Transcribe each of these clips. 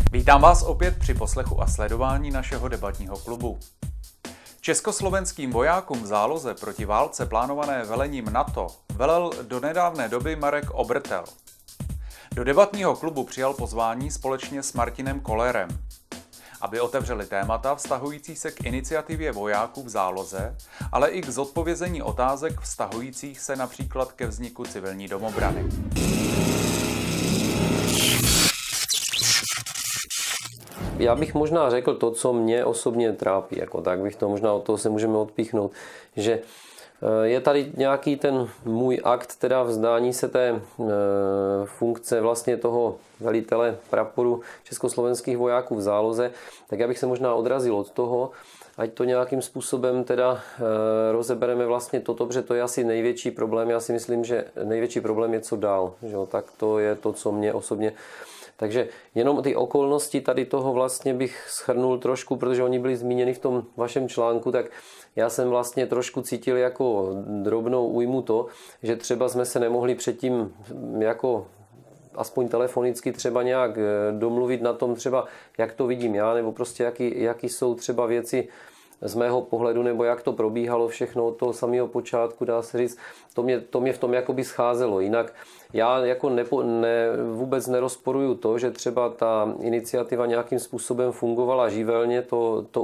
Vítám vás opět při poslechu a sledování našeho debatního klubu. Československým vojákům v záloze proti válce plánované velením NATO velel do nedávné doby Marek Obertel. Do debatního klubu přijal pozvání společně s Martinem Kollerem, aby otevřeli témata vztahující se k iniciativě vojáků v záloze, ale i k zodpovězení otázek vztahujících se například ke vzniku civilní domobrany. Já bych možná řekl to, co mě osobně trápí, tak bych to možná od toho se můžeme odpíchnout, že je tady nějaký ten můj akt, teda vzdání se té funkce vlastně toho velitele praporu československých vojáků v záloze, tak já bych se možná odrazil od toho, ať to nějakým způsobem teda rozebereme vlastně toto, protože to je asi největší problém. Já si myslím, že největší problém je co dál, že? Tak to je to, co mě osobně. Takže jenom ty okolnosti tady toho vlastně bych shrnul trošku, protože oni byli zmíněni v tom vašem článku, tak já jsem vlastně trošku cítil jako drobnou újmu to, že třeba jsme se nemohli předtím jako aspoň telefonicky třeba nějak domluvit na tom třeba, jak to vidím já, nebo prostě jaký jsou třeba věci z mého pohledu, nebo jak to probíhalo všechno od toho samého počátku, dá se říct. To mě v tom jakoby scházelo. Jinak já jako vůbec nerozporuju to, že třeba ta iniciativa nějakým způsobem fungovala živelně, to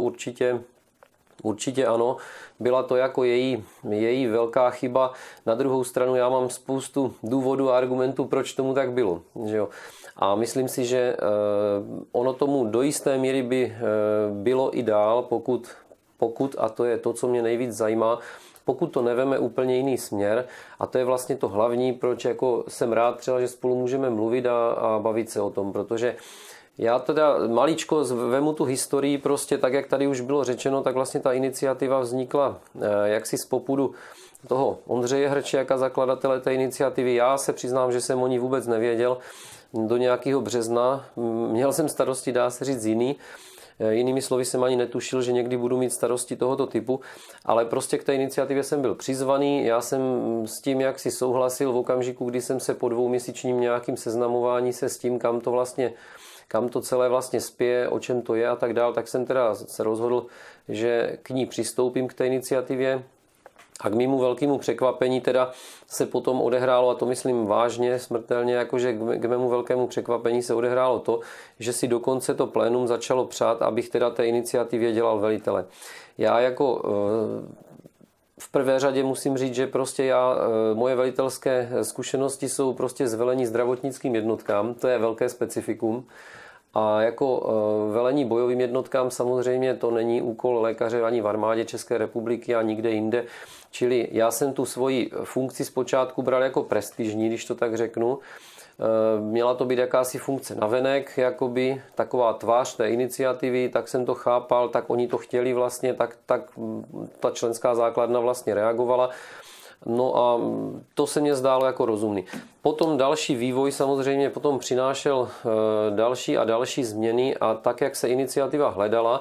určitě ano. Byla to jako její velká chyba. Na druhou stranu já mám spoustu důvodů a argumentů, proč tomu tak bylo. Že jo? A myslím si, že ono tomu do jisté míry by bylo i dál, pokud, a to je to, co mě nejvíc zajímá, pokud to neveme úplně jiný směr, a to je vlastně to hlavní, proč jako jsem rád třeba, že spolu můžeme mluvit a bavit se o tom, protože já teda maličko vemu tu historii prostě tak, jak tady už bylo řečeno, tak vlastně ta iniciativa vznikla jaksi z popudu toho Ondřeje Hrčiaka, zakladatele té iniciativy. Já se přiznám, že jsem o ní vůbec nevěděl do nějakého března. Měl jsem starosti, dá se říct, jiný. Jinými slovy jsem ani netušil, že někdy budu mít starosti tohoto typu, ale prostě k té iniciativě jsem byl přizvaný. Já jsem s tím jak si souhlasil v okamžiku, kdy jsem se po dvouměsíčním nějakým seznamování se s tím, kam to celé vlastně spěje, o čem to je a tak dál, tak jsem teda se rozhodl, že k ní přistoupím k té iniciativě. A k mému velkému překvapení teda se potom odehrálo, a to myslím vážně, smrtelně, jakože k mému velkému překvapení se odehrálo to, že si dokonce to plénum začalo přát, abych teda té iniciativě dělal velitele. Já jako v prvé řadě musím říct, že prostě moje velitelské zkušenosti jsou prostě z velení zdravotnickým jednotkám, to je velké specifikum. A jako velení bojovým jednotkám samozřejmě to není úkol lékaře ani v armádě České republiky a nikde jinde. Čili já jsem tu svoji funkci zpočátku bral jako prestižní, když to tak řeknu. Měla to být jakási funkce navenek, jakoby taková tvář té iniciativy, tak jsem to chápal, tak oni to chtěli vlastně, tak ta členská základna vlastně reagovala. No a to se mně zdálo jako rozumný. Potom další vývoj samozřejmě potom přinášel další a další změny a tak, jak se iniciativa hledala,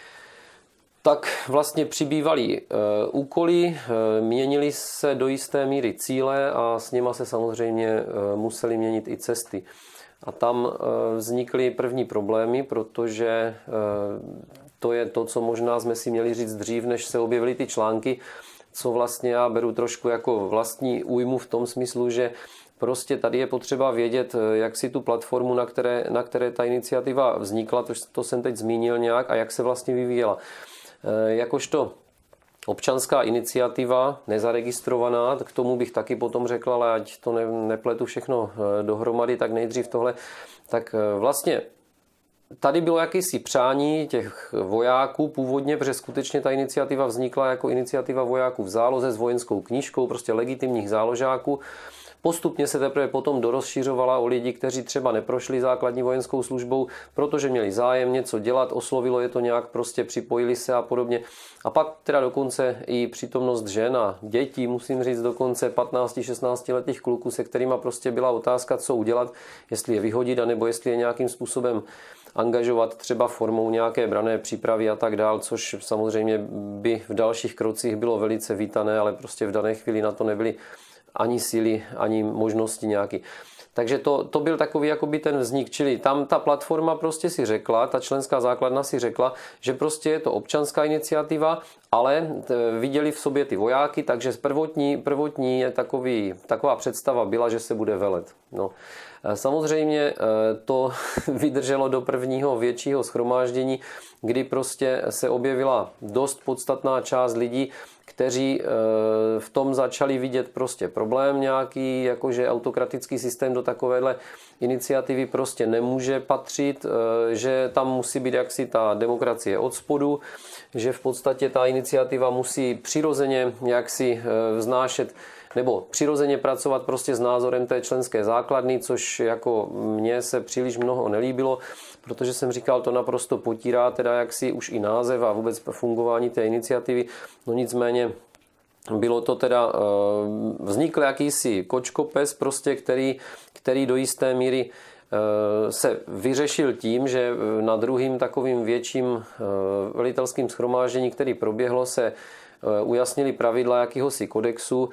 tak vlastně přibývaly úkoly, měnily se do jisté míry cíle a s nima se samozřejmě musely měnit i cesty. A tam vznikly první problémy, protože to je to, co možná jsme si měli říct dřív, než se objevily ty články, co vlastně já beru trošku jako vlastní újmu v tom smyslu, že prostě tady je potřeba vědět, jak si tu platformu, na které ta iniciativa vznikla, to jsem teď zmínil nějak, a jak se vlastně vyvíjela. Jakožto občanská iniciativa, nezaregistrovaná, k tomu bych taky potom řekl, ale ať to nepletu všechno dohromady, tak nejdřív tohle, tak vlastně tady bylo jakýsi přání těch vojáků původně, protože skutečně ta iniciativa vznikla jako iniciativa vojáků v záloze s vojenskou knížkou, prostě legitimních záložáků. Postupně se teprve potom dorozšiřovala o lidi, kteří třeba neprošli základní vojenskou službou, protože měli zájem něco dělat, oslovilo je to nějak, prostě připojili se a podobně. A pak teda dokonce i přítomnost žen a dětí, musím říct dokonce 15-16 letých kluků, se kterýma prostě byla otázka, co udělat, jestli je vyhodit, anebo jestli je nějakým způsobem angažovat třeba formou nějaké branné přípravy a tak dál, což samozřejmě by v dalších krocích bylo velice vítané, ale prostě v dané chvíli na to nebyly ani síly, ani možnosti nějaký. Takže to byl takový jakoby ten vznik, čili tam ta platforma prostě si řekla, ta členská základna si řekla, že prostě je to občanská iniciativa, ale viděli v sobě ty vojáky, takže prvotní je taková představa byla, že se bude velet. No. Samozřejmě to vydrželo do prvního většího shromáždění, kdy prostě se objevila dost podstatná část lidí, kteří v tom začali vidět prostě problém nějaký, jakože autokratický systém do takovéhle iniciativy prostě nemůže patřit, že tam musí být jaksi ta demokracie od spodu, že v podstatě ta iniciativa musí přirozeně jaksi vznášet nebo přirozeně pracovat prostě s názorem té členské základny, což jako mně se příliš mnoho nelíbilo, protože jsem říkal, to naprosto potírá teda jaksi už i název a vůbec fungování té iniciativy. No nicméně bylo to teda, vznikl jakýsi kočkopes prostě, který do jisté míry se vyřešil tím, že na druhým takovým větším velitelským shromáždění, který proběhlo, se ujasnili pravidla jakýhosi kodexu.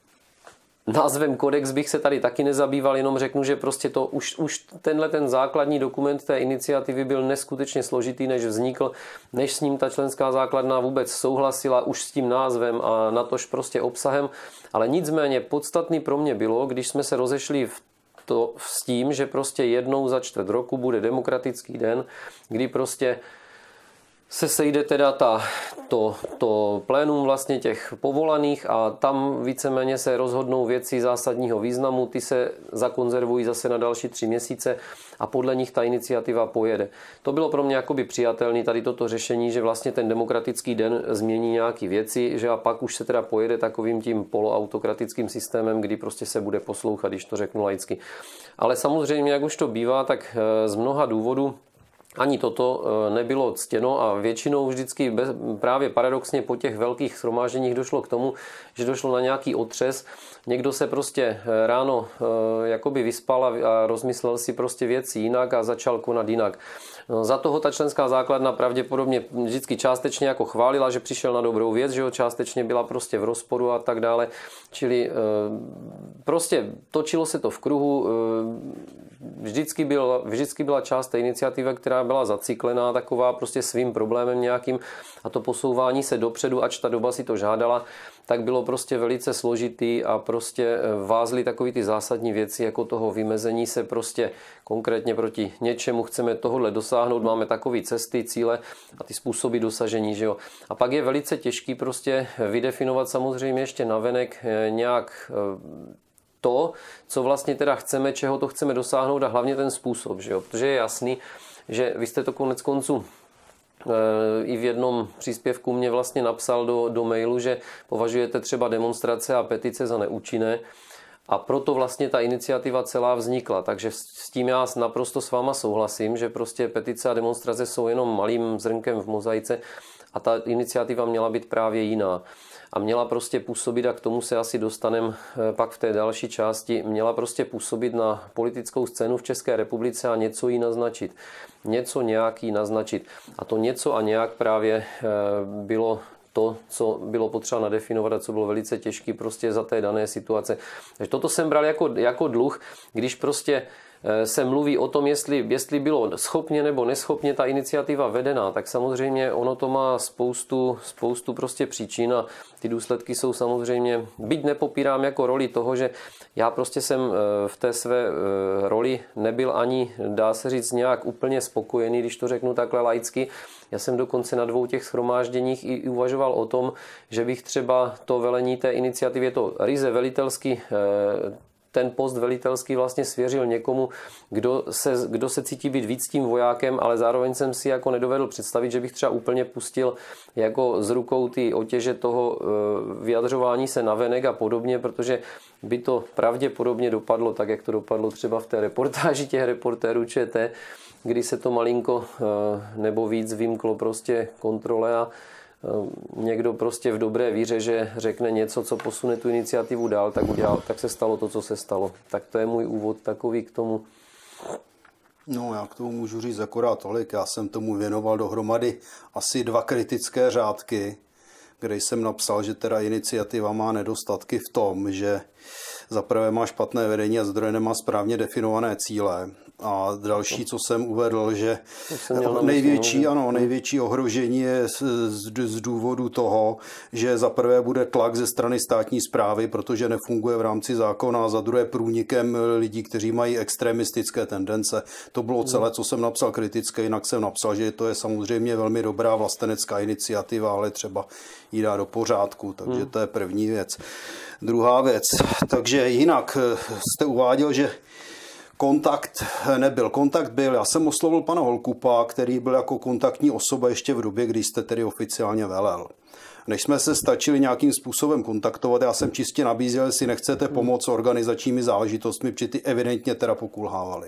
Názvem kodex bych se tady taky nezabýval, jenom řeknu, že prostě to už tenhle ten základní dokument té iniciativy byl neskutečně složitý, než vznikl, než s ním ta členská základna vůbec souhlasila už s tím názvem a natož prostě obsahem. Ale nicméně podstatný pro mě bylo, když jsme se rozešli s tím, že prostě jednou za čtvrt roku bude demokratický den, kdy prostě se sejde teda to plénum vlastně těch povolaných a tam víceméně se rozhodnou věci zásadního významu, ty se zakonzervují zase na další 3 měsíce a podle nich ta iniciativa pojede. To bylo pro mě jakoby přijatelné tady toto řešení, že vlastně ten demokratický den změní nějaké věci, že a pak už se teda pojede takovým tím poloautokratickým systémem, kdy prostě se bude poslouchat, když to řeknu laicky. Ale samozřejmě, jak už to bývá, tak z mnoha důvodů ani toto nebylo ctěno a většinou vždycky právě paradoxně po těch velkých shromážděních došlo k tomu, že došlo na nějaký otřes. Někdo se prostě ráno jakoby vyspal a rozmyslel si prostě věci jinak a začal konat jinak. No, za toho ta členská základna pravděpodobně vždycky částečně jako chválila, že přišel na dobrou věc, že jo, částečně byla prostě v rozporu a tak dále. Čili prostě točilo se to v kruhu. Vždycky byla část té iniciativy, která byla zaciklená taková prostě svým problémem nějakým a to posouvání se dopředu, ač ta doba si to žádala, tak bylo prostě velice složitý a prostě vázly takový ty zásadní věci, jako toho vymezení se prostě konkrétně proti něčemu chceme tohle dosáhnout, máme takové cesty, cíle a ty způsoby dosažení, že jo. A pak je velice těžký prostě vydefinovat samozřejmě ještě navenek nějak to, co vlastně teda chceme, čeho to chceme dosáhnout a hlavně ten způsob, že jo? Protože je jasný, že vy jste to konec konců i v jednom příspěvku mě vlastně napsal do mailu, že považujete třeba demonstrace a petice za neúčinné a proto vlastně ta iniciativa celá vznikla. Takže s tím já naprosto s váma souhlasím, že prostě petice a demonstrace jsou jenom malým zrnkem v mozaice a ta iniciativa měla být právě jiná. A měla prostě působit, a k tomu se asi dostaneme pak v té další části, měla prostě působit na politickou scénu v České republice a něco jí naznačit. Něco nějak jí naznačit. A to něco a nějak právě bylo to, co bylo potřeba nadefinovat a co bylo velice těžké prostě za té dané situace. Takže toto jsem bral jako dluh, když prostě se mluví o tom, jestli bylo schopně nebo neschopně ta iniciativa vedená, tak samozřejmě ono to má spoustu prostě příčin a ty důsledky jsou samozřejmě, byť nepopírám jako roli toho, že já prostě jsem v té své roli nebyl ani, dá se říct, nějak úplně spokojený, když to řeknu takhle laicky. Já jsem dokonce na 2 těch shromážděních i uvažoval o tom, že bych třeba to velení té iniciativy, to ryze velitelský, ten post velitelský vlastně svěřil někomu, kdo se cítí být víc tím vojákem, ale zároveň jsem si jako nedovedl představit, že bych třeba úplně pustil jako z rukou ty otěže toho vyjadřování se navenek a podobně, protože by to pravděpodobně dopadlo tak, jak to dopadlo třeba v té reportáži těch reportérů ČT, kdy se to malinko nebo víc vymklo prostě kontrole a někdo prostě v dobré víře, že řekne něco, co posune tu iniciativu dál, tak se stalo to, co se stalo. Tak to je můj úvod takový k tomu. No, já k tomu můžu říct akorát tolik. Já jsem tomu věnoval dohromady asi 2 kritické řádky, kde jsem napsal, že teda iniciativa má nedostatky v tom, že za prvé má špatné vedení a za druhé nemá správně definované cíle. A další, co jsem uvedl, že největší ohrožení je z důvodu toho, že za prvé bude tlak ze strany státní správy, protože nefunguje v rámci zákona, a za druhé průnikem lidí, kteří mají extremistické tendence. To bylo celé, co jsem napsal kritické, jinak jsem napsal, že to je samozřejmě velmi dobrá vlastenecká iniciativa, ale třeba ji dá do pořádku, takže to je první věc. Druhá věc, takže jinak jste uváděl, že kontakt nebyl. Kontakt byl. Já jsem oslovil pana Holkupa, který byl jako kontaktní osoba ještě v době, kdy jste tedy oficiálně velel. Než jsme se stačili nějakým způsobem kontaktovat, já jsem čistě nabízel, jestli nechcete pomoct organizačními záležitostmi, protože ty evidentně teda pokulhávaly.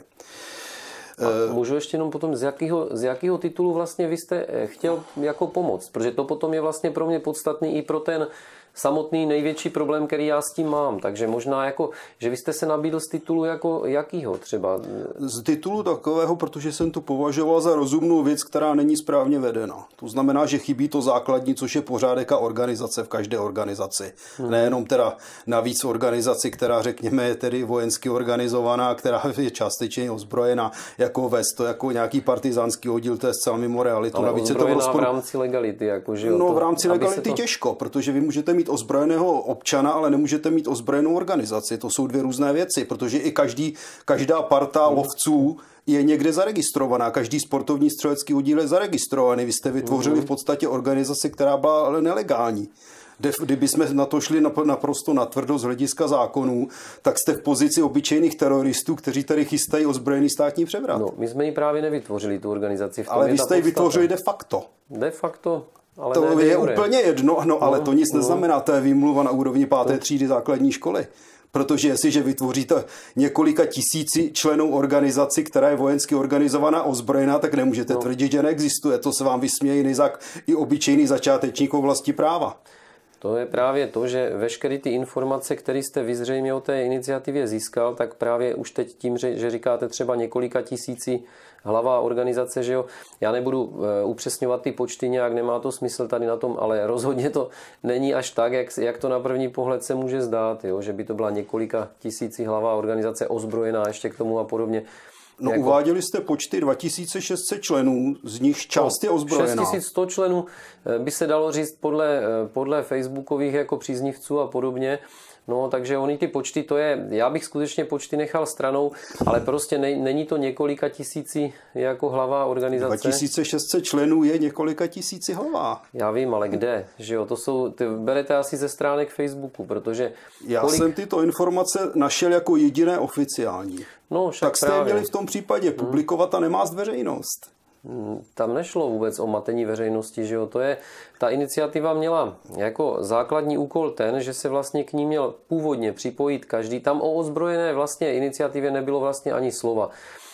Můžu ještě jenom potom, z jakého titulu vlastně vy jste chtěl jako pomoct? Protože to potom je vlastně pro mě podstatný i pro ten samotný největší problém, který já s tím mám. Takže možná jako, že vy jste se nabídl z titulu jako jakýho třeba? Z titulu takového, protože jsem to považoval za rozumnou věc, která není správně vedena. To znamená, že chybí to základní, což je pořádek a organizace v každé organizaci. Nejenom teda navíc organizaci, která řekněme je tedy vojensky organizovaná, která je částečně ozbrojená jako to jako nějaký partizánský oddíl, to je zcela mimo realitu. Ale navíc ozbrojená v rámci legality. Jako, že jo, v rámci legality těžko, protože vy můžete mít ozbrojeného občana, ale nemůžete mít ozbrojenou organizaci. To jsou dvě různé věci, protože i každá parta lovců je někde zaregistrovaná. Každý sportovní střelecký oddíl je zaregistrovaný. Vy jste vytvořili v podstatě organizaci, která byla ale nelegální. Kdyby jsme na to šli naprosto natvrdo z hlediska zákonů, tak jste v pozici obyčejných teroristů, kteří tady chystají ozbrojený státní převrat. No, my jsme ji právě nevytvořili, tu organizaci. Ale vy jste ji vytvořili de facto. De facto. Ale to je úplně jedno, ale to nic neznamená. To je výmluva na úrovni 5. třídy základní školy. Protože jestliže vytvoříte několika tisíci členů organizaci, která je vojensky organizovaná, ozbrojená, tak nemůžete tvrdit, že neexistuje. To se vám vysměje i obyčejný začátečník v oblasti práva. To je právě to, že veškeré ty informace, které jste vy zřejmě o té iniciativě získal, tak právě už teď tím, že říkáte třeba několika tisíci hlava organizace, že jo, já nebudu upřesňovat ty počty nějak, nemá to smysl tady na tom, ale rozhodně to není až tak, jak to na první pohled se může zdát, jo, že by to byla několika tisíci hlava organizace ozbrojená ještě k tomu a podobně. No uváděli jste počty 2600 členů, z nich část je ozbrojená. 6100 členů by se dalo říct podle facebookových jako příznivců a podobně. No, takže oni ty počty, to je, já bych skutečně počty nechal stranou, ale prostě není to několika tisíci jako hlava organizace. 2600 členů je několika tisíci hlava. Já vím, ale kde, že jo, to jsou, berete asi ze stránek Facebooku, protože... Já jsem tyto informace našel jako jediné oficiální. No, tak jste je měli v tom případě publikovat a nemást veřejnost. Tam nešlo vůbec o matení veřejnosti, že jo, ta iniciativa měla jako základní úkol ten, že se vlastně k ní měl původně připojit každý, tam o ozbrojené vlastně iniciativě nebylo vlastně ani slova.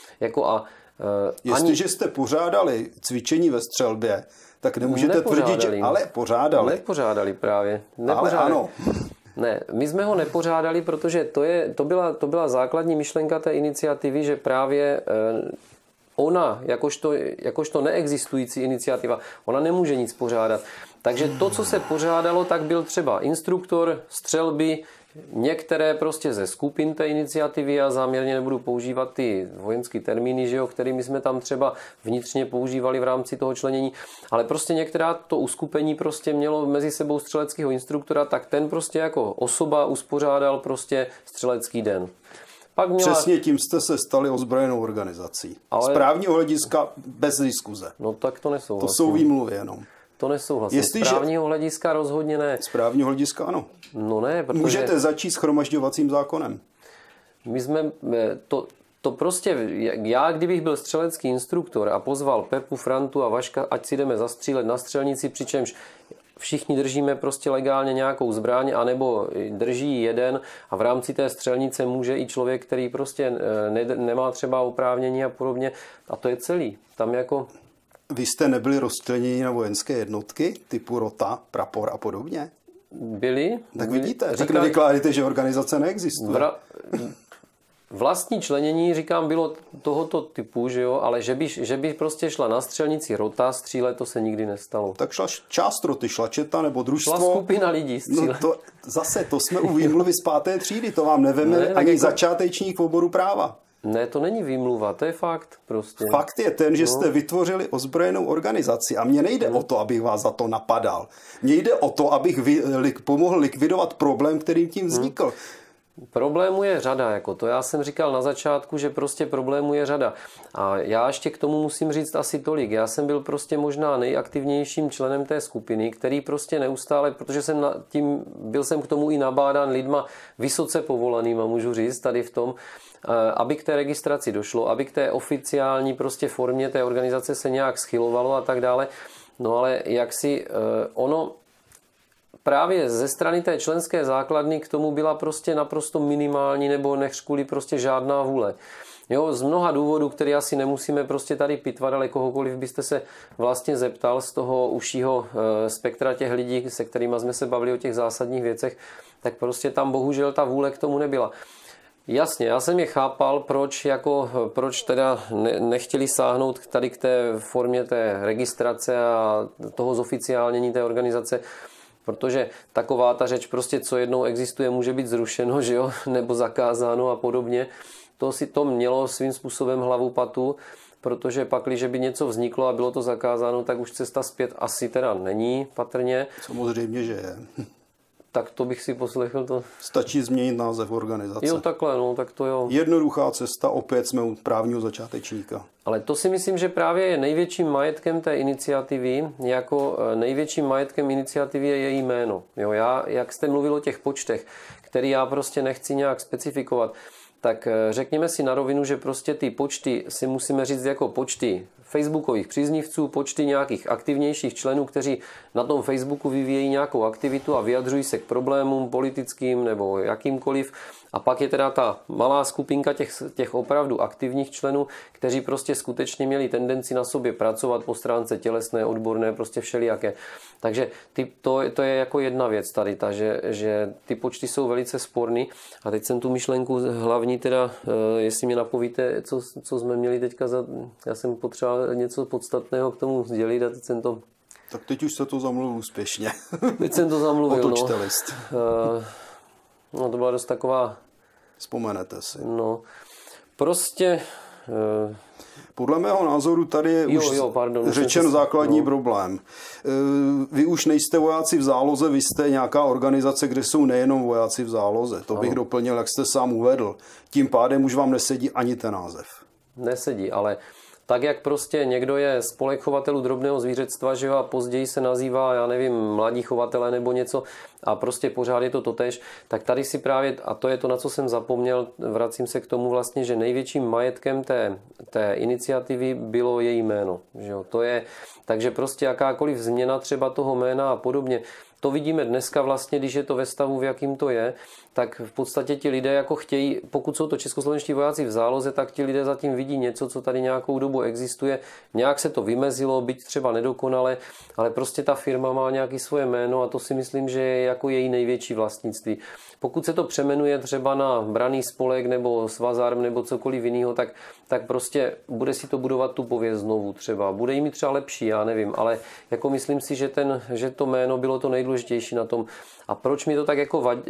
Jestliže jste pořádali cvičení ve střelbě, tak nemůžete tvrdit, že ale pořádali. Nepořádali právě. Ale ano. Ne, my jsme ho nepořádali, protože to byla základní myšlenka té iniciativy, že právě ona, jakožto neexistující iniciativa, ona nemůže nic pořádat. Takže to, co se pořádalo, tak byl třeba instruktor střelby, některé prostě ze skupin té iniciativy, já záměrně nebudu používat ty vojenské termíny, že jo, kterými jsme tam třeba vnitřně používali v rámci toho členění, ale prostě některá to uskupení prostě mělo mezi sebou střeleckého instruktora, tak ten prostě jako osoba uspořádal prostě střelecký den. Přesně tím jste se stali ozbrojenou organizací. Ale... Z právního hlediska bez diskuze. No tak to nesouhlasím. To jsou výmluvy jenom. To nesouhlasím. Z právního hlediska rozhodně ne. Z právního hlediska ano. No ne, protože... Můžete začít s shromažďovacím zákonem. My jsme... To prostě, já kdybych byl střelecký instruktor a pozval Pepu, Frantu a Vaška, ať si jdeme zastřílet na střelnici, přičemž všichni držíme prostě legálně nějakou zbraň, anebo drží jeden a v rámci té střelnice může i člověk, který prostě nemá třeba oprávnění a podobně. A to je celý. Tam jako... Vy jste nebyli rozčleněni na vojenské jednotky typu rota, prapor a podobně? Byli. Tak vidíte, tak nevykládejte, že organizace neexistuje. Vlastní členění, říkám, bylo tohoto typu, že jo, ale že by prostě šla na střelnici rota střílet, to se nikdy nestalo. Tak šla část roty, šla četa nebo družstvo? Šla skupina lidí střílet. No to jsme u výmluvy z 5. třídy, to vám neveme ani začátečník v oboru práva. Ne, to není výmluva, to je fakt prostě. Fakt je ten, že jste vytvořili ozbrojenou organizaci a mně nejde o to, abych vás za to napadal. Mně jde o to, abych pomohl likvidovat problém, který tím vznikl. Problémů je řada, jako to já jsem říkal na začátku, že prostě problémů je řada. A já ještě k tomu musím říct asi tolik. Já jsem byl prostě možná nejaktivnějším členem té skupiny, který prostě neustále, protože byl jsem k tomu i nabádán lidma vysoce povolanýma, můžu říct, tady v tom, aby k té registraci došlo, aby k té oficiální prostě formě té organizace se nějak schylovalo a tak dále. No ale jak si ono právě ze strany té členské základny k tomu byla prostě naprosto minimální nebo neřkuli prostě žádná vůle. Jo, z mnoha důvodů, které asi nemusíme prostě tady pitvat, ale kohokoliv byste se vlastně zeptal z toho užšího spektra těch lidí, se kterými jsme se bavili o těch zásadních věcech, tak prostě tam bohužel ta vůle k tomu nebyla. Jasně, já jsem je chápal, proč teda nechtěli sáhnout tady k té formě té registrace a toho zoficiálnění té organizace, protože taková ta řeč prostě, co jednou existuje, může být zrušeno, že jo, nebo zakázáno a podobně. To mělo svým způsobem hlavu patu, protože pak, když by něco vzniklo a bylo to zakázáno, tak už cesta zpět asi teda není patrně. Samozřejmě, že je. Tak to bych si poslechl to. Stačí změnit název organizace. Jo, takhle, no, tak to jo. Jednoduchá cesta, opět jsme u právního začátečníka. Ale to si myslím, že právě je největším majetkem té iniciativy, jako největším majetkem iniciativy je její jméno. Jo, jak jste mluvil o těch počtech, který já prostě nechci nějak specifikovat, tak řekněme si na rovinu, že prostě ty počty si musíme říct jako počty facebookových příznivců, počty nějakých aktivnějších členů, kteří na tom Facebooku vyvíjejí nějakou aktivitu a vyjadřují se k problémům politickým nebo jakýmkoliv. A pak je teda ta malá skupinka těch opravdu aktivních členů, kteří prostě skutečně měli tendenci na sobě pracovat po stránce tělesné, odborné, prostě všelijaké. Takže to je jako jedna věc tady, že ty počty jsou velice sporný. A teď jsem tu myšlenku hlavní teda, jestli mě napovíte, co jsme měli teďka já jsem potřeboval něco podstatného k tomu sdělit a teď jsem to... Tak teď už se to zamluvil úspěšně. Teď jsem to zamluvil, Otočte list. No to byla dost taková... Vzpomenete si. No, prostě... Podle mého názoru tady je řečen základní problém. Vy už nejste vojáci v záloze, vy jste nějaká organizace, kde jsou nejenom vojáci v záloze. To bych doplnil, jak jste sám uvedl. Tím pádem už vám nesedí ani ten název. Nesedí, ale... Tak jak prostě někdo je spolek chovatelů drobného zvířectva, že jo, a později se nazývá, já nevím, mladí chovatelé nebo něco a prostě pořád je to totéž, tak tady si právě, a to je to, na co jsem zapomněl, vracím se k tomu vlastně, že největším majetkem té iniciativy bylo její jméno. Že jo, to je, takže prostě jakákoliv změna třeba toho jména a podobně, to vidíme dneska vlastně, když je to ve stavu, v jakým to je, tak v podstatě ti lidé jako chtějí, pokud jsou to českoslovenští vojáci v záloze, tak ti lidé zatím vidí něco, co tady nějakou dobu existuje. Nějak se to vymezilo, byť třeba nedokonale, ale prostě ta firma má nějaké svoje jméno a to si myslím, že je jako její největší vlastnictví. Pokud se to přemenuje třeba na branný spolek nebo svazarm nebo cokoliv jiného, tak prostě bude si to budovat tu pověst znovu třeba. Bude jí mít třeba lepší, já nevím, ale jako myslím si, že to jméno bylo to nejdůležitější na tom. A proč mi to tak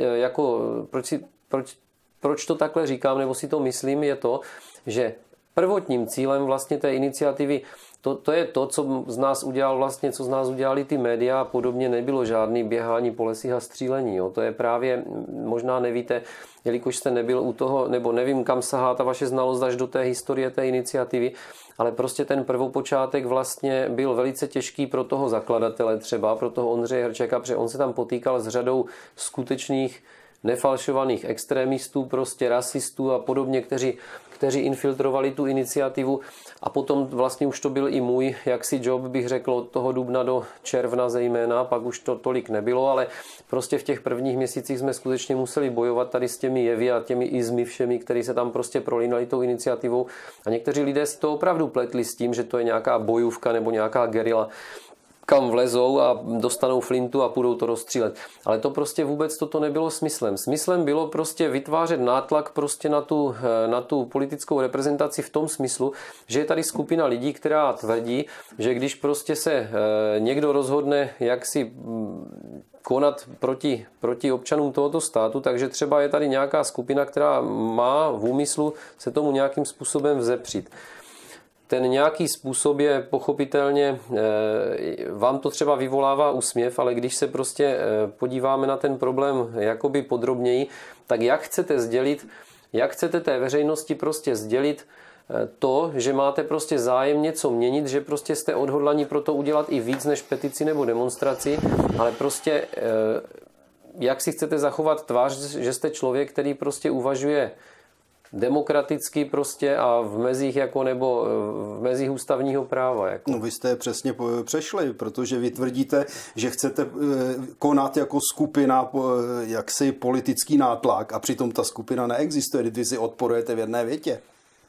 proč to takhle říkám, nebo si to myslím, je to, že prvotním cílem vlastně té iniciativy to je to, co z nás udělali ty média a podobně, nebylo žádný běhání po lesích a střílení. Jo. To je právě, možná nevíte, jelikož jste nebyl u toho, nebo nevím, kam sahá ta vaše znalost až do té historie té iniciativy, ale prostě ten prvopočátek vlastně byl velice těžký pro toho zakladatele třeba, pro toho Ondřeje Hrčeka, protože on se tam potýkal s řadou skutečných nefalšovaných extremistů, prostě rasistů a podobně, kteří infiltrovali tu iniciativu a potom vlastně už to byl i můj jaksi job, bych řekl, od toho dubna do června zejména, pak už to tolik nebylo, ale prostě v těch prvních měsících jsme skutečně museli bojovat tady s těmi jevy a těmi izmy všemi, který se tam prostě prolínali tou iniciativou a někteří lidé si to opravdu pletli s tím, že to je nějaká bojůvka nebo nějaká gerila. kam vlezou a dostanou flintu a půjdou to rozstřílet. Ale to prostě vůbec toto nebylo smyslem. Smyslem bylo prostě vytvářet nátlak prostě na tu politickou reprezentaci v tom smyslu, že je tady skupina lidí, která tvrdí, že když prostě se někdo rozhodne, jak si konat proti občanům tohoto státu, takže třeba je tady nějaká skupina, která má v úmyslu se tomu nějakým způsobem vzepřít. Ten nějaký způsob je pochopitelně, vám to třeba vyvolává úsměv, ale když se prostě podíváme na ten problém jakoby podrobněji, tak jak chcete té veřejnosti prostě sdělit to, že máte prostě zájem něco měnit, že prostě jste odhodlani pro to udělat i víc než petici nebo demonstraci, ale prostě jak si chcete zachovat tvář, že jste člověk, který prostě uvažuje demokraticky prostě a v mezích nebo v mezích ústavního práva. Jako. No vy jste přesně přešli, protože vy tvrdíte, že chcete konat jako skupina jaksi politický nátlak a přitom ta skupina neexistuje, vy si odporujete v jedné větě.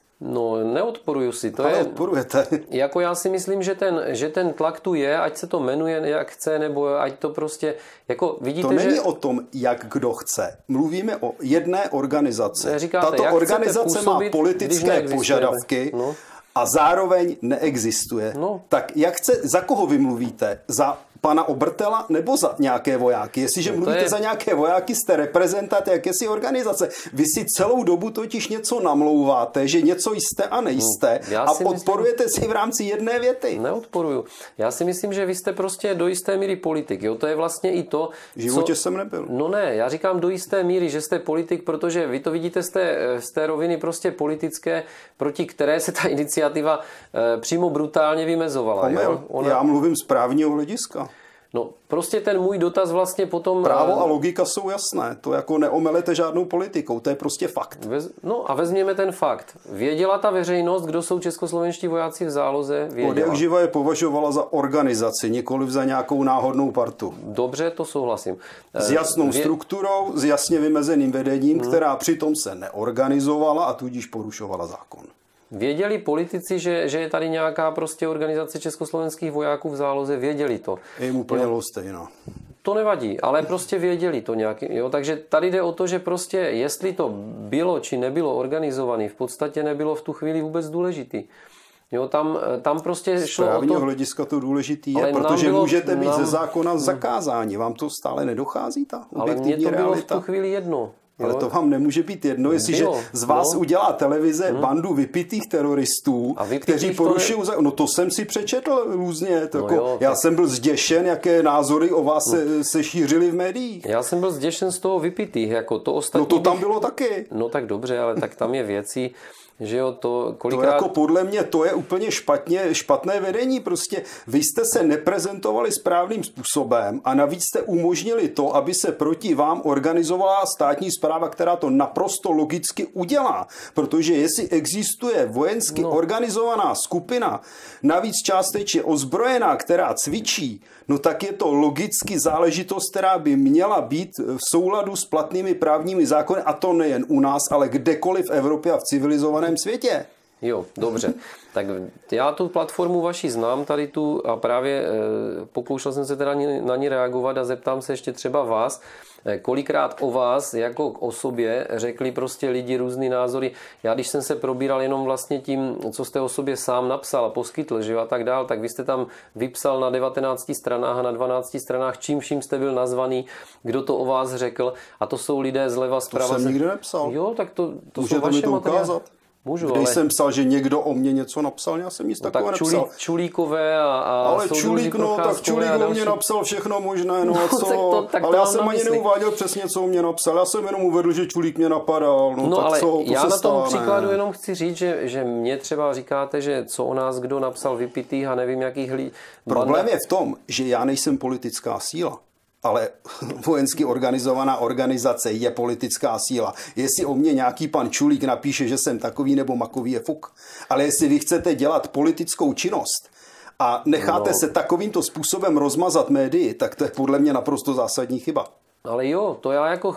No, neodporuju si. To ale je, odporujete. Jako já si myslím, že ten tlak tu je, ať se to jmenuje jak chce, nebo ať to prostě, jako vidíte, to není že... o tom, jak kdo chce. Mluvíme o jedné organizaci. Říkáte, tato organizace má politické požadavky a zároveň neexistuje. No. Tak za koho vy mluvíte? Za pana Obrtela nebo za nějaké vojáky? Jestliže mluvíte za nějaké vojáky, jste reprezentant jakési organizace. Vy si celou dobu totiž něco namlouváte, že něco jste a nejste a odporujete si v rámci jedné věty. Neodporuju. Já si myslím, že vy jste prostě do jisté míry politik. Jo? To je vlastně i to, v životě jsem nebyl. No ne, já říkám do jisté míry, že jste politik, protože vy to vidíte z té roviny prostě politické, proti které se ta iniciativa přímo brutálně vymezovala. Já mluvím z právního hlediska. No, prostě ten můj dotaz vlastně potom... Právo a logika jsou jasné. To jako neomelete žádnou politikou. To je prostě fakt. No a vezměme ten fakt. Věděla ta veřejnost, kdo jsou českoslovenští vojáci v záloze? Věděla. Od jak živa je považovala za organizaci, nikoliv za nějakou náhodnou partu. Dobře, to souhlasím. S jasnou strukturou, s jasně vymezeným vedením, která přitom se neorganizovala a tudíž porušovala zákon. Věděli politici, že je tady nějaká prostě organizace československých vojáků v záloze, věděli to. Je jim úplně lhostejno. To nevadí, ale prostě věděli to nějaký. Jo? Takže tady jde o to, že prostě jestli to bylo či nebylo organizované, v podstatě nebylo v tu chvíli vůbec důležitý. Jo, tam prostě šlo o to... Z právního hlediska to důležitý je, protože můžete být ze zákona zakázáni. Vám to stále nedochází, ta objektivní realita? Ale mně to bylo v tu chvíli jedno. Ale to vám nemůže být jedno, jestliže z vás udělá televize bandu vypitých teroristů, kteří porušují... No to jsem si přečetl různě. Já jsem byl zděšen, jaké názory o vás se šířily v médiích. Já jsem byl zděšen z toho vypitých. Jako to ostatní to tam bylo taky. No tak dobře, ale tak tam je věcí, že jo, to kolikrát... To jako podle mě to je úplně špatné vedení. Prostě vy jste se neprezentovali správným způsobem a navíc jste umožnili to, aby se proti vám organizovala státní správa, která to naprosto logicky udělá. Protože jestli existuje vojensky organizovaná skupina, navíc částečně ozbrojená, která cvičí, no tak je to logicky záležitost, která by měla být v souladu s platnými právními zákony, a to nejen u nás, ale kdekoliv v Evropě a v civilizovaném světě. Jo, dobře. Tak já tu platformu vaši znám tady tu a právě pokoušel jsem se teda na ní reagovat a zeptám se ještě třeba vás, kolikrát o vás jako k osobě řekli prostě lidi různý názory. Já když jsem se probíral jenom vlastně tím, co jste o sobě sám napsal a poskytl, že a tak dál, tak vy jste tam vypsal na 19 stranách a na 12 stranách, čím vším jste byl nazvaný, kdo to o vás řekl, a to jsou lidé zleva zprava. To jsem nikdy nepsal. Jo, tak to můžete jsou vaše mi to materiály. ukázat? Můžu, když jsem psal, že někdo o mě něco napsal, já jsem nic takového nepsal. Čulíkové a ale Čulík, tak Čulík o mě napsal všechno možné, no a co? Ale já jsem ani neuváděl přesně, co o mě napsal. Já jsem jenom uvedl, že Čulík mě napadal. No tak ale co, to já se na tom stane. příkladu jenom chci říct, že mě třeba říkáte, že co o nás kdo napsal vypitých a nevím jakých lidí. Problém je v tom, že já nejsem politická síla. Ale vojensky organizovaná organizace je politická síla. Jestli o mě nějaký pan Čulík napíše, že jsem takový nebo makový, je fuk. Ale jestli vy chcete dělat politickou činnost a necháte se takovýmto způsobem rozmazat médii, tak to je podle mě naprosto zásadní chyba. Ale jo, to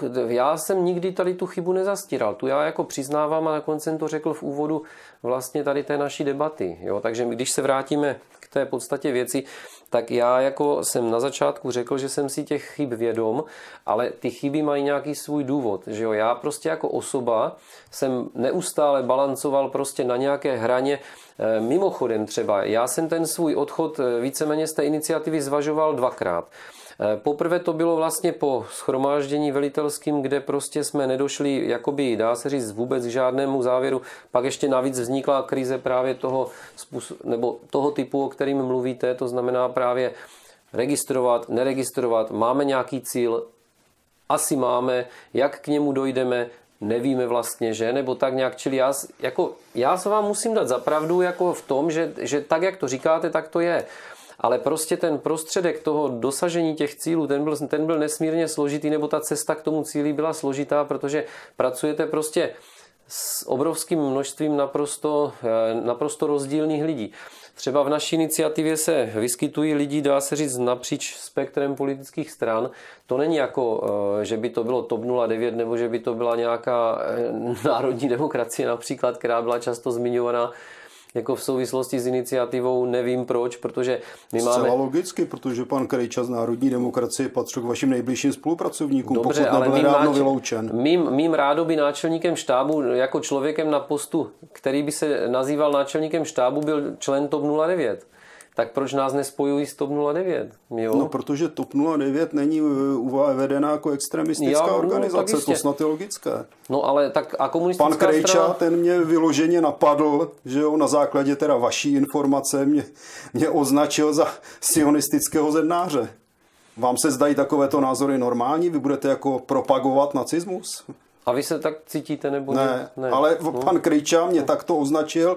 já jsem nikdy tady tu chybu nezastíral. Tu já jako přiznávám a nakonec jsem to řekl v úvodu vlastně tady té naší debaty. Jo? Takže když se vrátíme k té podstatě věci, tak já jako jsem na začátku řekl, že jsem si těch chyb vědom, ale ty chyby mají nějaký svůj důvod, že jo. Já prostě jako osoba jsem neustále balancoval prostě na nějaké hraně. Mimochodem třeba, já jsem ten svůj odchod víceméně z té iniciativy zvažoval dvakrát. Poprvé to bylo vlastně po shromáždění velitelským, kde prostě jsme nedošli, jakoby dá se říct, vůbec k žádnému závěru. Pak ještě navíc vznikla krize právě toho typu, o kterým mluvíte, to znamená právě registrovat, neregistrovat, máme nějaký cíl, asi máme, jak k němu dojdeme, nevíme vlastně, že? Nebo tak nějak, čili já se vám musím dát za pravdu jako v tom, že tak, jak to říkáte, tak to je. Ale prostě ten prostředek toho dosažení těch cílů, ten byl nesmírně složitý, nebo ta cesta k tomu cíli byla složitá, protože pracujete prostě s obrovským množstvím naprosto rozdílných lidí. Třeba v naší iniciativě se vyskytují lidi, dá se říct, napříč spektrem politických stran. To není jako, že by to bylo TOP 09, nebo že by to byla nějaká národní demokracie například, která byla často zmiňovaná jako v souvislosti s iniciativou, nevím proč, protože my máme... Zcela logicky, protože pan Krejča z národní demokracie patřil k vašim nejbližším spolupracovníkům, dobře, pokud nebyl nedávno vyloučen. Mým rádoby náčelníkem štábu, jako člověkem na postu, který by se nazýval náčelníkem štábu, byl člen TOP 09. Tak proč nás nespojují s TOP 09? Jo? No, protože TOP 09 není vedena jako extremistická organizace, to snad je logické. No, ale tak a komunistická Pan Krejča, strana... ten mě vyloženě napadl, že jo, na základě teda vaší informace mě označil za sionistického zednáře. Vám se zdají takovéto názory normální? Vy budete jako propagovat nacismus? A vy se tak cítíte, nebo ne? Ale pan Krejča mě takto označil,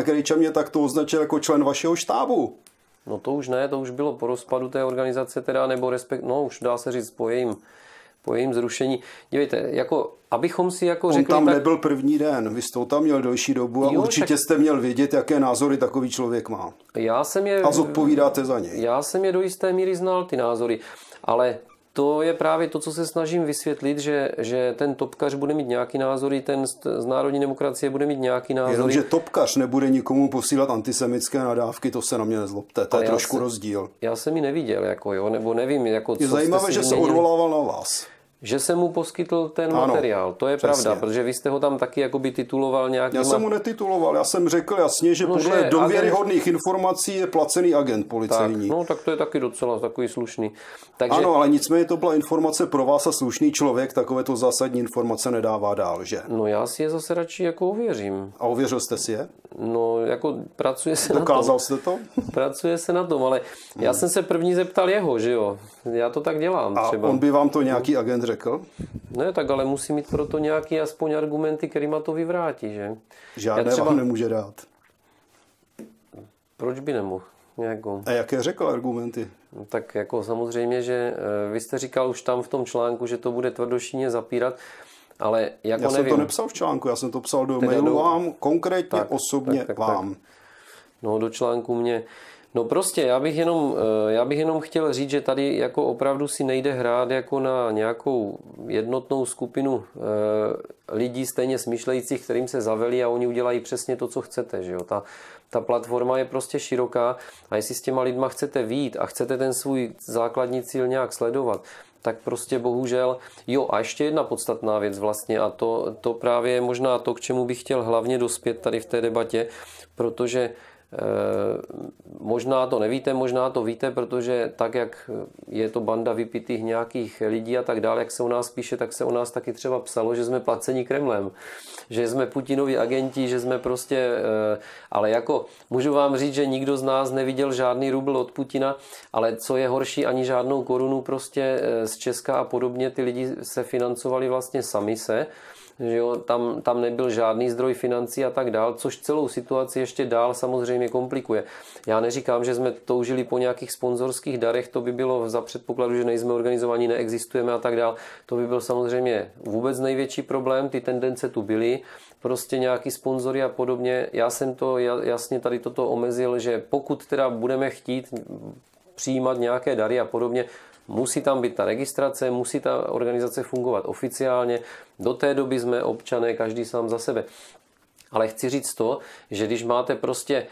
jako člen vašeho štábu. No to už ne, to už bylo po rozpadu té organizace, teda, nebo už dá se říct po jejím zrušení. Dívejte, jako, abychom si jako řekli... On tam nebyl první den, vy jste tam měl delší dobu a určitě jste měl vědět, jaké názory takový člověk má. A zodpovídáte za něj. Já jsem je do jisté míry znal, ty názory, ale... To je právě to, co se snažím vysvětlit, že ten topkař bude mít nějaký názory, ten z národní demokracie bude mít nějaký názory. Jenomže topkař nebude nikomu posílat antisemické nadávky, to se na mě nezlobte, to je trošku rozdíl. Já jsem ji neviděl, nebo nevím. Je zajímavé, že se odvolával na vás. Že jsem mu poskytl ten materiál, to je přesně. Pravda, protože vy jste ho tam taky jakoby tituloval nějakým... Já jsem mu netituloval, já jsem řekl jasně, že podle důvěryhodných informací je placený agent policejní. Tak to je taky docela takový slušný. Takže... Ano, ale nicméně to byla informace pro vás a slušný člověk, takovéto zásadní informace nedává dál, že? No já si je zase radši jako ověřím. A ověřil jste si je? No jako pracuje se na tom. Dokázal jste to? Pracuje se na tom, ale já jsem se první zeptal jeho, že jo. Já to tak dělám třeba. A on by vám to nějaký agent řekl? Ne, tak ale musí mít proto nějaký aspoň argumenty, kterýma to vyvrátí, že? Žádné vám nemůže dát. Proč by nemohl? Jako... A jaké řekl argumenty? Tak jako samozřejmě, že vy jste říkal už tam v tom článku, že to bude tvrdošíně zapírat, ale jako já nevím. jsem to nepsal v článku, já jsem to psal do mailu vám, konkrétně osobně vám. Tak. No do článku mě... No prostě, já bych jenom chtěl říct, že tady jako opravdu si nejde hrát jako na nějakou jednotnou skupinu lidí stejně smýšlejících, kterým se zavelí a oni udělají přesně to, co chcete. Že jo? Ta platforma je prostě široká a jestli s těma lidma chcete vyjít a chcete ten svůj základní cíl nějak sledovat, tak prostě bohužel. Jo, a ještě jedna podstatná věc vlastně a to právě je možná to, k čemu bych chtěl hlavně dospět tady v té debatě, protože možná to nevíte, možná to víte, protože tak, jak je to banda vypitých nějakých lidí a tak dále, jak se o nás píše, tak se o nás taky třeba psalo, že jsme placeni Kremlem, že jsme Putinovi agenti, že jsme prostě, ale jako můžu vám říct, že nikdo z nás neviděl žádný rubl od Putina, ale co je horší, ani žádnou korunu prostě z Česka a podobně, ty lidi se financovali vlastně sami se, že jo, tam nebyl žádný zdroj financí a tak dál, což celou situaci ještě dál samozřejmě komplikuje. Já neříkám, že jsme toužili po nějakých sponzorských darech, to by bylo za předpokladu, že nejsme organizovaní, neexistujeme a tak dál. To by byl samozřejmě vůbec největší problém, ty tendence tu byly, prostě nějaký sponzory a podobně. Já jsem to jasně tady toto omezil, že pokud teda budeme chtít přijímat nějaké dary a podobně, musí tam být ta registrace, musí ta organizace fungovat oficiálně. Do té doby jsme občané, každý sám za sebe. Ale chci říct to, že když máte prostě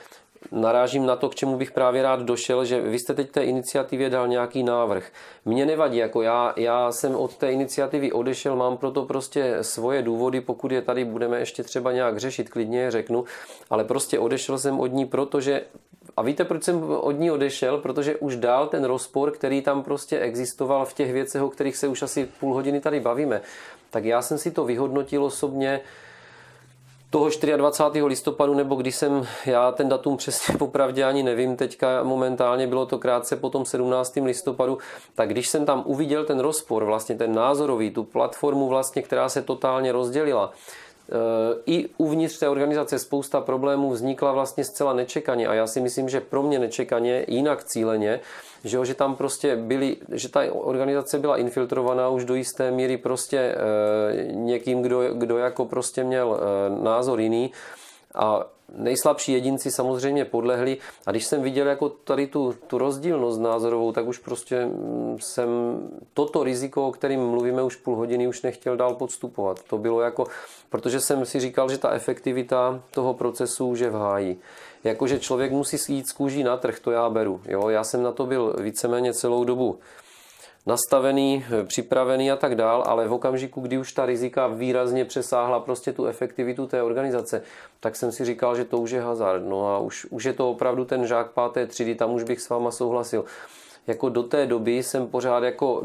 narážím na to, k čemu bych právě rád došel, že vy jste teď té iniciativě dal nějaký návrh. Mně nevadí, jako já jsem od té iniciativy odešel, mám proto prostě svoje důvody, pokud je tady budeme ještě třeba nějak řešit, klidně je řeknu, ale prostě odešel jsem od ní, protože, a víte, proč jsem od ní odešel? Protože už dál ten rozpor, který tam prostě existoval v těch věcech, o kterých se už asi půl hodiny tady bavíme, tak já jsem si to vyhodnotil osobně toho 24. listopadu, nebo když jsem, já ten datum přesně popravdě ani nevím, teďka momentálně bylo to krátce po tom 17. listopadu, tak když jsem tam uviděl ten rozpor, vlastně ten názorový, tu platformu vlastně, která se totálně rozdělila, i uvnitř té organizace spousta problémů vznikla vlastně zcela nečekaně a já si myslím, že pro mě nečekaně, jinak cíleně, že tam prostě že ta organizace byla infiltrovaná už do jisté míry prostě někým, kdo jako prostě měl názor jiný a nejslabší jedinci samozřejmě podlehli a když jsem viděl jako tady tu rozdílnost názorovou, tak už prostě jsem toto riziko, o kterým mluvíme už půl hodiny, už nechtěl dál podstupovat. To bylo jako, protože jsem si říkal, že ta efektivita toho procesu už je v háji. Jakože člověk musí jít z kůží na trh, to já beru. Jo? Já jsem na to byl víceméně celou dobu nastavený, připravený a tak dál, ale v okamžiku, kdy už ta rizika výrazně přesáhla prostě tu efektivitu té organizace, tak jsem si říkal, že to už je hazard. No a už je to opravdu ten žák 5. třídy, tam už bych s váma souhlasil. Jako do té doby jsem pořád jako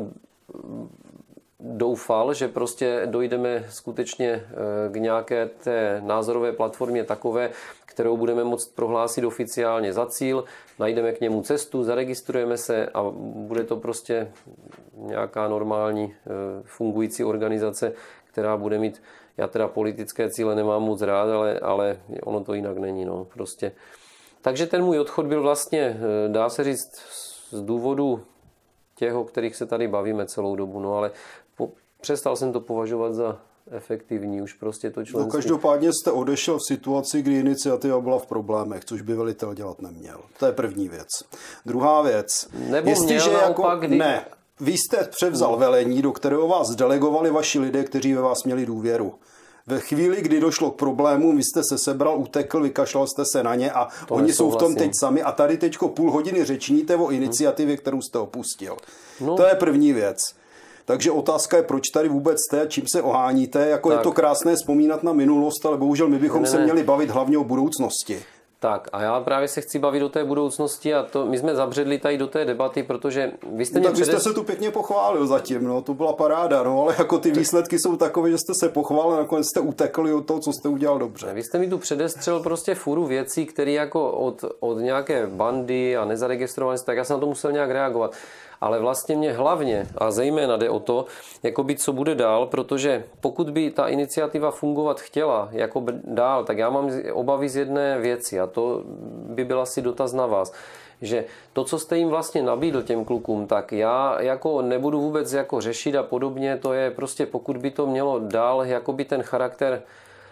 doufal, že prostě dojdeme skutečně k nějaké té názorové platformě takové, kterou budeme moct prohlásit oficiálně za cíl, najdeme k němu cestu, zaregistrujeme se a bude to prostě nějaká normální fungující organizace, která bude mít, já teda politické cíle nemám moc rád, ale ono to jinak není, no, prostě. Takže ten můj odchod byl vlastně, dá se říct, z důvodu těch, o kterých se tady bavíme celou dobu, no ale přestal jsem to považovat za efektivní, už prostě to členství. No, každopádně jste odešel v situaci, kdy iniciativa byla v problémech, což by velitel dělat neměl. To je první věc. Druhá věc. Nebo měl naopak, kdy... Ne, vy jste převzal velení, do kterého vás delegovali vaši lidé, kteří ve vás měli důvěru. Ve chvíli, kdy došlo k problému, vy jste se sebral, utekl, vykašlal jste se na ně a to oni jsou v tom teď sami a tady teďko půl hodiny řečníte o iniciativě, kterou jste opustil. No. To je první věc. Takže otázka je, proč tady vůbec jste, čím se oháníte. Jako je to krásné vzpomínat na minulost, ale bohužel my bychom se měli bavit hlavně o budoucnosti. Tak a já právě se chci bavit o té budoucnosti a to my jsme zabředli tady do té debaty, protože vy jste vy jste se tu pěkně pochválil zatím, no, to byla paráda, no, ale jako ty výsledky jsou takové, že jste se pochválil a nakonec jste utekli od toho, co jste udělal dobře. Vy jste mi tu předestřel prostě fůru věcí, které jako od nějaké bandy a nezaregistrované, tak já jsem na to musel nějak reagovat. Ale vlastně mě hlavně a zejména jde o to, jakoby co bude dál, protože pokud by ta iniciativa fungovat chtěla jako dál, tak já mám obavy z jedné věci a to by byl asi dotaz na vás, že to, co jste jim vlastně nabídl těm klukům, tak já jako nebudu vůbec jako řešit a podobně, to je prostě pokud by to mělo dál jakoby ten charakter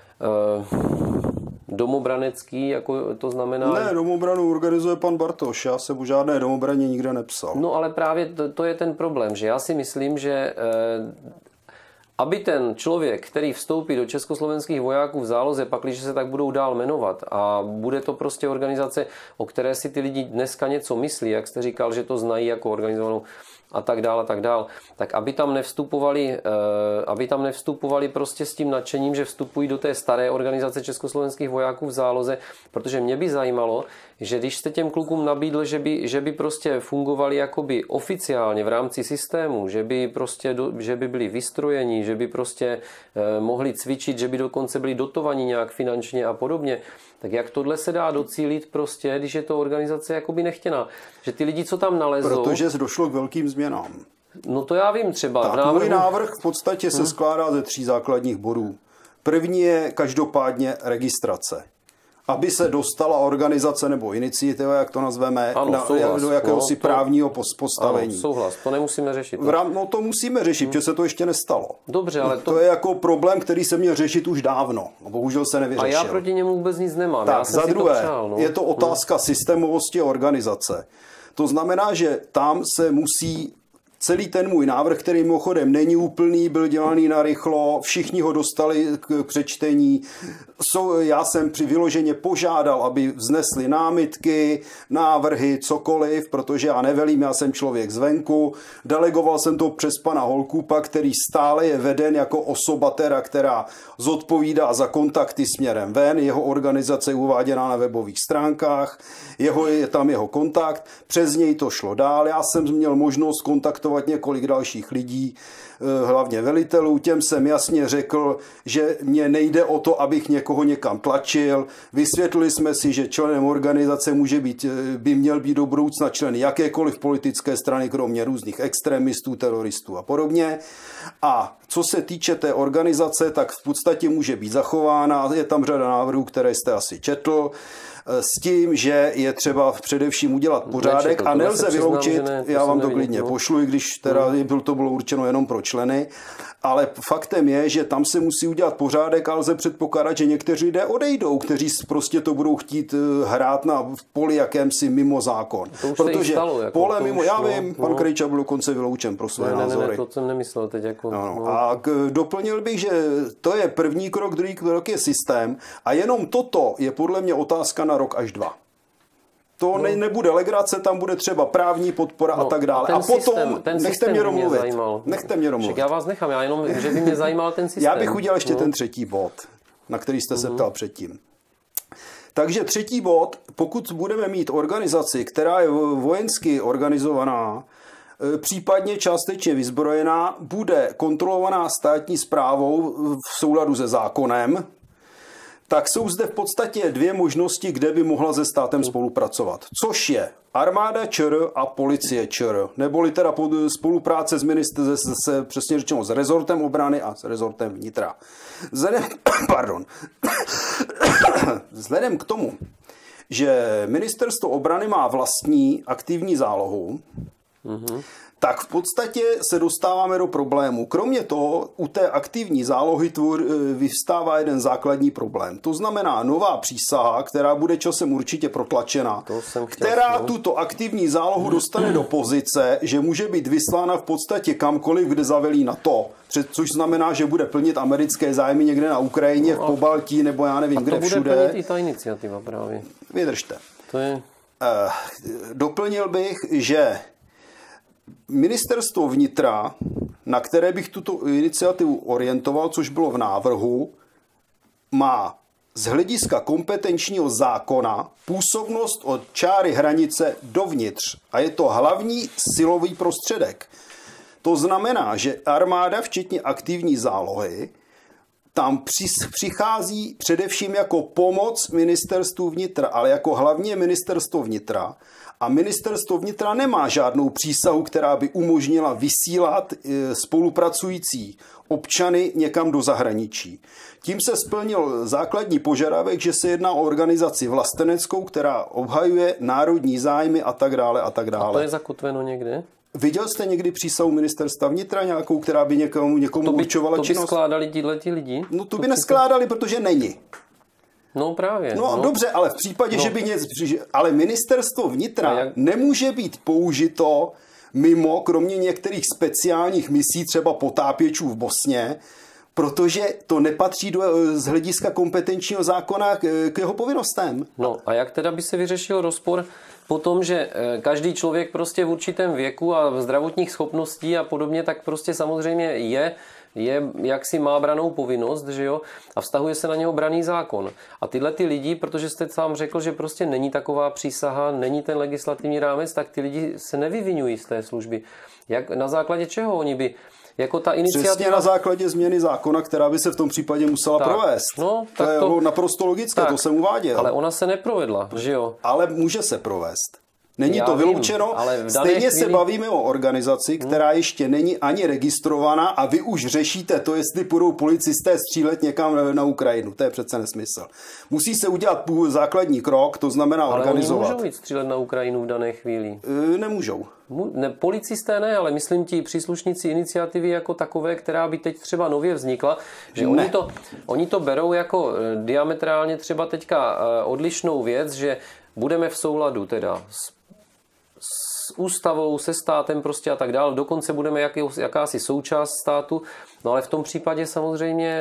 domobranecký, jako to znamená... Ne, domobranu organizuje pan Bartoš, já jsem o žádné domobraně nikde nepsal. No ale právě to je ten problém, že já si myslím, že aby ten člověk, který vstoupí do československých vojáků v záloze, pakliže se tak budou dál jmenovat a bude to prostě organizace, o které si ty lidi dneska něco myslí, jak jste říkal, že to znají jako organizovanou a tak dál, tak aby tam nevstupovali prostě s tím nadšením, že vstupují do té staré organizace československých vojáků v záloze, protože mě by zajímalo, že když jste těm klukům nabídl, že by prostě fungovali jakoby oficiálně v rámci systému, že by byli vystrojeni, že by prostě mohli cvičit, že by dokonce byli dotovaní nějak finančně a podobně, tak jak tohle se dá docílit prostě, když je to organizace jakoby nechtěná? Že ty lidi, co tam nalezou... Protože došlo k velkým změnám. No to já vím třeba. Tak můj návrh v podstatě se skládá ze 3 základních bodů. První je každopádně registrace. Aby se dostala organizace nebo iniciativa, jak to nazveme, do jakéhosi právního postavení. Ano, souhlas, to nemusíme řešit. No to musíme řešit, protože se to ještě nestalo. Dobře, ale to je jako problém, který se měl řešit už dávno. Bohužel se nevyřešil. A já proti němu vůbec nic nemám. Tak, já jsem za druhé, to přál, no. Je to otázka systémovosti organizace. To znamená, že tam se musí celý ten můj návrh, který mimochodem není úplný, byl dělaný narychlo, všichni ho dostali k přečtení, Já jsem vyloženě požádal, aby vznesli námitky, návrhy, cokoliv, protože já nevelím, já jsem člověk zvenku. Delegoval jsem to přes pana Holkupa, který stále je veden jako osoba, která zodpovídá za kontakty směrem ven. Jeho organizace je uváděná na webových stránkách, je tam jeho kontakt, přes něj to šlo dál. Já jsem měl možnost kontaktovat několik dalších lidí, hlavně velitelů, těm jsem jasně řekl, že mě nejde o to, abych někoho někam tlačil. Vysvětlili jsme si, že členem organizace by měl být do budoucna člen jakékoliv politické strany, kromě různých extremistů, teroristů a podobně. A co se týče té organizace, tak v podstatě může být zachována. Je tam řada návrhů, které jste asi četl, s tím, že je třeba především udělat pořádek a nelze vyloučit, já vám to klidně pošlu, i když teda to bylo určeno jenom pro členy, ale faktem je, že tam se musí udělat pořádek a lze předpokládat, že někteří lidé odejdou, kteří prostě to budou chtít hrát na poli jakémsi mimo zákon. Protože stalo, jako pole mimo, já vím, pan Krejča byl dokonce vyloučen pro své názory. Ne, to jsem nemyslel teď. A doplnil bych, že to je první krok, druhý krok je systém a jenom toto je podle mě otázka na rok až 2. To nebude legrace, tam bude třeba právní podpora a tak dále. A potom nechte mě domluvit. Však já vás nechám, já jenom, že by mě zajímal ten systém. Já bych udělal ještě ten třetí bod, na který jste se ptal předtím. Takže třetí bod, pokud budeme mít organizaci, která je vojensky organizovaná, případně částečně vyzbrojená, bude kontrolovaná státní správou v souladu se zákonem, tak jsou zde v podstatě dvě možnosti, kde by mohla se státem spolupracovat. Což je armáda ČR a policie ČR, neboli teda spolupráce s přesně řečeno s rezortem obrany a s rezortem vnitra. Vzhledem k tomu, že ministerstvo obrany má vlastní aktivní zálohu, tak v podstatě se dostáváme do problému. Kromě toho, u té aktivní zálohy vyvstává jeden základní problém. To znamená nová přísaha, která bude časem určitě protlačena, která tuto aktivní zálohu dostane do pozice, že může být vyslána v podstatě kamkoliv, kde zavelí NATO. Což znamená, že bude plnit americké zájmy někde na Ukrajině, v Pobaltí, nebo já nevím, kde všude. A to bude plnit i ta iniciativa právě. Vydržte. To je... Doplnil bych, že ministerstvo vnitra, na které bych tuto iniciativu orientoval, což bylo v návrhu, má z hlediska kompetenčního zákona působnost od čáry hranice dovnitř a je to hlavní silový prostředek. To znamená, že armáda, včetně aktivní zálohy, tam přichází především jako pomoc ministerstvu vnitra, ale jako hlavně ministerstvo vnitra. A ministerstvo vnitra nemá žádnou přísahu, která by umožnila vysílat spolupracující občany někam do zahraničí. Tím se splnil základní požadavek, že se jedná o organizaci vlasteneckou, která obhajuje národní zájmy a tak dále a tak dále. A to je zakotveno někde? Viděl jste někdy přísahu ministerstva vnitra nějakou, která by někomu určovala činnost? To by skládali tíhleti lidi? No to by neskládali, protože není. No právě. No dobře, ale v případě, že by ale ministerstvo vnitra nemůže být použito mimo, kromě některých speciálních misí, třeba potápěčů v Bosně, protože to nepatří z hlediska kompetenčního zákona k jeho povinnostem. No a jak teda by se vyřešil rozpor po tom, že každý člověk prostě v určitém věku a v zdravotních schopností a podobně, tak prostě samozřejmě je jaksi má branou povinnost, že jo, a vztahuje se na něho branný zákon. A tyhle ty lidi, protože jste sám řekl, že prostě není taková přísaha, není ten legislativní rámec, tak ty lidi se nevyvinují z té služby. Na základě čeho oni by jako ta iniciativa... Přesně na základě změny zákona, která by se v tom případě musela provést. No, to je naprosto logické, to jsem uváděl. Ale ona se neprovedla, že jo? Ale může se provést. Není to vyloučeno, stejně se bavíme o organizaci, která ještě není ani registrovaná a vy už řešíte to, jestli budou policisté střílet někam na Ukrajinu. To je přece nesmysl. Musí se udělat základní krok, to znamená organizovat. Ale oni můžou jít střílet na Ukrajinu v dané chvíli? Nemůžou. Policisté ne, ale myslím ti příslušníci iniciativy jako takové, která by teď třeba nově vznikla, že oni to berou jako diametrálně třeba teďka odlišnou věc, že budeme v souladu teda s ústavou, se státem prostě a tak dále. Dokonce budeme jakási součást státu. No ale v tom případě samozřejmě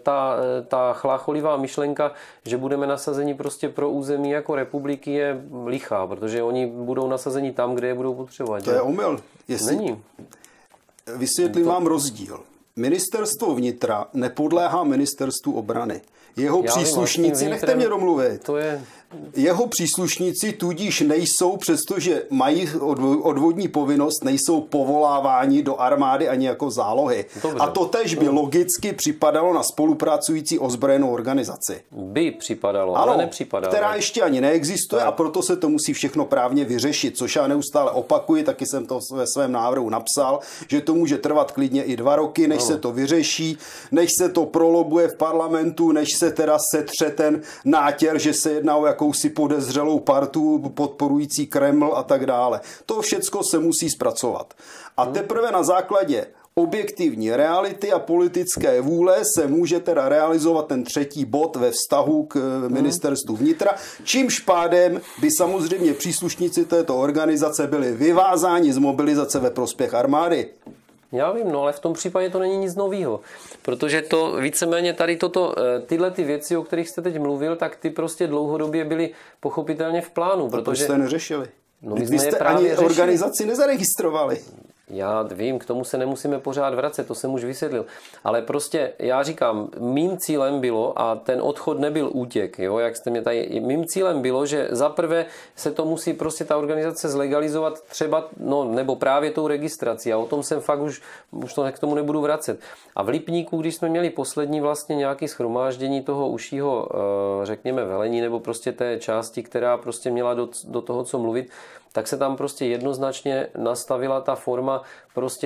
ta chlácholivá myšlenka, že budeme nasazeni prostě pro území jako republiky, je lichá, protože oni budou nasazeni tam, kde je budou potřebovat. To je omyl. Není. Vysvětlím vám rozdíl. Ministerstvo vnitra nepodléhá ministerstvu obrany. Jeho příslušníci, nechte mě domluvit. Jeho příslušníci tudíž nejsou, přestože mají odvodní povinnost, nejsou povoláváni do armády ani jako zálohy. Dobře. A to též by logicky připadalo na spolupracující ozbrojenou organizaci. By připadalo, ale nepřipadalo. Která ještě ani neexistuje a proto se to musí všechno právně vyřešit, což já neustále opakuji, taky jsem to ve svém návrhu napsal, že to může trvat klidně i 2 roky, než se to vyřeší, než se to prolobuje v parlamentu, než se teda setře ten nátěr, že se jedná o jakousi podezřelou partu podporující Kreml a tak dále. To všecko se musí zpracovat. A teprve na základě objektivní reality a politické vůle se může teda realizovat ten 3. bod ve vztahu k ministerstvu vnitra, čímž pádem by samozřejmě příslušníci této organizace byli vyvázáni z mobilizace ve prospěch armády. Já vím, no ale v tom případě to není nic novýho, protože to víceméně tady tyhle ty věci, o kterých jste teď mluvil, tak ty prostě dlouhodobě byly pochopitelně v plánu. Protože jste neřešili? No, vy jste ani organizaci nezaregistrovali. Já vím, k tomu se nemusíme pořád vracet, to jsem už vysvětlil. Ale prostě já říkám, mým cílem bylo, a ten odchod nebyl útěk, jo, jak jste mě tady, mým cílem bylo, že zaprvé se to musí prostě ta organizace zlegalizovat třeba, nebo právě tou registrací. A o tom jsem fakt už to k tomu nebudu vracet. A v Lipníku, když jsme měli poslední vlastně nějaké shromáždění toho užšího, řekněme, velení, nebo prostě té části, která prostě měla do toho, co mluvit, tak se tam prostě jednoznačně nastavila ta forma prostě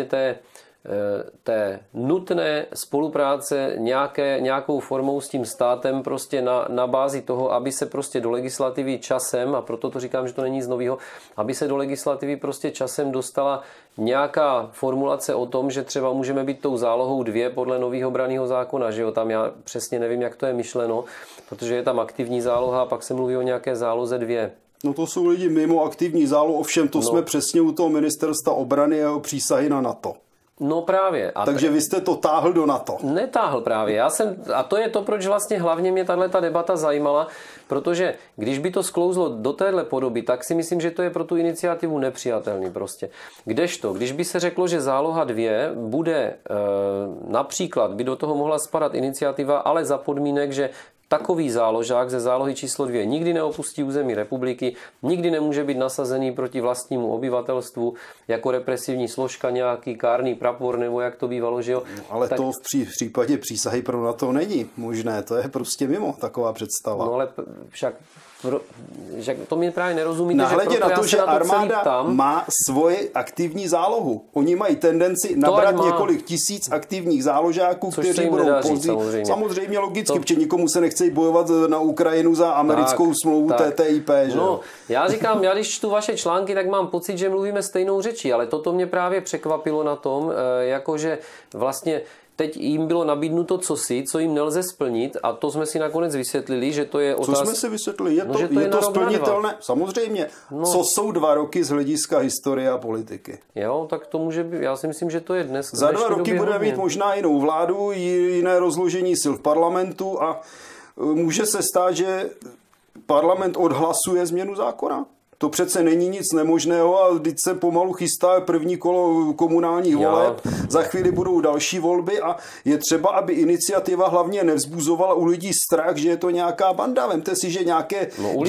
té nutné spolupráce nějakou formou s tím státem prostě na bázi toho, aby se prostě do legislativy časem, a proto to říkám, že to není nic nového, aby se do legislativy prostě časem dostala nějaká formulace o tom, že třeba můžeme být tou zálohou 2 podle nového branného zákona, že jo, tam já přesně nevím, jak to je myšleno, protože je tam aktivní záloha a pak se mluví o nějaké záloze 2. No to jsou lidi mimo aktivní zálohu, ovšem to jsme přesně u toho ministerstva obrany a jeho přísahy na NATO. No právě. Takže vy jste to táhl do NATO. Netáhl právě. A to je to, proč vlastně hlavně mě ta debata zajímala, protože když by to sklouzlo do téhle podoby, tak si myslím, že to je pro tu iniciativu nepřijatelný prostě. Kdežto, když by se řeklo, že záloha 2 bude například, by do toho mohla spadat iniciativa, ale za podmínek, že takový záložák ze zálohy číslo 2 nikdy neopustí území republiky, nikdy nemůže být nasazený proti vlastnímu obyvatelstvu jako represivní složka, nějaký kárný prapor, nebo jak to bývalo, že jo? No, ale tak to v případě přísahy pro NATO není možné, to je prostě mimo taková představa. No ale však to mi právě nerozumíte, nahledě na to, že armáda má svoji aktivní zálohu. Oni mají tendenci nabrat několik tisíc aktivních záložáků, kteří budou později. Samozřejmě logicky, protože nikomu se nechce bojovat na Ukrajinu za americkou smlouvu TTIP. Že? No, já říkám, já když čtu vaše články, tak mám pocit, že mluvíme stejnou řečí, ale toto mě právě překvapilo na tom, jakože vlastně teď jim bylo nabídnuto co jim nelze splnit a to jsme si nakonec vysvětlili, že to je otázka. Co jsme si vysvětlili? Je to splnitelné? Samozřejmě. Co jsou 2 roky z hlediska historie a politiky? Jo, tak to může být, já si myslím, že to je dnes. Za 2 roky budeme mít možná jinou vládu, jiné rozložení sil v parlamentu a může se stát, že parlament odhlasuje změnu zákona. To přece není nic nemožného a teď se pomalu chystá první kolo komunálních voleb. Za chvíli budou další volby a je třeba, aby iniciativa hlavně nevzbuzovala u lidí strach, že je to nějaká banda. Vemte si, že nějaké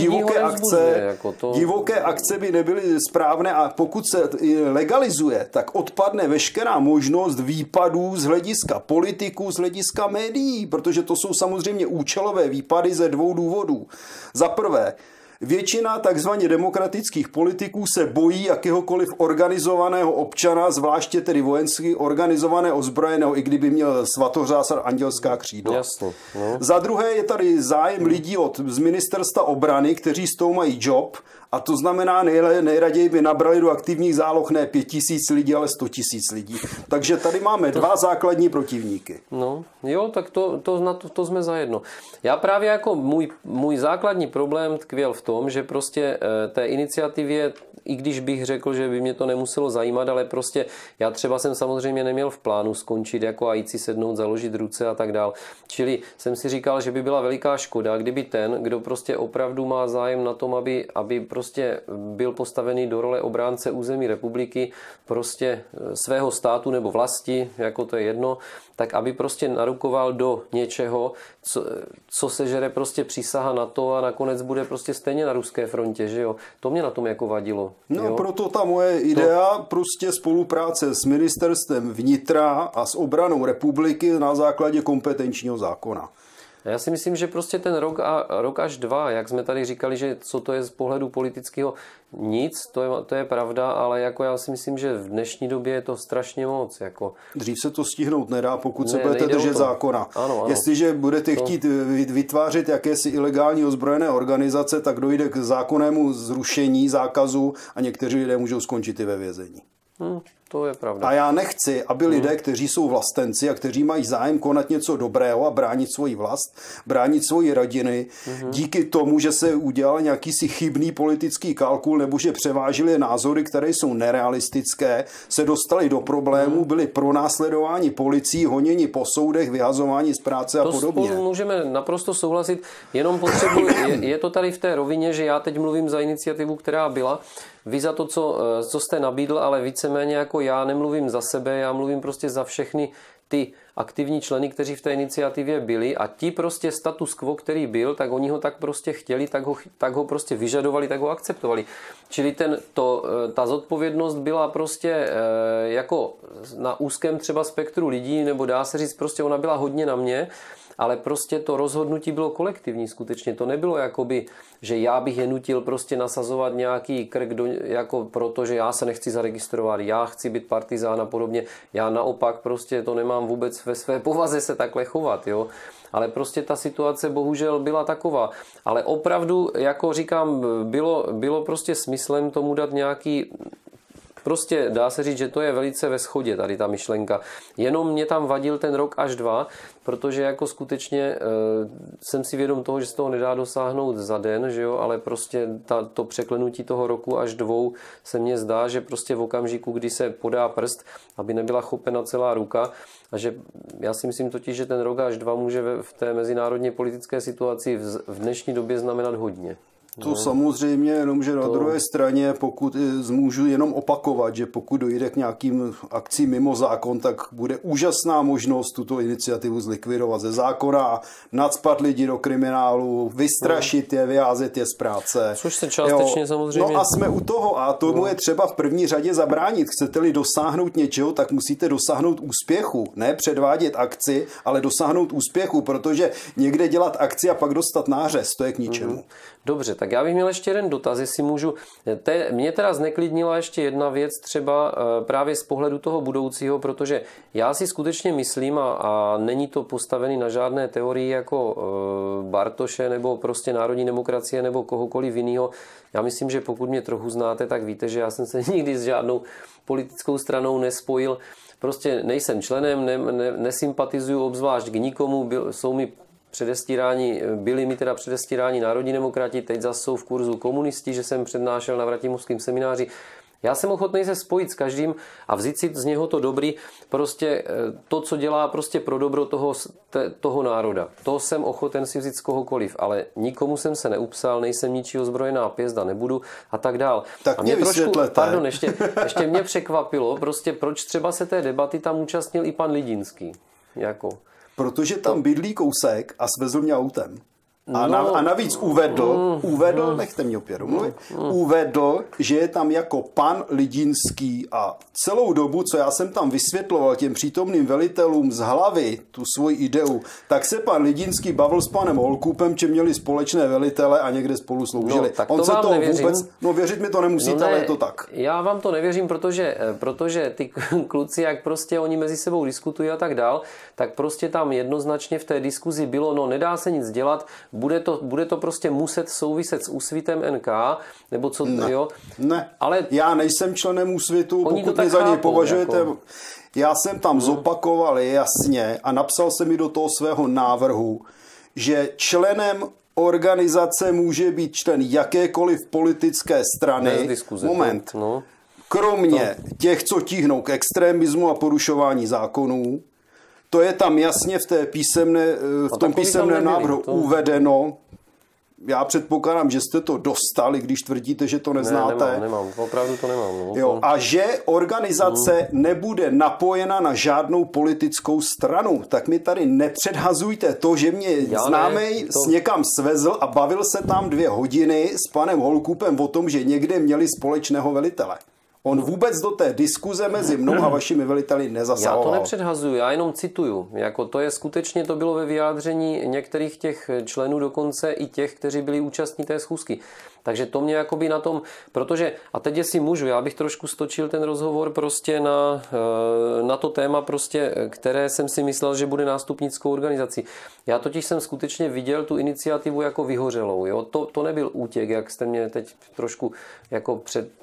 divoké akce by nebyly správné a pokud se legalizuje, tak odpadne veškerá možnost výpadů z hlediska politiků, z hlediska médií, protože to jsou samozřejmě účelové výpady ze 2 důvodů. Za prvé, většina takzvaně demokratických politiků se bojí jakéhokoliv organizovaného občana, zvláště tedy vojensky organizovaného ozbrojeného, i kdyby měl svatořád a andělská křídla. Jasně, no. Za druhé je tady zájem lidí z ministerstva obrany, kteří s tou mají job, a to znamená nejraději by nabrali do aktivních záloh ne 5 000 lidí, ale 100 000 lidí. Takže tady máme 2 základní protivníky. No, jo, tak to jsme zajedno. Já právě jako můj základní problém tkvěl v tom, že prostě té iniciativě i když bych řekl, že by mě to nemuselo zajímat, ale prostě já třeba jsem samozřejmě neměl v plánu skončit jako AIC, sednout, založit ruce a tak dál. Čili jsem si říkal, že by byla veliká škoda, kdyby ten, kdo prostě opravdu má zájem na tom, aby prostě byl postavený do role obránce území republiky, prostě svého státu nebo vlasti, jako to je jedno, tak aby prostě narukoval do něčeho, co sežere prostě přísaha na to a nakonec bude prostě stejně na ruské frontě, že jo. To mě na tom jako vadilo. No jo? proto ta moje idea prostě spolupráce s ministerstvem vnitra a s obranou republiky na základě kompetenčního zákona. Já si myslím, že prostě ten rok až 2, jak jsme tady říkali, že co to je z pohledu politického, nic, to je pravda, ale jako já si myslím, že v dnešní době je to strašně moc. Jako. Dřív se to stihnout nedá, pokud se budete držet zákona. Ano. Jestliže budete chtít vytvářet jakési ilegální ozbrojené organizace, tak dojde k zákonnému zrušení zákazu a někteří lidé můžou skončit i ve vězení. To je pravda. A já nechci, aby lidé, kteří jsou vlastenci a kteří mají zájem konat něco dobrého a bránit svoji vlast, bránit svoji rodiny, díky tomu, že se udělal nějaký si chybný politický kalkul nebo že převážily názory, které jsou nerealistické, se dostali do problémů, byli pronásledováni policií, honěni po soudech, vyhazováni z práce a podobně. To spolu můžeme naprosto souhlasit, jenom potřebuji, je to tady v té rovině, že já teď mluvím za iniciativu, která byla, vy za to, co jste nabídl, ale víceméně jako já nemluvím za sebe, já mluvím prostě za všechny ty aktivní členy, kteří v té iniciativě byli a ti prostě status quo, který byl, tak oni ho tak prostě chtěli, tak ho prostě vyžadovali, tak ho akceptovali. Čili ta zodpovědnost byla prostě jako na úzkém třeba spektru lidí, nebo dá se říct, prostě ona byla hodně na mě, ale prostě to rozhodnutí bylo kolektivní skutečně. To nebylo jakoby, že já bych je nutil prostě nasazovat nějaký krk, jako proto, že já se nechci zaregistrovat, já chci být partizán a podobně. Já naopak prostě to nemám vůbec ve své povaze se takhle chovat, jo. Ale prostě ta situace bohužel byla taková. Ale opravdu, jako říkám, bylo prostě smyslem tomu dát nějaký... Prostě dá se říct, že to je velice ve shodě tady ta myšlenka. Jenom mě tam vadil ten rok až 2, protože jako skutečně jsem si vědom toho, že se toho nedá dosáhnout za den, že jo, ale prostě to překlenutí toho roku až 2 se mně zdá, že prostě v okamžiku, kdy se podá prst, aby nebyla chopena celá ruka, a že já si myslím totiž, že ten rok až 2 může v té mezinárodně politické situaci v dnešní době znamenat hodně. To samozřejmě, jenomže na druhé straně, pokud můžu jenom opakovat, že pokud dojde k nějakým akcím mimo zákon, tak bude úžasná možnost tuto iniciativu zlikvidovat ze zákona, nacpat lidi do kriminálu, vystrašit je, vyházet je z práce. Což se částečně samozřejmě... No a jsme u toho a tomu je třeba v první řadě zabránit. Chcete-li dosáhnout něčeho, tak musíte dosáhnout úspěchu. Ne předvádět akci, ale dosáhnout úspěchu, protože někde dělat akci a pak dostat nářez, to je k ničemu. Dobře, tak já bych měl ještě jeden dotaz, jestli můžu. Mě teda zneklidnila ještě jedna věc, třeba právě z pohledu toho budoucího, protože já si skutečně myslím, a není to postavený na žádné teorii jako Bartoše nebo prostě národní demokracie nebo kohokoliv jiného. Já myslím, že pokud mě trochu znáte, tak víte, že já jsem se nikdy s žádnou politickou stranou nespojil. Prostě nejsem členem, nesympatizuju obzvlášť k nikomu, byli mi teda předestíráni národní demokrati, teď zase jsou v kurzu komunisti, že jsem přednášel na Vratimovském semináři. Já jsem ochotný se spojit s každým a vzít si z něho to dobrý, prostě to, co dělá prostě pro dobro toho národa. To jsem ochoten si vzít z kohokoliv, ale nikomu jsem se neupsal, nejsem ničí ozbrojená pěst a nebudu a tak dál. Tak a mě vysvětlete. Pardon, ještě mě překvapilo, prostě proč třeba se té debaty tam účastnil i pan Lidinský. Jako... Protože tam bydlí kousek a svezl mě autem. A navíc uvedl, nechte mě opět domluvit, uvedl, že je tam jako pan Lidinský a celou dobu, co já jsem tam vysvětloval těm přítomným velitelům z hlavy tu svoji ideu, tak se pan Lidinský bavil s panem Holkupem, že měli společné velitele a někde spolu sloužili. Tak on to se toho nevěřím. Věřit mi to nemusíte, ale je to tak. Já vám to nevěřím, protože ty kluci, jak prostě oni mezi sebou diskutují a tak dál, tak prostě tam jednoznačně v té diskuzi bylo, nedá se nic dělat, bude to prostě muset souviset s Úsvitem NK, nebo co, jo? Ne, ale já nejsem členem Úsvitu, pokud mě za něj považujete. Jako... Já jsem tam zopakoval jasně a napsal jsem mi do toho svého návrhu, že členem organizace může být člen jakékoliv politické strany. Moment. No. Kromě těch, co tíhnou k extremismu a porušování zákonů, to je tam jasně v tom písemném návrhu uvedeno. Já předpokládám, že jste to dostali, když tvrdíte, že to neznáte. Ne, nemám. Opravdu to nemám. No. Jo, a že organizace nebude napojena na žádnou politickou stranu. Tak mi tady nepředhazujte to, že mě známej někam svezl a bavil se tam 2 hodiny s panem Holkupem o tom, že někde měli společného velitele. On vůbec do té diskuze mezi mnou a vašimi veliteli nezasahoval. Já to nepředhazuju, já jenom cituju. Jako to je skutečně, to bylo ve vyjádření některých těch členů, dokonce i těch, kteří byli účastní té schůzky. Takže to mě jakoby na tom, protože, a teď jestli můžu, já bych trošku stočil ten rozhovor prostě na to téma prostě, které jsem si myslel, že bude nástupnickou organizací. Já totiž jsem skutečně viděl tu iniciativu jako vyhořelou. Jo? To nebyl útěk, jak jste mě teď trošku jako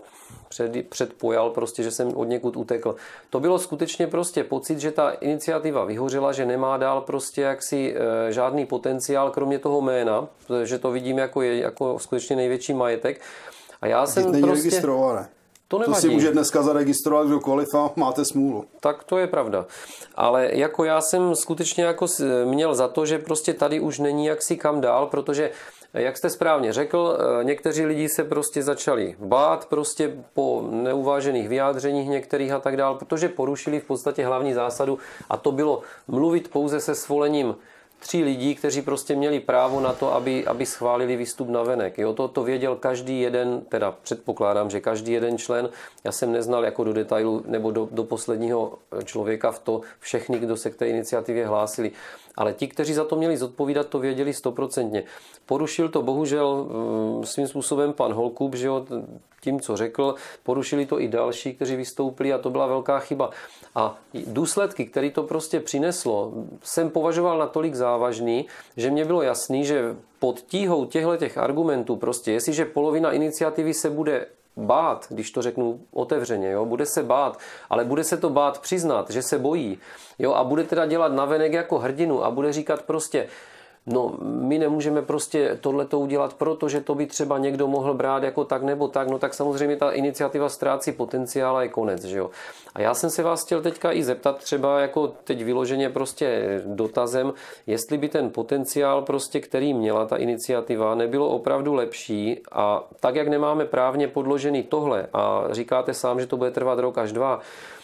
předpojal, prostě, že jsem od někud utekl. To bylo skutečně prostě pocit, že ta iniciativa vyhořela, že nemá dál prostě jaksi žádný potenciál, kromě toho jména, že to vidím jako skutečně největší majetek. A já jsem není prostě... registrované. To nevadí. To si může dneska zaregistrovat kdokoliv a máte smůlu. Tak to je pravda. Ale jako já jsem skutečně jako měl za to, že prostě tady už není jaksi kam dál, protože jak jste správně řekl, někteří lidi se prostě začali bát prostě po neuvážených vyjádřeních některých a tak dál, protože porušili v podstatě hlavní zásadu a to bylo mluvit pouze se svolením 3 lidí, kteří prostě měli právo na to, aby schválili výstup na venek. Jo, to věděl každý jeden, teda předpokládám, že každý jeden člen. Já jsem neznal jako do detailu nebo do posledního člověka v to všechny, kdo se k té iniciativě hlásili. Ale ti, kteří za to měli zodpovídat, to věděli 100%. Porušil to bohužel svým způsobem pan Holkup, že jo, tím, co řekl. Porušili to i další, kteří vystoupili a to byla velká chyba. A důsledky, které to prostě přineslo, jsem považoval natolik závažný, že mě bylo jasný, že pod tíhou těchto argumentů prostě, jestliže polovina iniciativy se bude bát, když to řeknu otevřeně, jo, bude se bát, ale bude se to bát přiznat, že se bojí, jo, a bude teda dělat navenek jako hrdinu a bude říkat prostě, no, my nemůžeme prostě tohleto udělat, protože to by třeba někdo mohl brát jako tak nebo tak, no tak samozřejmě ta iniciativa ztrácí potenciál a je konec, že jo. A já jsem se vás chtěl teďka i zeptat třeba jako teď vyloženě prostě dotazem, jestli by ten potenciál prostě, který měla ta iniciativa, nebylo opravdu lepší a tak, jak nemáme právně podložený tohle a říkáte sám, že to bude trvat rok až 2,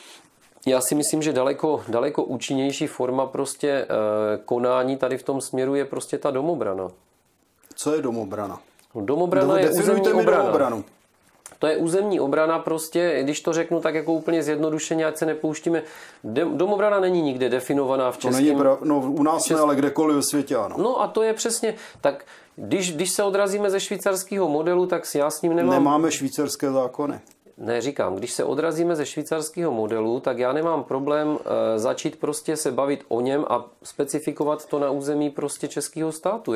já si myslím, že daleko účinnější forma prostě konání tady v tom směru je prostě ta domobrana. Co je domobrana? Domobrana je územní obrana. To je územní obrana prostě, když to řeknu tak jako úplně zjednodušeně, ať se nepouštíme. Domobrana není nikde definovaná v českém... u nás ne, ale kdekoliv ve světě ano. No a to je přesně, tak když se odrazíme ze švýcarského modelu, tak já s ním nemám... Nemáme švýcarské zákony. Ne, říkám, když se odrazíme ze švýcarského modelu, tak já nemám problém začít prostě se bavit o něm a specifikovat to na území prostě českého státu.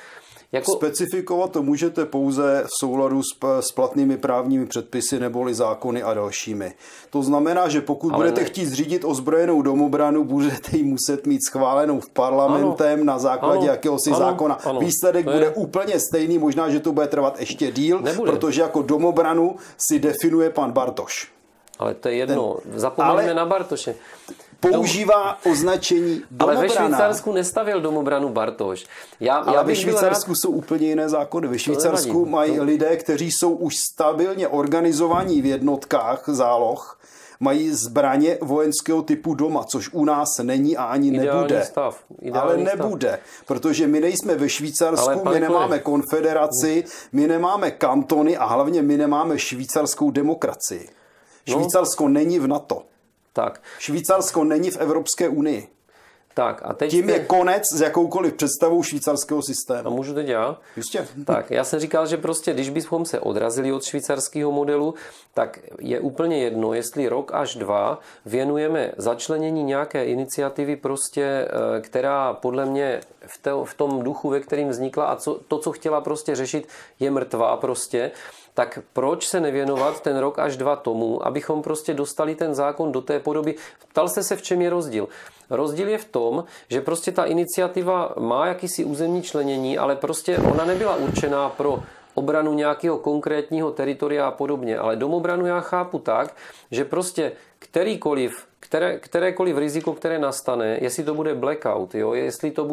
Specifikovat to můžete pouze v souladu s platnými právními předpisy neboli zákony a dalšími. To znamená, že pokud budete chtít zřídit ozbrojenou domobranu, budete ji muset mít schválenou v parlamentem na základě jakéhosi zákona. Výsledek bude úplně stejný, možná, že to bude trvat ještě díl, protože jako domobranu si definuje pan Bartoš. Ale to je jedno. Zapomeňme na Bartoše. Používá označení domobrana. Ale ve Švýcarsku nestavil domobranu Bartoš. Ale ve Švýcarsku jsou úplně jiné zákony. Ve Švýcarsku mají lidé, kteří jsou už stabilně organizovaní v jednotkách záloh, mají zbraně vojenského typu doma, což u nás není a ani nebude. Ale nebude, protože my nejsme ve Švýcarsku, my nemáme konfederaci, my nemáme kantony a hlavně my nemáme švýcarskou demokracii. Švýcarsko není v NATO. Tak. Švýcarsko není v Evropské unii. Tak, a teď tím je konec s jakoukoliv představou švýcarského systému. A můžu teď já? Jistě. Tak, já jsem říkal, že prostě, když bychom se odrazili od švýcarského modelu, tak je úplně jedno, jestli rok až 2 věnujeme začlenění nějaké iniciativy prostě, která podle mě v tom duchu, ve kterým vznikla a co chtěla prostě řešit, je mrtvá prostě. tak proč se nevěnovat ten rok až 2 tomu, abychom prostě dostali ten zákon do té podoby. Ptal jste se, v čem je rozdíl. Rozdíl je v tom, že prostě ta iniciativa má jakýsi územní členění, ale prostě ona nebyla určená pro obranu nějakého konkrétního teritoria a podobně. Ale domobranu já chápu tak, že prostě kterékoliv riziko, které nastane, jestli to bude blackout, jo, jestli to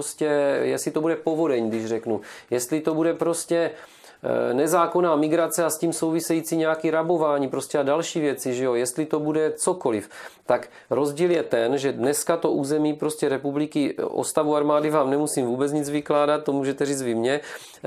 bude povodeň, když řeknu, jestli to bude prostě nezákonná migrace a s tím související nějaký rabování prostě a další věci, že jo, jestli to bude cokoliv, tak rozdíl je ten, že dneska to území prostě republiky, o stavu armády vám nemusím vůbec nic vykládat, to můžete říct vy mně,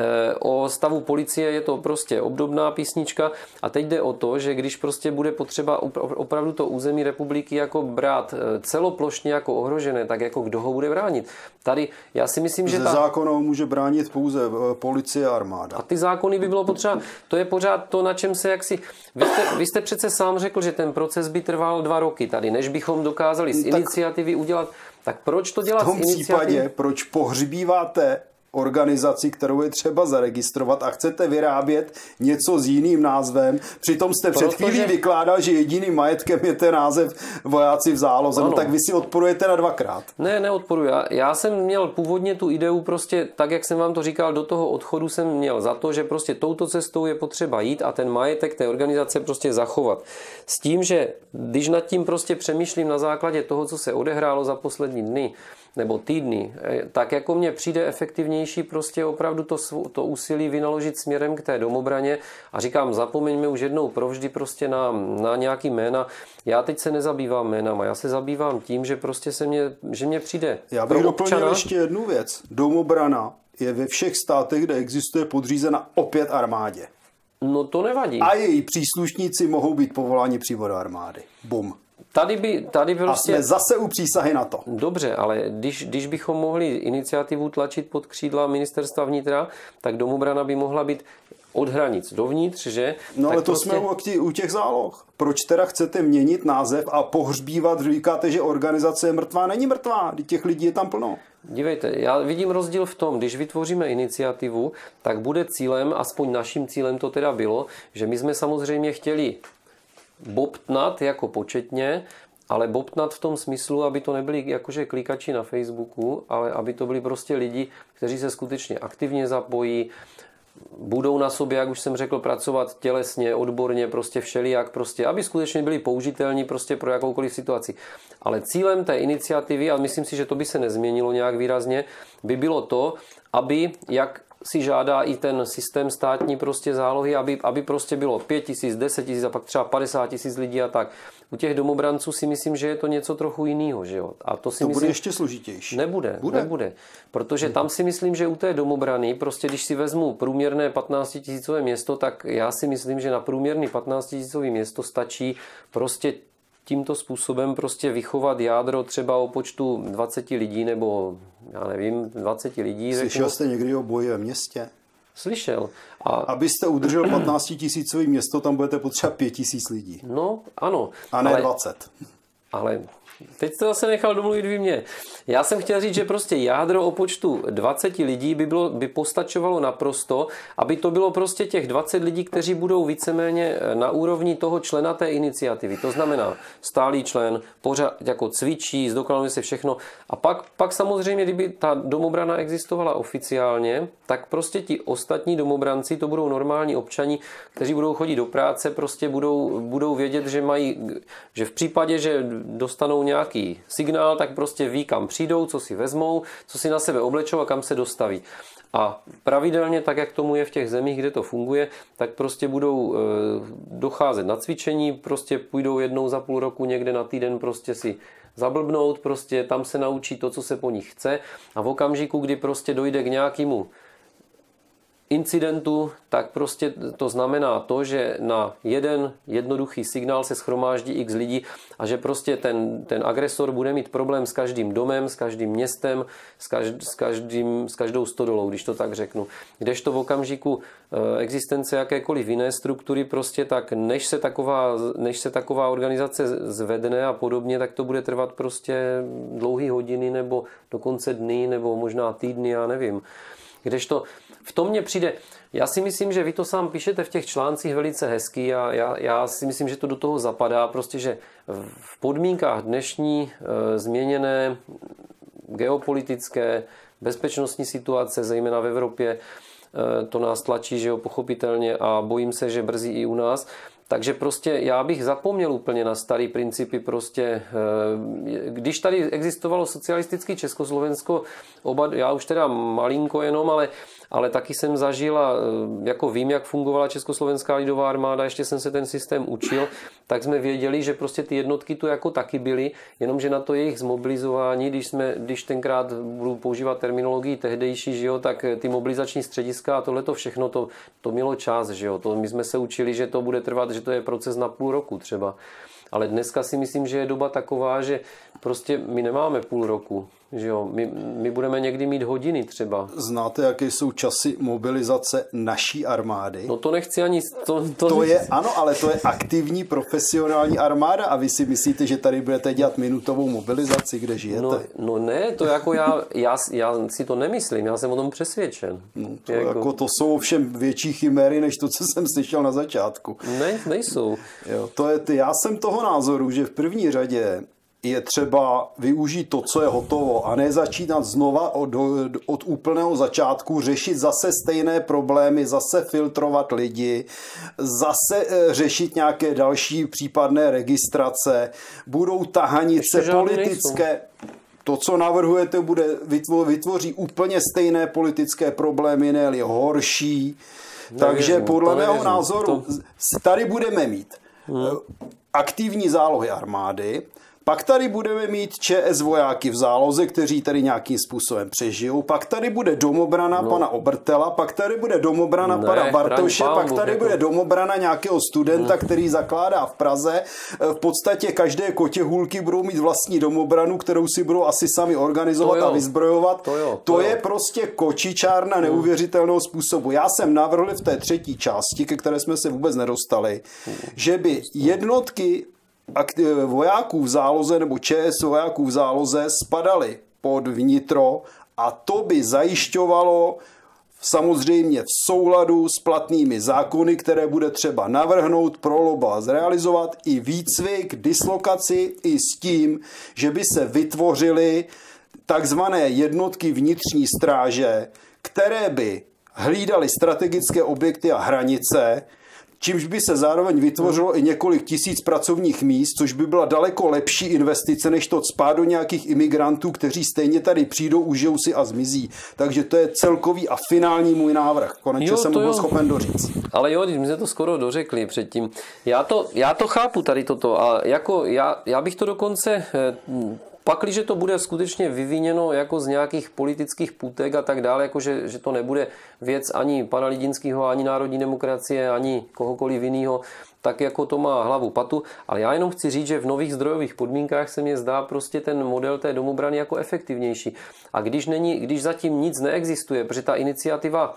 o stavu policie je to prostě obdobná písnička a teď jde o to, že když prostě bude potřeba opravdu to území republiky jako brát celoplošně jako ohrožené, tak jako kdo ho bude bránit? Tady já si myslím, že ze zákona může bránit pouze policie a armáda. A ty zákony by bylo potřeba, to je pořád to, na čem se jaksi... Vy jste přece sám řekl, že ten proces by trval 2 roky tady, než bychom dokázali z iniciativy udělat... Tak proč to dělat z iniciativy? V tom případě, proč pohřbíváte organizaci, kterou je třeba zaregistrovat a chcete vyrábět něco s jiným názvem. Přitom jste před chvílí vykládal, že jediným majetkem je ten název vojáci v záloze. No tak vy si odporujete na 2krát. Ne, neodporuji. Já jsem měl původně tu ideu prostě, tak jak jsem vám to říkal, do toho odchodu jsem měl za to, že prostě touto cestou je potřeba jít a ten majetek té organizace prostě zachovat. S tím, že když nad tím prostě přemýšlím na základě toho, co se odehrálo za poslední dny, nebo týdny, tak jako mně přijde efektivnější prostě opravdu to úsilí vynaložit směrem k té domobraně a říkám, zapomeňme už jednou provždy prostě na nějaký jména. Já teď se nezabývám jménama, já se zabývám tím, že prostě že mně přijde. Já bych doplnil ještě jednu věc. Domobrana je ve všech státech, kde existuje, podřízena opět armádě. No to nevadí. A její příslušníci mohou být povoláni přímo do armády. Bum. Tady prostě... A jsme zase u přísahy na to. Dobře, ale když bychom mohli iniciativu tlačit pod křídla ministerstva vnitra, tak domobrana by mohla být od hranic dovnitř, že? No ale to prostě... jsme u těch záloh. Proč teda chcete měnit název a pohřbívat, říkáte, že organizace je mrtvá? Není mrtvá, těch lidí je tam plno. Dívejte, já vidím rozdíl v tom, když vytvoříme iniciativu, tak bude cílem, aspoň naším cílem to teda bylo, že my jsme samozřejmě chtěli bobtnat jako početně, ale bobtnat v tom smyslu, aby to nebyli jakože klikači na Facebooku, ale aby to byli prostě lidi, kteří se skutečně aktivně zapojí, budou na sobě, jak už jsem řekl, pracovat tělesně, odborně, prostě všelijak, prostě, aby skutečně byli použitelní prostě pro jakoukoliv situaci. Ale cílem té iniciativy, a myslím si, že to by se nezměnilo nějak výrazně, by bylo to, aby, jak si žádá i ten systém státní prostě zálohy, aby prostě bylo 5 000, 10 000 a pak třeba 50 000 lidí a tak. U těch domobranců si myslím, že je to něco trochu jiného, že jo? A to bude ještě složitější. Nebude. Protože tam si myslím, že u té domobrany, prostě když si vezmu průměrné 15 000 město, tak já si myslím, že na průměrný 15 000 město stačí prostě tímto způsobem prostě vychovat jádro třeba o počtu 20 lidí nebo, já nevím, 20 lidí. Slyšel jste někdy o boji ve městě? Slyšel. Abyste udržel 15 000 město, tam budete potřebovat 5 000 lidí. No, ano. A ne 20. Ale teď jste zase nechal domluvit vy mě. Já jsem chtěl říct, že prostě jádro o počtu 20 lidí by postačovalo naprosto, aby to bylo prostě těch 20 lidí, kteří budou víceméně na úrovni toho člena té iniciativy. To znamená stálý člen, pořád jako cvičí, zdokonaluje se všechno. A pak samozřejmě, kdyby ta domobrana existovala oficiálně, tak prostě ti ostatní domobranci, to budou normální občani, kteří budou chodit do práce, prostě budou vědět, že v případě, že dostanou nějaký signál, tak prostě ví, kam přijdou, co si vezmou, co si na sebe oblečou a kam se dostaví. A pravidelně, tak jak tomu je v těch zemích, kde to funguje, tak prostě budou docházet na cvičení, prostě půjdou jednou za půl roku někde na týden prostě si zablbnout, prostě tam se naučí to, co se po nich chce a v okamžiku, kdy prostě dojde k nějakému incidentu, tak prostě to znamená to, že na jeden jednoduchý signál se shromáždí x lidí a že prostě ten agresor bude mít problém s každým domem, s každým městem, s každou stodolou, když to tak řeknu. Kdežto v okamžiku existence jakékoliv jiné struktury prostě tak, než se taková organizace zvedne a podobně, tak to bude trvat prostě dlouhý hodiny nebo dokonce dny nebo možná týdny, já nevím. Kdežto v tom mně přijde, já si myslím, že vy to sám píšete v těch článcích velice hezky a já si myslím, že to do toho zapadá, prostě, že v podmínkách dnešní změněné geopolitické bezpečnostní situace, zejména v Evropě, to nás tlačí, že jo, pochopitelně, a bojím se, že brzy i u nás. Takže prostě já bych zapomněl úplně na starý principy prostě. Když tady existovalo socialistické Československo, já už teda malinko jenom, ale taky jsem zažil a jako vím, jak fungovala Československá lidová armáda, ještě jsem se ten systém učil, tak jsme věděli, že prostě ty jednotky tu jako taky byly, jenomže na to jejich zmobilizování, když tenkrát budu používat terminologii tehdejší, že jo, tak ty mobilizační střediska a tohleto všechno, to mělo čas, že jo, my jsme se učili, že to bude trvat, že to je proces na půl roku třeba. Ale dneska si myslím, že je doba taková, že prostě my nemáme půl roku. Že jo? My budeme někdy mít hodiny třeba. Znáte, jaké jsou časy mobilizace naší armády? No to nechci ani... Ano, ale to je aktivní profesionální armáda a vy si myslíte, že tady budete dělat minutovou mobilizaci, kde žijete? No ne, to jako já si to nemyslím, já jsem o tom přesvědčen. No to jsou ovšem větší chiméry, než to, co jsem slyšel na začátku. Ne, nejsou. Jo, já jsem toho názoru, že v první řadě je třeba využít to, co je hotovo a ne začínat znova od úplného začátku, řešit zase stejné problémy, zase filtrovat lidi, zase řešit nějaké další případné registrace, budou tahanice politické. To, co navrhujete, vytvoří úplně stejné politické problémy, ne-li horší. Takže podle mého názoru tady budeme mít aktivní zálohy armády, pak tady budeme mít ČS vojáky v záloze, kteří tady nějakým způsobem přežijou. Pak tady bude domobrana pana Obertela, pak tady bude domobrana pana Bartoše, pak tady bude domobrana nějakého studenta, který zakládá v Praze. V podstatě každé kotěhůlky budou mít vlastní domobranu, kterou si budou asi sami organizovat a vyzbrojovat. To je prostě kočičárna neuvěřitelného způsobu. Já jsem navrhl v té třetí části, ke které jsme se vůbec nedostali, že by jednotky vojáků v záloze nebo ČS vojáků v záloze spadaly pod vnitro a to by zajišťovalo samozřejmě v souladu s platnými zákony, které bude třeba navrhnout, prolobovat, zrealizovat i výcvik, dislokaci i s tím, že by se vytvořily takzvané jednotky vnitřní stráže, které by hlídaly strategické objekty a hranice, čímž by se zároveň vytvořilo i několik tisíc pracovních míst, což by byla daleko lepší investice, než to cpát do nějakých imigrantů, kteří stejně tady přijdou, užijou si a zmizí. Takže to je celkový a finální můj návrh. Konečně jsem byl schopen doříct. Ale jo, my jsme to skoro dořekli předtím. Já to chápu tady toto a jako já bych to dokonce... Pakliže to bude skutečně vyviněno jako z nějakých politických půtek a tak dále, jako že to nebude věc ani pana Lidinského, ani národní demokracie, ani kohokoliv jiného, tak jako to má hlavu patu. Ale já jenom chci říct, že v nových zdrojových podmínkách se mně zdá prostě ten model té domobrany jako efektivnější. A když zatím nic neexistuje, protože ta iniciativa,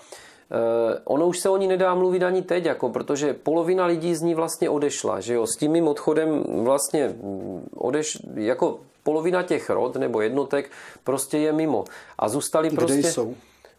ono už se o ní nedá mluvit ani teď, protože polovina lidí z ní vlastně odešla. Že jo? S tím mým odchodem vlastně jako polovina těch rod nebo jednotek prostě je mimo. A zůstali prostě... Kde jsou?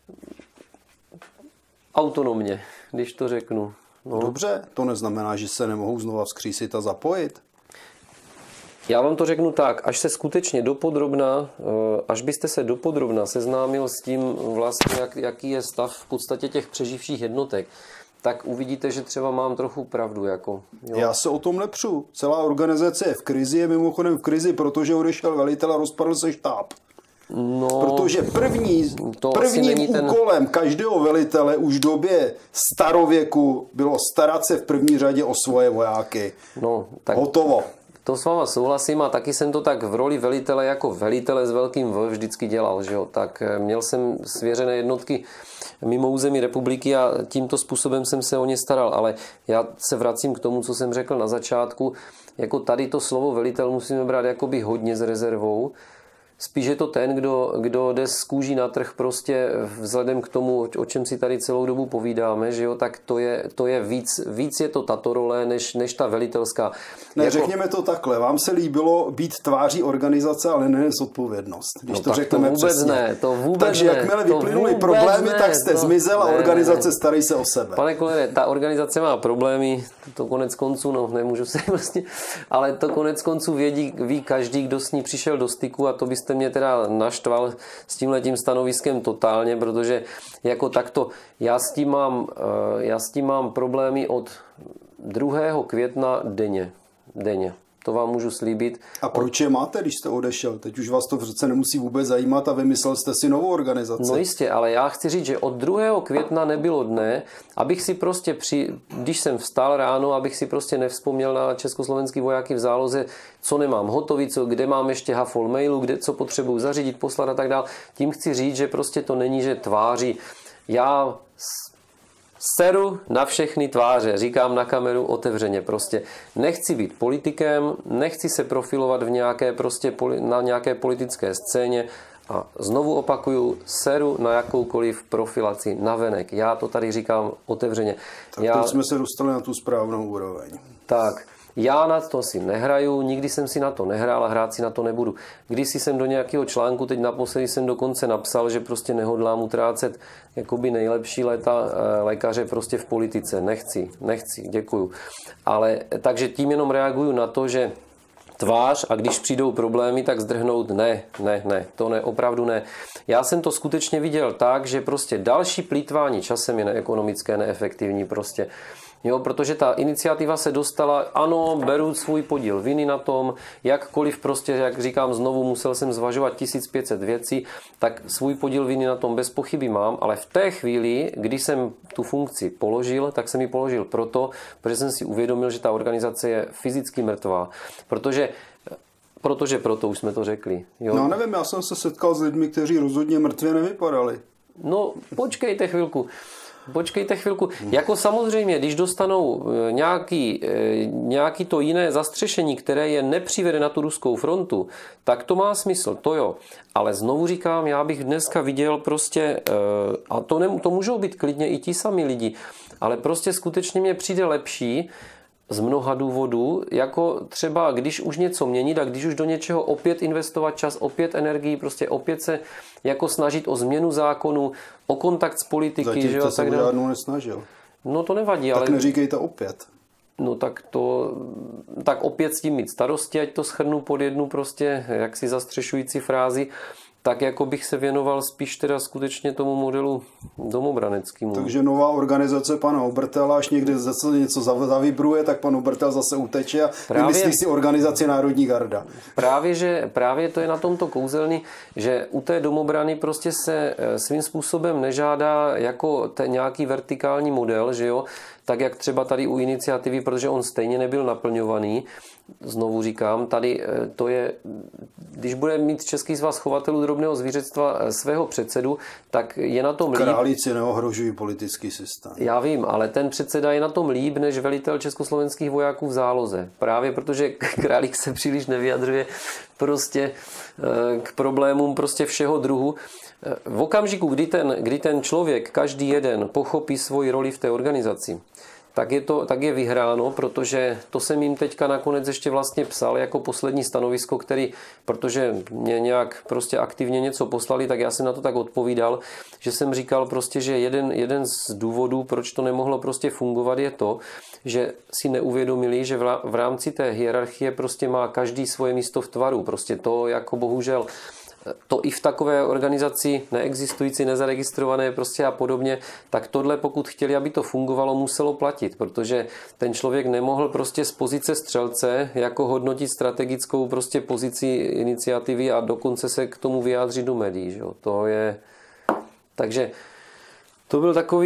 Autonomně, když to řeknu. No. Dobře, to neznamená, že se nemohou znova vzkřísit a zapojit. Já vám to řeknu tak, až se skutečně dopodrobna, až byste se dopodrobna seznámil s tím vlastně, jaký je stav v podstatě těch přeživších jednotek, tak uvidíte, že třeba mám trochu pravdu. Jo. Já se o tom nepřu. Celá organizace je v krizi, je mimochodem v krizi, protože odešel velitel a rozpadl se štáb. No, protože prvním úkolem každého velitele už v době starověku bylo starat se v první řadě o svoje vojáky. No, tak hotovo. To s váma souhlasím a taky jsem to tak v roli velitele jako velitele s velkým V vždycky dělal. Že jo? Tak měl jsem svěřené jednotky mimo území republiky a tímto způsobem jsem se o ně staral. Ale já se vracím k tomu, co jsem řekl na začátku. Jako tady to slovo velitel musíme brát jakoby hodně s rezervou. spíš je to ten, kdo jde z kůží na trh prostě vzhledem k tomu, o čem si tady celou dobu povídáme, že jo, tak to je víc je to tato role, než ta velitelská. Ne, řekněme to takhle, vám se líbilo být tváří organizace, ale ne zodpovědnost, když to řekneme přesně. To vůbec takže jakmile vyplynuly problémy, tak jste zmizel a organizace starají se o sebe. Pane kolego, ta organizace má problémy, to konec konců, no nemůžu se vlastně, ale to konec konců ví každý, kdo s ní přišel do styku, a to byste mě teda naštval s tímhletím stanoviskem totálně, protože jako takto já s tím mám problémy od 2. května denně. To vám můžu slíbit. A proč je máte, když jste odešel? Teď už vás to přece nemusí vůbec zajímat a vymyslel jste si novou organizaci. No jistě, ale já chci říct, že od 2. května nebylo dne, abych si prostě když jsem vstal ráno, abych si prostě nevzpomněl na československý vojáky v záloze, co nemám hotový, kde mám ještě hafol mailu, co potřebuji zařídit, poslat a tak dál. Tím chci říct, že prostě to není, že tváří. Já seru na všechny tváře, říkám na kameru otevřeně prostě. Nechci být politikem, nechci se profilovat na nějaké politické scéně a znovu opakuju, seru na jakoukoliv profilaci navenek. Já to tady říkám otevřeně. Tak teď jsme se dostali na tu správnou úroveň. Tak. Já na to si nehraju, nikdy jsem si na to nehrál a hrát si na to nebudu. Když jsem do nějakého článku, teď naposledy jsem dokonce napsal, že prostě nehodlám utrácet jakoby nejlepší lékaře prostě v politice. Nechci, děkuju. Ale takže tím jenom reaguju na to, že tvář a když přijdou problémy, tak zdrhnout ne, to ne, opravdu ne. Já jsem to skutečně viděl tak, že prostě další plýtvání časem je neekonomické, neefektivní prostě. Jo, protože ta iniciativa se dostala, ano, beru svůj podíl viny na tom, jakkoliv prostě, jak říkám znovu, musel jsem zvažovat 1500 věcí, tak svůj podíl viny na tom bez pochyby mám, ale v té chvíli, když jsem tu funkci položil, tak jsem ji položil protože jsem si uvědomil, že ta organizace je fyzicky mrtvá. Protože proto už jsme to řekli. Jo? No nevím, já jsem se setkal s lidmi, kteří rozhodně mrtvě nevypadali. No, počkejte chvilku. Jako samozřejmě, když dostanou nějaký to jiné zastřešení, které je nepřivede na tu ruskou frontu, tak to má smysl, to jo. Ale znovu říkám, já bych dneska viděl prostě, a to můžou být klidně i ti sami lidi, ale prostě skutečně mně přijde lepší z mnoha důvodů, jako třeba když už něco měnit a když už do něčeho opět investovat čas, opět energii, prostě opět se jako snažit o změnu zákonu, o kontakt s politiky. Zatím že jste se o žádnou nesnažil. No to nevadí, tak ale... Tak neříkejte opět. No tak opět s tím mít starosti, ať to shrnu pod jednu prostě jaksi zastřešující frázi, tak jako bych se věnoval spíš teda skutečně tomu modelu domobraneckému. Takže nová organizace pana Obertela, až někde zase něco zavibruje, tak pan Obertel zase uteče a vymyslí si organizaci Národní garda. Právě to je na tomto kouzelný, že u té domobrany prostě se svým způsobem nežádá jako nějaký vertikální model, že jo, tak jak třeba tady u iniciativy, protože on stejně nebyl naplňovaný. Znovu říkám, tady to je, když bude mít Český svaz chovatelů drobného zvířectva svého předsedu, tak je na tom líp. Králíci neohrožují politický systém. Já vím, ale ten předseda je na tom líp než velitel československých vojáků v záloze. Právě protože Králík se příliš nevyjadřuje prostě k problémům prostě všeho druhu. V okamžiku, kdy ten člověk, každý jeden, pochopí svoji roli v té organizaci, tak je vyhráno, protože to jsem jim teďka nakonec ještě vlastně psal jako poslední stanovisko, protože mě nějak prostě aktivně něco poslali, tak já jsem na to tak odpovídal, že jsem říkal prostě, že jeden z důvodů, proč to nemohlo prostě fungovat, je to, že si neuvědomili, že v rámci té hierarchie prostě má každý svoje místo v tvaru. Prostě to jako bohužel to i v takové organizaci neexistující, nezaregistrované prostě a podobně, tak tohle pokud chtěli, aby to fungovalo, muselo platit, protože ten člověk nemohl prostě z pozice střelce jako hodnotit strategickou prostě pozici iniciativy a dokonce se k tomu vyjádřit do médií, že jo? To je... Takže to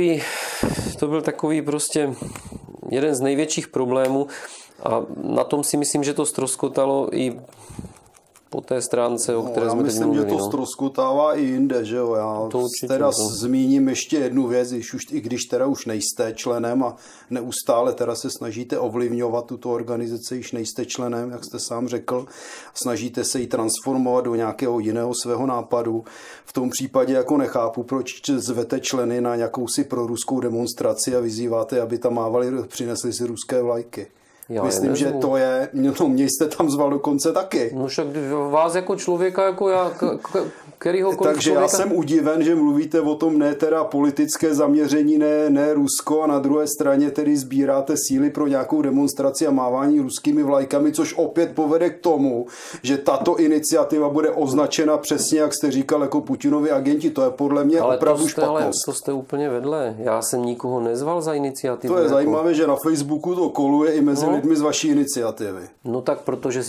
byl takový prostě jeden z největších problémů a na tom si myslím, že to ztroskotalo i po té stránce, o které jsme teď myslím, mluvili. že to ztroskotává i jinde, že jo. Já to určitě, teda zmíním ještě jednu věc, i když teda už nejste členem a neustále teda se snažíte ovlivňovat tuto organizaci, již nejste členem, jak jste sám řekl, snažíte se ji transformovat do nějakého jiného svého nápadu. V tom případě jako nechápu, proč zvete členy na jakousi proruskou demonstraci a vyzýváte, aby tam mávali, přinesli si ruské vlajky. Myslím, že to je, mě jste tam zval dokonce taky. No však vás jako člověka, jako já, kterýhokoliv Takže člověka... já jsem udiven, že mluvíte o tom ne teda politické zaměření, ne Rusko, a na druhé straně tedy sbíráte síly pro nějakou demonstraci a mávání ruskými vlajkami, což opět povede k tomu, že tato iniciativa bude označena přesně, jak jste říkal, jako Putinovi agenti. To je podle mě opravdu špatnost. Ale to jste úplně vedle. Já jsem nikoho nezval za iniciativu. To je zajímavé, že na Facebooku to koluje i mezi lidmi z vaší iniciativy. No tak protože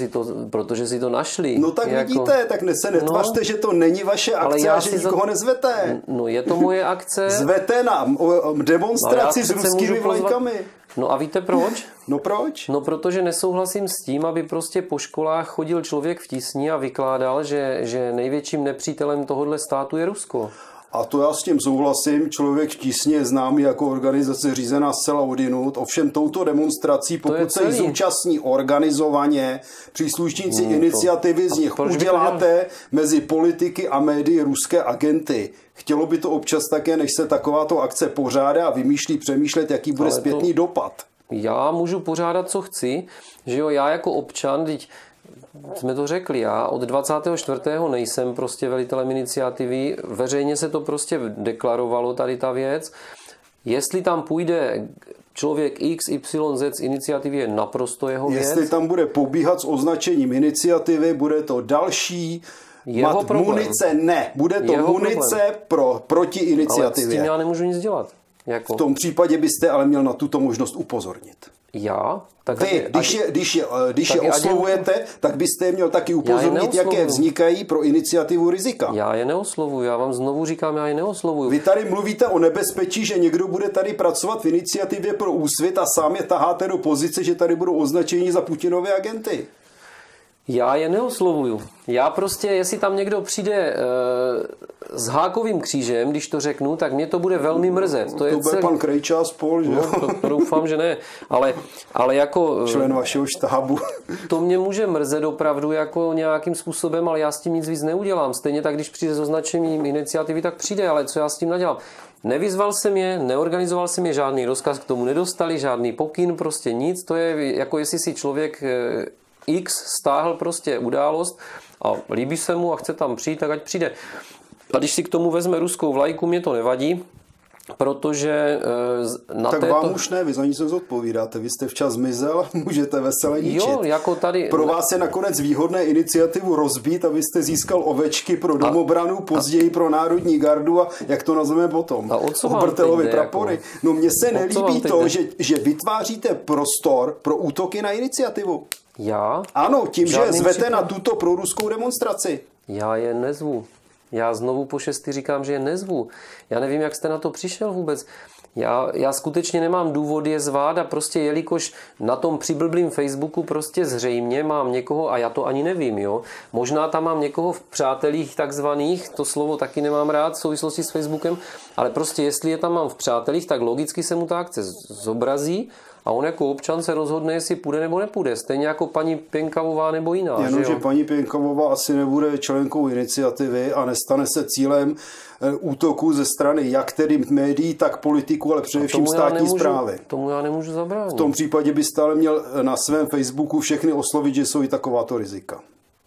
si to našli. No tak jako... vidíte, tak se netvařte, že to není vaše akce a že nikoho nezvete. No je to moje akce. Zvete na demonstraci s ruskými vlajkami. No a víte proč? No proč? No protože nesouhlasím s tím, aby prostě po školách chodil člověk v tísni a vykládal, že největším nepřítelem tohohle státu je Rusko. A to já s tím souhlasím, Člověk v tísni je známý jako organizace řízená zcela odinut, ovšem touto demonstrací, pokud se jí zúčastní organizovaně, příslušníci iniciativy z nich uděláte mezi politiky a médii ruské agenty. Chtělo by to občas také, než se takováto akce pořádá a přemýšlet, jaký bude zpětný dopad. Já můžu pořádat, co chci, že jo, já jako občan, teď jsme to řekli, já od 24. nejsem prostě velitelem iniciativy, veřejně se to prostě deklarovalo tady ta věc. Jestli tam půjde člověk X, Y, Z z iniciativy, je naprosto jeho věc. Jestli tam bude pobíhat s označením iniciativy, bude to další munice, bude to munice proti iniciativě. Ale s tím já nemůžu nic dělat. Jako. V tom případě byste ale měl na tuto možnost upozornit. Já? Tak vy, když je oslovujete, tak byste je měl taky upozornit, jaké vznikají pro iniciativu rizika. Já je neoslovuju, já vám znovu říkám, já je neoslovuju. Vy tady mluvíte o nebezpečí, že někdo bude tady pracovat v iniciativě pro Úsvit a sám je taháte do pozice, že tady budou označeni za Putinovy agenty. Já je neoslovuju. Já prostě, jestli tam někdo přijde s hákovým křížem, když to řeknu, tak mě to bude velmi mrzet. To bude pan Krejča spol, že jo? No, to doufám, že ne. Ale jako... Člen vašeho štábu. To mě může mrzet opravdu jako nějakým způsobem, ale já s tím nic víc neudělám. Stejně tak, když přijde s označením iniciativy, tak přijde, ale co já s tím nadělám? Nevyzval jsem je, neorganizoval jsem je, žádný rozkaz k tomu nedostali, žádný pokyn, prostě nic. To je jako jestli si člověk X stáhl prostě událost a líbí se mu a chce tam přijít, tak ať přijde. A když si k tomu vezme ruskou vlajku, mě to nevadí, protože na tak této... vám už ne, vy za nic nezodpovídáte. Vy jste včas zmizel a můžete vesele ničit. Jo, jako tady... Pro vás je nakonec výhodné iniciativu rozbít, abyste získal ovečky pro domobranu, později pro národní gardu a jak to nazveme potom. Obrtelovy prapory. Jako... No mně se nelíbí to, že vytváříte prostor pro útoky na iniciativu. Já? Ano, tím, že zvete na tuto proruskou demonstraci. Já je nezvu. Já znovu po 6. říkám, že je nezvu. Já nevím, jak jste na to přišel vůbec. Já skutečně nemám důvod je zvát a prostě jelikož na tom přiblblým Facebooku prostě zřejmě mám někoho, a já to ani nevím, jo. Možná tam mám někoho v přátelích takzvaných, to slovo taky nemám rád v souvislosti s Facebookem, ale prostě jestli je tam mám v přátelích, tak logicky se mu ta akce zobrazí a on jako občan se rozhodne, jestli půjde nebo nepůjde. Stejně jako paní Pěnkavová nebo jiná. Jenomže paní Pěnkavová asi nebude členkou iniciativy a nestane se cílem útoku ze strany jak tedy médií, tak politiků, ale především státní správy. Tomu já nemůžu zabránit. V tom případě byste ale měl na svém Facebooku všechny oslovit, že jsou i takováto rizika.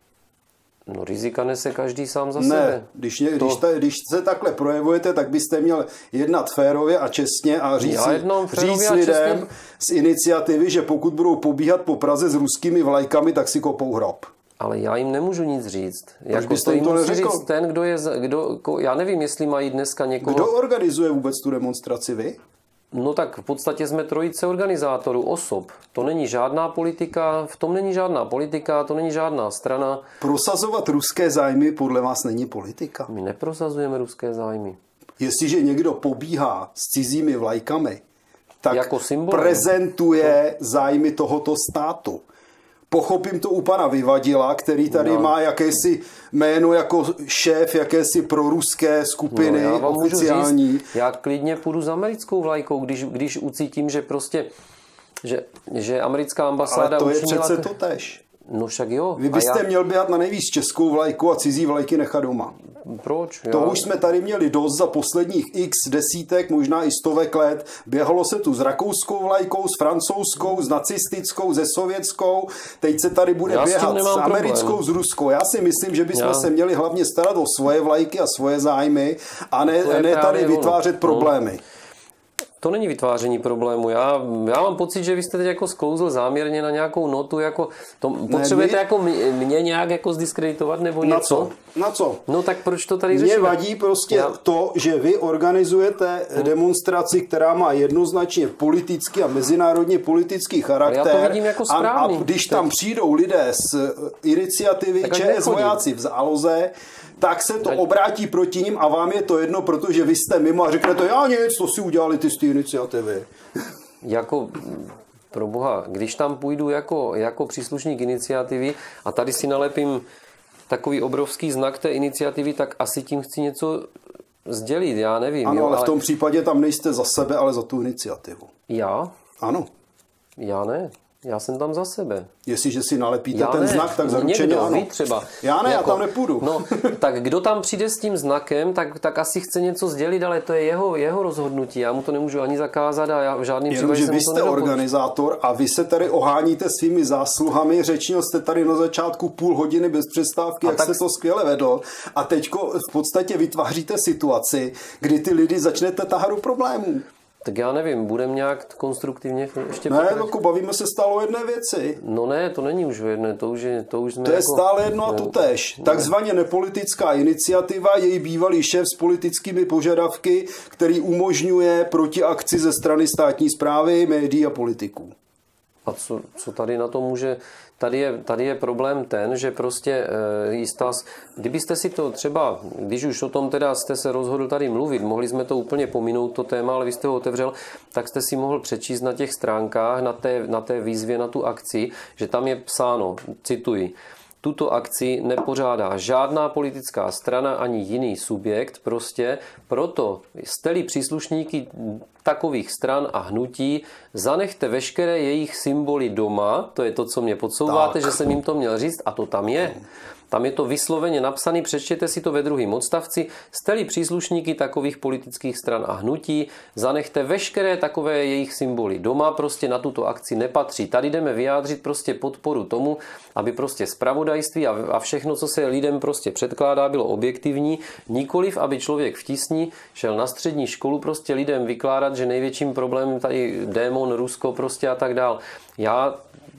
No rizika nese každý sám za sebe. Když se takhle projevujete, tak byste měl jednat férově a čestně a říct lidem z iniciativy, že pokud budou pobíhat po Praze s ruskými vlajkami, tak si kopou hrob. Ale já jim nemůžu nic říct. Proč byste jim to neřekl? Říct ten, já nevím, jestli mají dneska někoho... Kdo organizuje vůbec tu demonstraci, vy? No tak v podstatě jsme trojice organizátorů, osob. To není žádná politika, v tom není žádná politika, to není žádná strana. Prosazovat ruské zájmy podle vás není politika? My neprosazujeme ruské zájmy. Jestliže někdo pobíhá s cizími vlajkami, tak jako prezentuje zájmy tohoto státu. Pochopím to u pana Vyvadila, který tady má jakési jméno jako šéf jakési proruské skupiny oficiální. Říct, já klidně půjdu s americkou vlajkou, když ucítím, že prostě že americká ambasáda ale to učinila... je přece totéž. No však jo. Vy byste měl běhat na nejvíc českou vlajku a cizí vlajky nechat doma. Proč? To už jsme tady měli dost za posledních x desítek, možná i stovek let. Běhalo se tu s rakouskou vlajkou, s francouzskou, s nacistickou, se sovětskou. Teď se tady bude běhat s americkou, s ruskou. Já si myslím, že bychom se měli hlavně starat o svoje vlajky a svoje zájmy a ne tady vytvářet problémy. To není vytváření problému. Já mám pocit, že vy jste teď jako sklouzl záměrně na nějakou notu, jako potřebujete jako mě nějak jako zdiskreditovat nebo něco? Na co? No tak proč to tady řešíme? Mně vadí prostě to, že vy organizujete demonstraci, která má jednoznačně politický a mezinárodně politický charakter. Já to vidím jako správný. A když tam přijdou lidé z iniciativy ČS vojáci v záloze, tak se to obrátí proti ním a vám je to jedno, protože vy jste mimo a řeknete, já nic, to si udělali ty z té iniciativy. Jako, pro boha, když tam půjdu jako příslušník iniciativy a tady si nalepím takový obrovský znak té iniciativy, tak asi tím chci něco sdělit, já nevím. Ano, ale v tom případě tam nejste za sebe, ale za tu iniciativu. Já? Ano. Já ne. Já jsem tam za sebe. Jestliže si nalepíte ten znak, tak zaručeně ano. Vy třeba. Já ne, já tam nepůjdu. No, tak kdo tam přijde s tím znakem, tak asi chce něco sdělit, ale to je jeho rozhodnutí. Já mu to nemůžu ani zakázat a já v žádném případě jsem to vy jste organizátor a vy se tady oháníte svými zásluhami. Řečnil jste tady na začátku půl hodiny bez přestávky, jak jste to skvěle vedl. A teďko v podstatě vytváříte situaci, kdy ty lidi začnete tahat do problémů. Tak já nevím, budeme nějak konstruktivně ještě... Ne, bavíme se stále o jedné věci. No ne, to není už o jedné, to už jsme to je stále jedno a to též. Takzvaně nepolitická iniciativa, její bývalý šéf s politickými požadavky, který umožňuje protiakci ze strany státní správy, médií a politiků. A co tady na to může... Tady je problém ten, že prostě kdybyste si to třeba, když už o tom teda jste se rozhodl tady mluvit, mohli jsme to úplně pominout to téma, ale vy jste ho otevřel, tak jste si mohl přečíst na těch stránkách, na té výzvě, na tu akci, že tam je psáno, cituji, tuto akci nepořádá žádná politická strana ani jiný subjekt, prostě proto jste-li příslušníky takových stran a hnutí, zanechte veškeré jejich symboly doma, to je to, co mě podsouváte, že jsem jim to měl říct a to tam je. Tam je to vysloveně napsané, přečtěte si to ve druhém odstavci. Jste-li příslušníky takových politických stran a hnutí, zanechte veškeré takové jejich symboly doma, prostě na tuto akci nepatří. Tady jdeme vyjádřit prostě podporu tomu, aby prostě zpravodajství a všechno, co se lidem prostě předkládá, bylo objektivní. Nikoliv, aby člověk v Tisni šel na střední školu prostě lidem vykládat, že největším problémem tady démon, Rusko prostě a tak dál. Já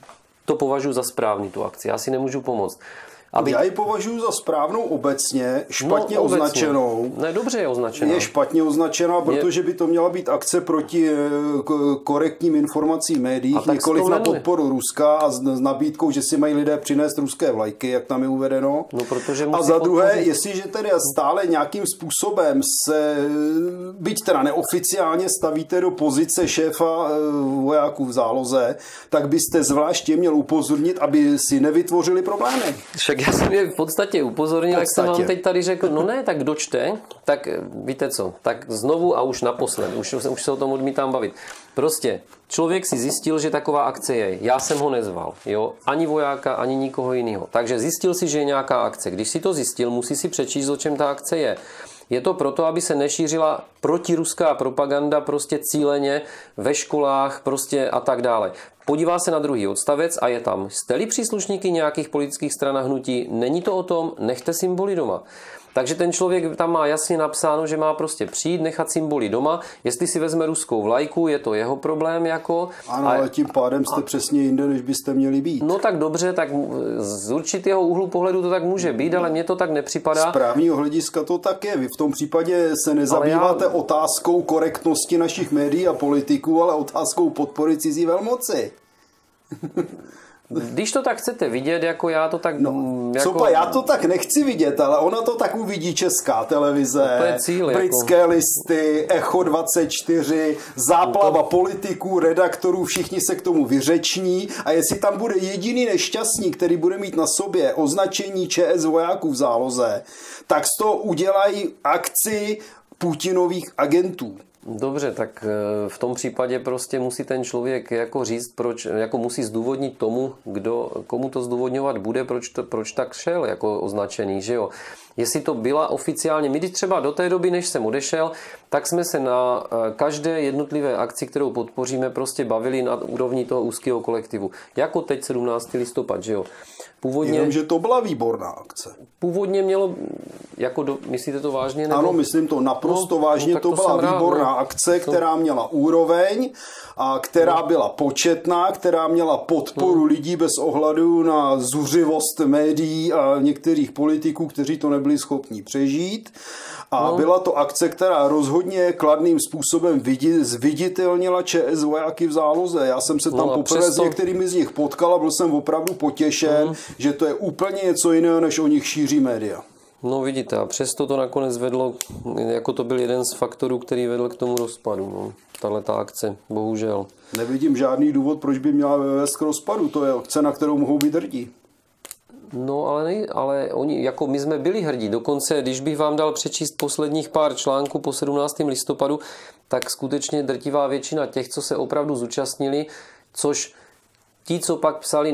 to považuji za správný, tu akci. Já si nemůžu pomoct. Já ji považuji za správnou obecně, špatně označenou. Ne, dobře je označená. Je špatně označená, protože by to měla být akce proti korektním informacím médiích, nikoliv na podporu Ruska a s nabídkou, že si mají lidé přinést ruské vlajky, jak tam je uvedeno. No, protože a za druhé, jestliže tedy stále nějakým způsobem se, byť teda neoficiálně stavíte do pozice šéfa vojáků v záloze, tak byste zvláště měl upozornit, aby si nevytvořili problémy. Já jsem je v podstatě upozornil, jak jsem vám teď tady řekl, no ne, tak kdo čte, tak víte co, tak znovu a už naposled, už se o tom odmítám bavit. Prostě člověk si zjistil, že taková akce je. Já jsem ho nezval, jo, ani vojáka, ani nikoho jiného. Takže zjistil si, že je nějaká akce. Když si to zjistil, musí si přečíst, o čem ta akce je. Je to proto, aby se nešířila protiruská propaganda prostě cíleně ve školách prostě a tak dále. Podívá se na druhý odstavec a je tam, jste-li příslušníky nějakých politických stran a hnutí, není to o tom, nechte symboly doma. Takže ten člověk tam má jasně napsáno, že má prostě přijít, nechat symboly doma. Jestli si vezme ruskou vlajku, je to jeho problém jako. Ano, ale tím pádem jste přesně jinde, než byste měli být. No tak dobře, tak z určitého úhlu pohledu to tak může být, ale mně to tak nepřipadá. Z právního hlediska to tak je. Vy v tom případě se nezabýváte otázkou korektnosti našich médií a politiků, ale otázkou podpory cizí velmoci. Když to tak chcete vidět, jako já to tak... Copa, já to tak nechci vidět, ale ona to tak uvidí Česká televize, to je cíl, britské listy, Echo 24, záplava politiků, redaktorů, všichni se k tomu vyřeční a jestli tam bude jediný nešťastný, který bude mít na sobě označení ČS vojáků v záloze, tak z toho udělají akci Putinových agentů. Dobře, tak v tom případě prostě musí ten člověk jako říct, proč, jako musí zdůvodnit tomu, komu to zdůvodňovat bude, proč tak šel jako označený, že jo. Jestli to byla oficiálně, my třeba do té doby, než jsem odešel, tak jsme se na každé jednotlivé akci, kterou podpoříme, prostě bavili na úrovni toho úzkého kolektivu. Jako teď 17. listopad, že jo. Původně, jenomže to byla výborná akce. Původně mělo, myslíte to vážně? Nebo? Ano, myslím to naprosto vážně, to byla výborná akce, která měla úroveň a která byla početná, která měla podporu lidí bez ohledu na zuřivost médií a některých politiků, kteří to nebyli schopni přežít. A byla to akce, která rozhodně kladným způsobem zviditelnila ČS vojáky v záloze. Já jsem se tam poprvé s některými z nich potkal a byl jsem opravdu potěšen, že to je úplně něco jiného, než o nich šíří média. No vidíte, a přesto to nakonec vedlo, jako to byl jeden z faktorů, který vedl k tomu rozpadu. No, tahleta akce, bohužel. Nevidím žádný důvod, proč by měla vést k rozpadu. To je akce, na kterou mohou být hrdí. No ale oni, jako my jsme byli hrdí. Dokonce, když bych vám dal přečíst posledních pár článků po 17. listopadu, tak skutečně drtivá většina těch, co se opravdu zúčastnili, což ti, co pak psali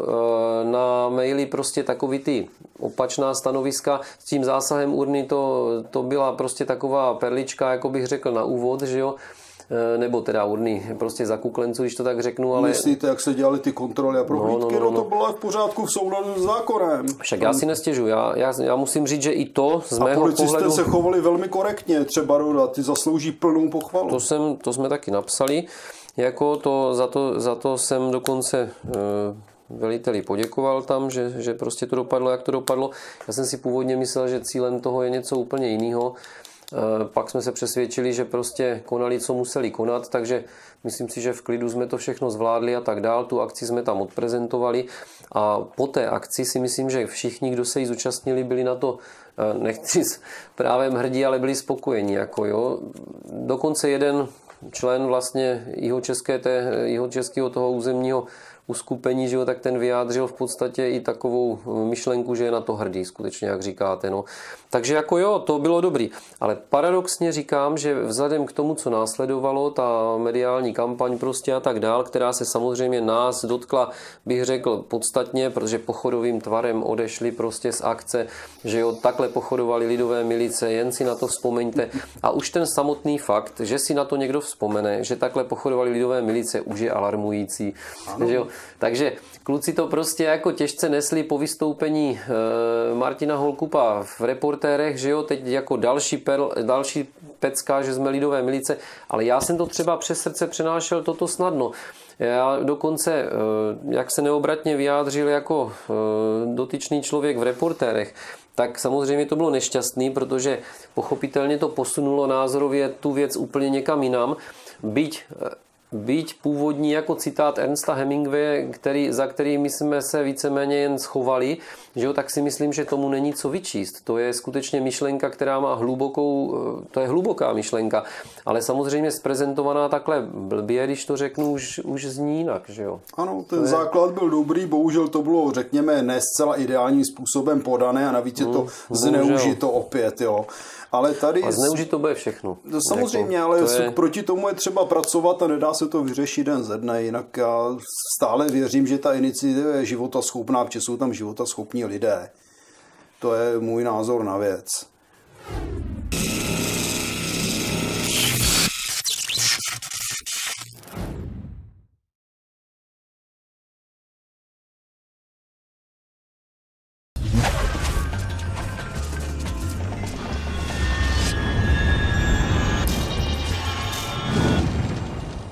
na maily prostě takový ty opačná stanoviska s tím zásahem urny, to byla prostě taková perlička, jako bych řekl, na úvod, že jo, nebo teda urny prostě za kuklencu, když to tak řeknu, ale... Myslíte, jak se dělaly ty kontroly a prohlídky? No, to bylo v pořádku v souladu s zákonem. Však já si nestěžuji, já musím říct, že i to z mého pohledu... A policisté se chovali velmi korektně, třeba Roda, ty zaslouží plnou pochvalu. To jsme taky napsali, jako za to jsem dokonce veliteli poděkoval tam, že prostě to dopadlo, jak to dopadlo. Já jsem si původně myslel, že cílem toho je něco úplně jiného. Pak jsme se přesvědčili, že prostě konali, co museli konat, takže myslím si, že v klidu jsme to všechno zvládli a tak dál. Tu akci jsme tam odprezentovali a po té akci si myslím, že všichni, kdo se jí zúčastnili, byli na to, nechci s právem hrdí, ale byli spokojení. Jako jo. Dokonce jeden člen vlastně jihočeského toho územního uskupení, že jo, tak ten vyjádřil v podstatě i takovou myšlenku, že je na to hrdý, skutečně, jak říkáte. No. Takže jako jo, to bylo dobrý. Ale paradoxně říkám, že vzhledem k tomu, co následovalo, ta mediální kampaň prostě a tak dál, která se samozřejmě nás dotkla, bych řekl, podstatně, protože pochodovým tvarem odešli prostě z akce, že jo, takhle pochodovali lidové milice, jen si na to vzpomeňte. A už ten samotný fakt, že si na to někdo vzpomene, že takhle pochodovali lidové milice, už je alarmující. Že jo. Takže kluci to prostě jako těžce nesli po vystoupení Martina Holkupa v Reportérech, že jo, teď jako další pecka, že jsme lidové milice, ale já jsem to třeba přes srdce přenášel toto snadno. Já dokonce, jak se neobratně vyjádřil jako dotyčný člověk v Reportérech, tak samozřejmě to bylo nešťastný, protože pochopitelně to posunulo názorově tu věc úplně někam jinam, byť původní jako citát Ernsta Hemingwaye, za který my jsme se víceméně jen schovali, že jo, tak si myslím, že tomu není co vyčíst. To je skutečně myšlenka, která má to je hluboká myšlenka, ale samozřejmě zprezentovaná takhle blbě, když to řeknu, už zní jinak, že jo. Ano, ten základ byl dobrý, bohužel to bylo, řekněme, ne zcela ideálním způsobem podané a navíc je to zneužito opět, jo. Ale tady... A zneužít to bude všechno. Samozřejmě, ale proti tomu je třeba pracovat a nedá se to vyřešit den ze dne. Jinak já stále věřím, že ta iniciativa je životaschopná, protože jsou tam životaschopní lidé. To je můj názor na věc.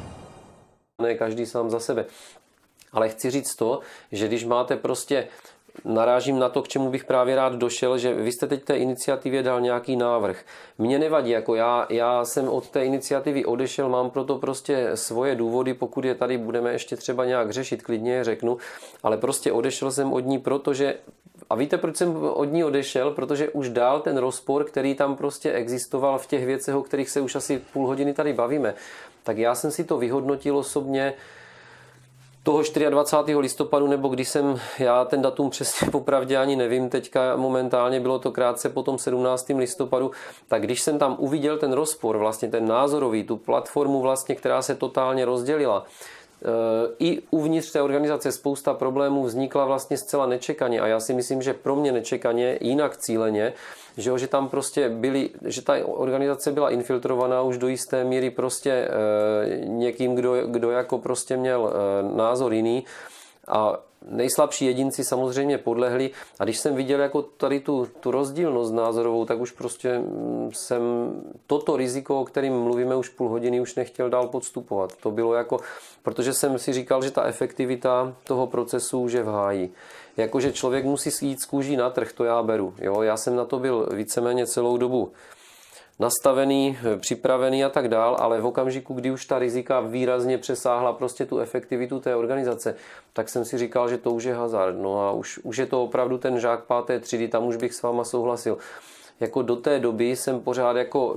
Ne každý sám za sebe. Ale chci říct to, že když máte prostě narážím na to, k čemu bych právě rád došel, že vy jste teď té iniciativě dal nějaký návrh. Mně nevadí, jako já jsem od té iniciativy odešel, mám proto prostě svoje důvody, pokud je tady budeme ještě třeba nějak řešit, klidně je řeknu, ale prostě odešel jsem od ní, protože, a víte, proč jsem od ní odešel? Protože už dál ten rozpor, který tam prostě existoval v těch věcech, o kterých se už asi půl hodiny tady bavíme, tak já jsem si to vyhodnotil osobně toho 24. listopadu, nebo když jsem, já ten datum přesně popravdě ani nevím, teďka momentálně bylo to krátce po tom 17. listopadu, tak když jsem tam uviděl ten rozpor, vlastně ten názorový, tu platformu vlastně, která se totálně rozdělila, i uvnitř té organizace spousta problémů vznikla vlastně zcela nečekaně a já si myslím, že pro mě nečekaně, jinak cíleně, že tam prostě že ta organizace byla infiltrovaná už do jisté míry prostě někým, kdo jako prostě měl názor jiný a nejslabší jedinci samozřejmě podlehli a když jsem viděl jako tady tu rozdílnost názorovou, tak už prostě jsem toto riziko, o kterém mluvíme už půl hodiny, už nechtěl dál podstupovat. To bylo jako, protože jsem si říkal, že ta efektivita toho procesu už je v háji. Jakože člověk musí jít z kůží na trh, to já beru. Jo? Já jsem na to byl víceméně celou dobu nastavený, připravený a tak dál, ale v okamžiku, kdy už ta rizika výrazně přesáhla prostě tu efektivitu té organizace, tak jsem si říkal, že to už je hazard. No a už je to opravdu ten žák 5. třídy, tam už bych s váma souhlasil. Jako do té doby jsem pořád jako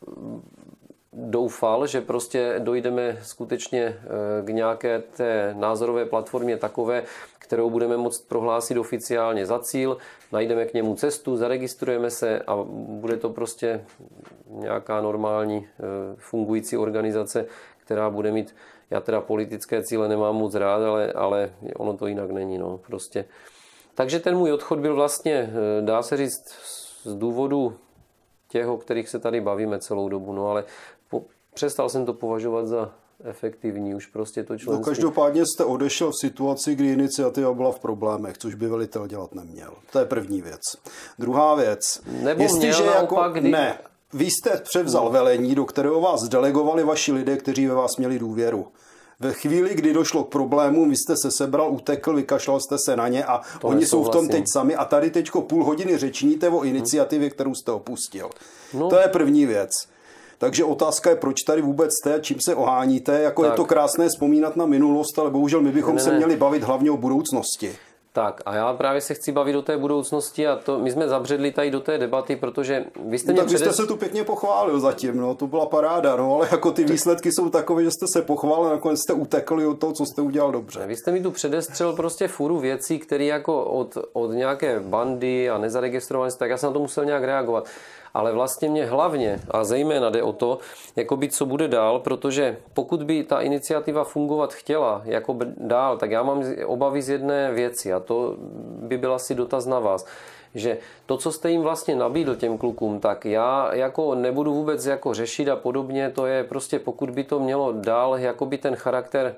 doufal, že prostě dojdeme skutečně k nějaké té názorové platformě takové, kterou budeme moct prohlásit oficiálně za cíl, najdeme k němu cestu, zaregistrujeme se a bude to prostě nějaká normální fungující organizace, která bude mít, já teda politické cíle nemám moc rád, ale ono to jinak není. No, prostě. Takže ten můj odchod byl vlastně, dá se říct, z důvodu těch, o kterých se tady bavíme celou dobu, no ale přestal jsem to považovat za efektivní, už prostě to členství. No, každopádně jste odešel v situaci, kdy iniciativa byla v problémech, což by velitel dělat neměl. To je první věc. Druhá věc. Nebo měl naopak, kdy... Ne, vy jste převzal velení, do kterého vás delegovali vaši lidé, kteří ve vás měli důvěru. Ve chvíli, kdy došlo k problému, vy jste se sebral, utekl, vykašlal jste se na ně a to oni jsou v tom teď sami a tady teďko půl hodiny řečníte o iniciativě, kterou jste opustil. No. To je první věc. Takže otázka je, proč tady vůbec jste, čím se oháníte. Jako tak. Je to krásné vzpomínat na minulost, ale bohužel my bychom se měli bavit hlavně o budoucnosti. Tak a já právě se chci bavit o té budoucnosti a to my jsme zabředli tady do té debaty, protože vy jste mě vy jste se tu pěkně pochválil zatím, no, to byla paráda, no, ale jako ty výsledky jsou takové, že jste se pochválil a nakonec jste utekli od toho, co jste udělal dobře. Vy jste mi tu předestřel prostě fůru věcí, které jako od nějaké bandy a nezaregistrovanosti, tak já jsem na to musel nějak reagovat. Ale vlastně mě hlavně a zejména jde o to, jakoby co bude dál, protože pokud by ta iniciativa fungovat chtěla jako dál, tak já mám obavy z jedné věci a to by byl asi dotaz na vás, že to, co jste jim vlastně nabídl těm klukům, tak já jako nebudu vůbec jako řešit a podobně, to je prostě pokud by to mělo dál jakoby ten charakter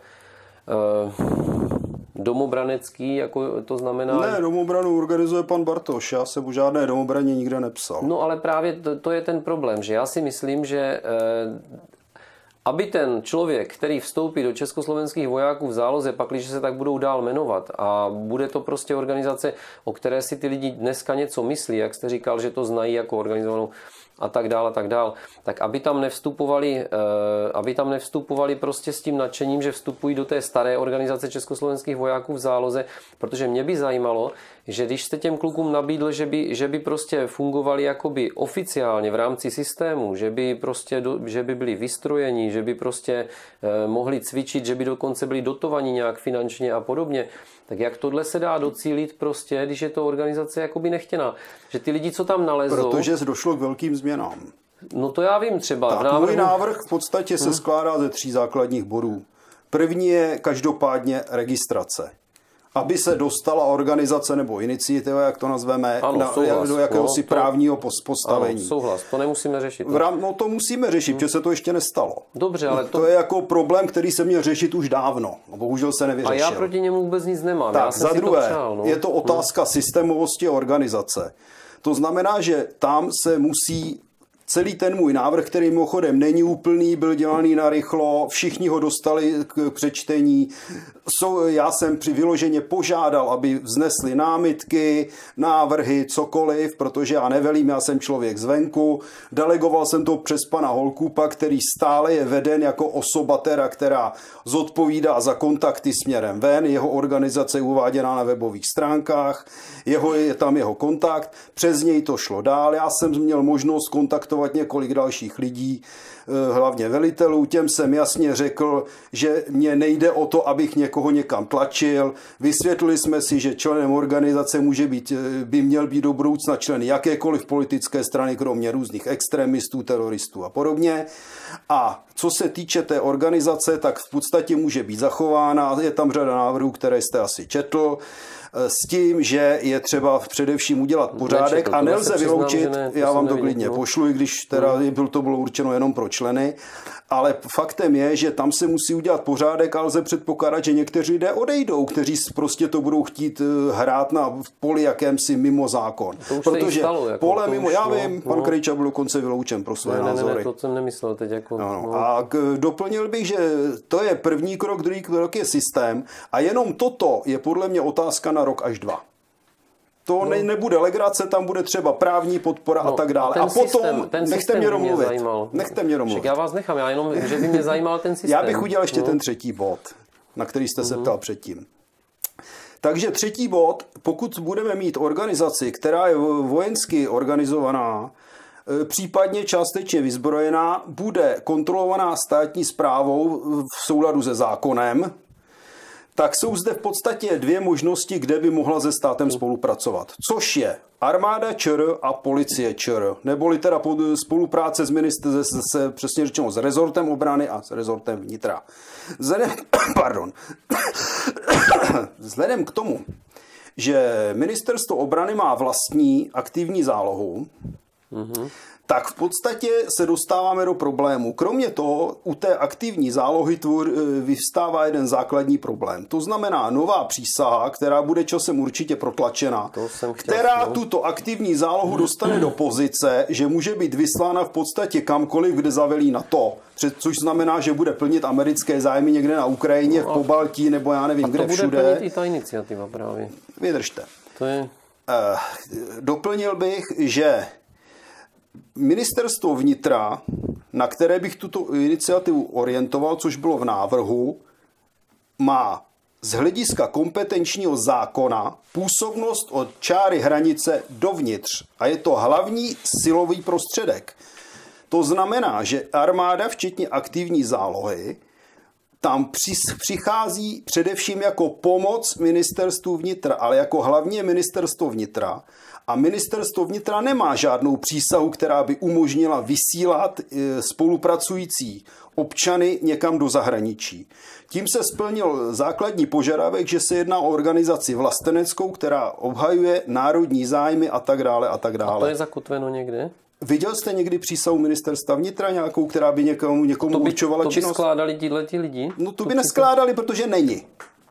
domobranecký, jako to znamená... Ne, domobranu organizuje pan Bartoš, já jsem o žádné domobraně nikde nepsal. No ale právě to je ten problém, že já si myslím, že aby ten člověk, který vstoupí do československých vojáků v záloze, pakliže se tak budou dál jmenovat a bude to prostě organizace, o které si ty lidi dneska něco myslí, jak jste říkal, že to znají jako organizovanou a tak dál, tak aby tam nevstupovali prostě s tím nadšením, že vstupují do té staré organizace československých vojáků v záloze, protože mě by zajímalo, že když jste těm klukům nabídl, že by prostě fungovali jakoby oficiálně v rámci systému, že by byli vystrojeni, že by prostě mohli cvičit, že by dokonce byli dotovaní nějak finančně a podobně, tak jak tohle se dá docílit prostě, když je to organizace jakoby nechtěná? Že ty lidi, co tam nalezou... Protože došlo k velkým změnám. No to já vím třeba. Tak můj návrh v podstatě se skládá ze 3 základních bodů. První je každopádně registrace. Aby se dostala organizace nebo iniciativa, jak to nazveme, ano, do jakéhosi právního postavení. Ano, souhlas, to nemusíme řešit. No to musíme řešit, protože se to ještě nestalo. Dobře, ale to je jako problém, který se měl řešit už dávno. Bohužel se nevyřešil. A já proti němu vůbec nic nemám. Tak, za druhé, je to otázka systémovosti a organizace. To znamená, že tam se musí celý ten můj návrh, který mimochodem není úplný, byl dělaný narychlo, všichni ho dostali k přečtení. Já jsem vyloženě požádal, aby vznesli námitky, návrhy, cokoliv, protože já nevelím, já jsem člověk zvenku. Delegoval jsem to přes pana Holkupa, který stále je veden jako osoba teda, která zodpovídá za kontakty směrem ven. Jeho organizace je uváděná na webových stránkách, je tam jeho kontakt, přes něj to šlo dál. Já jsem měl možnost kontaktovat několik dalších lidí, hlavně velitelů, těm jsem jasně řekl, že mně nejde o to, abych někoho někam tlačil. Vysvětlili jsme si, že členem organizace by měl být do budoucna člen jakékoliv politické strany, kromě různých extremistů, teroristů a podobně. A co se týče té organizace, tak v podstatě může být zachována. Je tam řada návrhů, které jste asi četl, s tím, že je třeba především udělat pořádek a nelze vyloučit, já vám to klidně pošlu, i když teda to bylo určeno jenom pro členy, ale faktem je, že tam se musí udělat pořádek a lze předpokládat, že někteří lidé odejdou, kteří prostě to budou chtít hrát na poli jakémsi mimo zákon. Protože stalo, jako, pole mimo, já vím, pan Krejča byl dokonce vyloučen pro své názory. Ne, to jsem nemyslel teď jako. A doplnil bych, že to je první krok, druhý krok je systém a jenom toto je podle mě otázka na rok až 2. To nebude legrace, tam bude třeba právní podpora a tak dále. A potom nechte mě domluvit. Nechte mě domluvit. Já vás nechám, já jenom, že by mě zajímal ten systém. Já bych udělal ještě ten třetí bod, na který jste se ptal předtím. Takže třetí bod, pokud budeme mít organizaci, která je vojensky organizovaná, případně částečně vyzbrojená, bude kontrolovaná státní správou v souladu se zákonem, tak jsou zde v podstatě dvě možnosti, kde by mohla se státem spolupracovat. Což je armáda ČR a policie ČR, neboli teda spolupráce přesně řečeno s rezortem obrany a s rezortem vnitra. Vzhledem k tomu, že ministerstvo obrany má vlastní aktivní zálohu, tak v podstatě se dostáváme do problému. Kromě toho, u té aktivní zálohy vyvstává jeden základní problém. To znamená nová přísaha, která bude časem určitě protlačena, která tuto aktivní zálohu dostane do pozice, že může být vyslána v podstatě kamkoliv, kde zavelí NATO. Což znamená, že bude plnit americké zájmy někde na Ukrajině, v Pobaltí, nebo já nevím, kde všude. A to bude plnit i ta iniciativa právě. Vydržte. To je... Doplnil bych, že ministerstvo vnitra, na které bych tuto iniciativu orientoval, což bylo v návrhu, má z hlediska kompetenčního zákona působnost od čáry hranice dovnitř a je to hlavní silový prostředek. To znamená, že armáda, včetně aktivní zálohy, tam přichází především jako pomoc ministerstvu vnitra, ale jako hlavně ministerstvo vnitra. A ministerstvo vnitra nemá žádnou přísahu, která by umožnila vysílat spolupracující občany někam do zahraničí. Tím se splnil základní požadavek, že se jedná o organizaci vlasteneckou, která obhajuje národní zájmy a tak dále a tak dále. A to je zakotveno někde? Viděl jste někdy přísahu ministerstva vnitra nějakou, která by někomu určovala činnost? To by skládali ti lidi? No to by neskládali, protože není.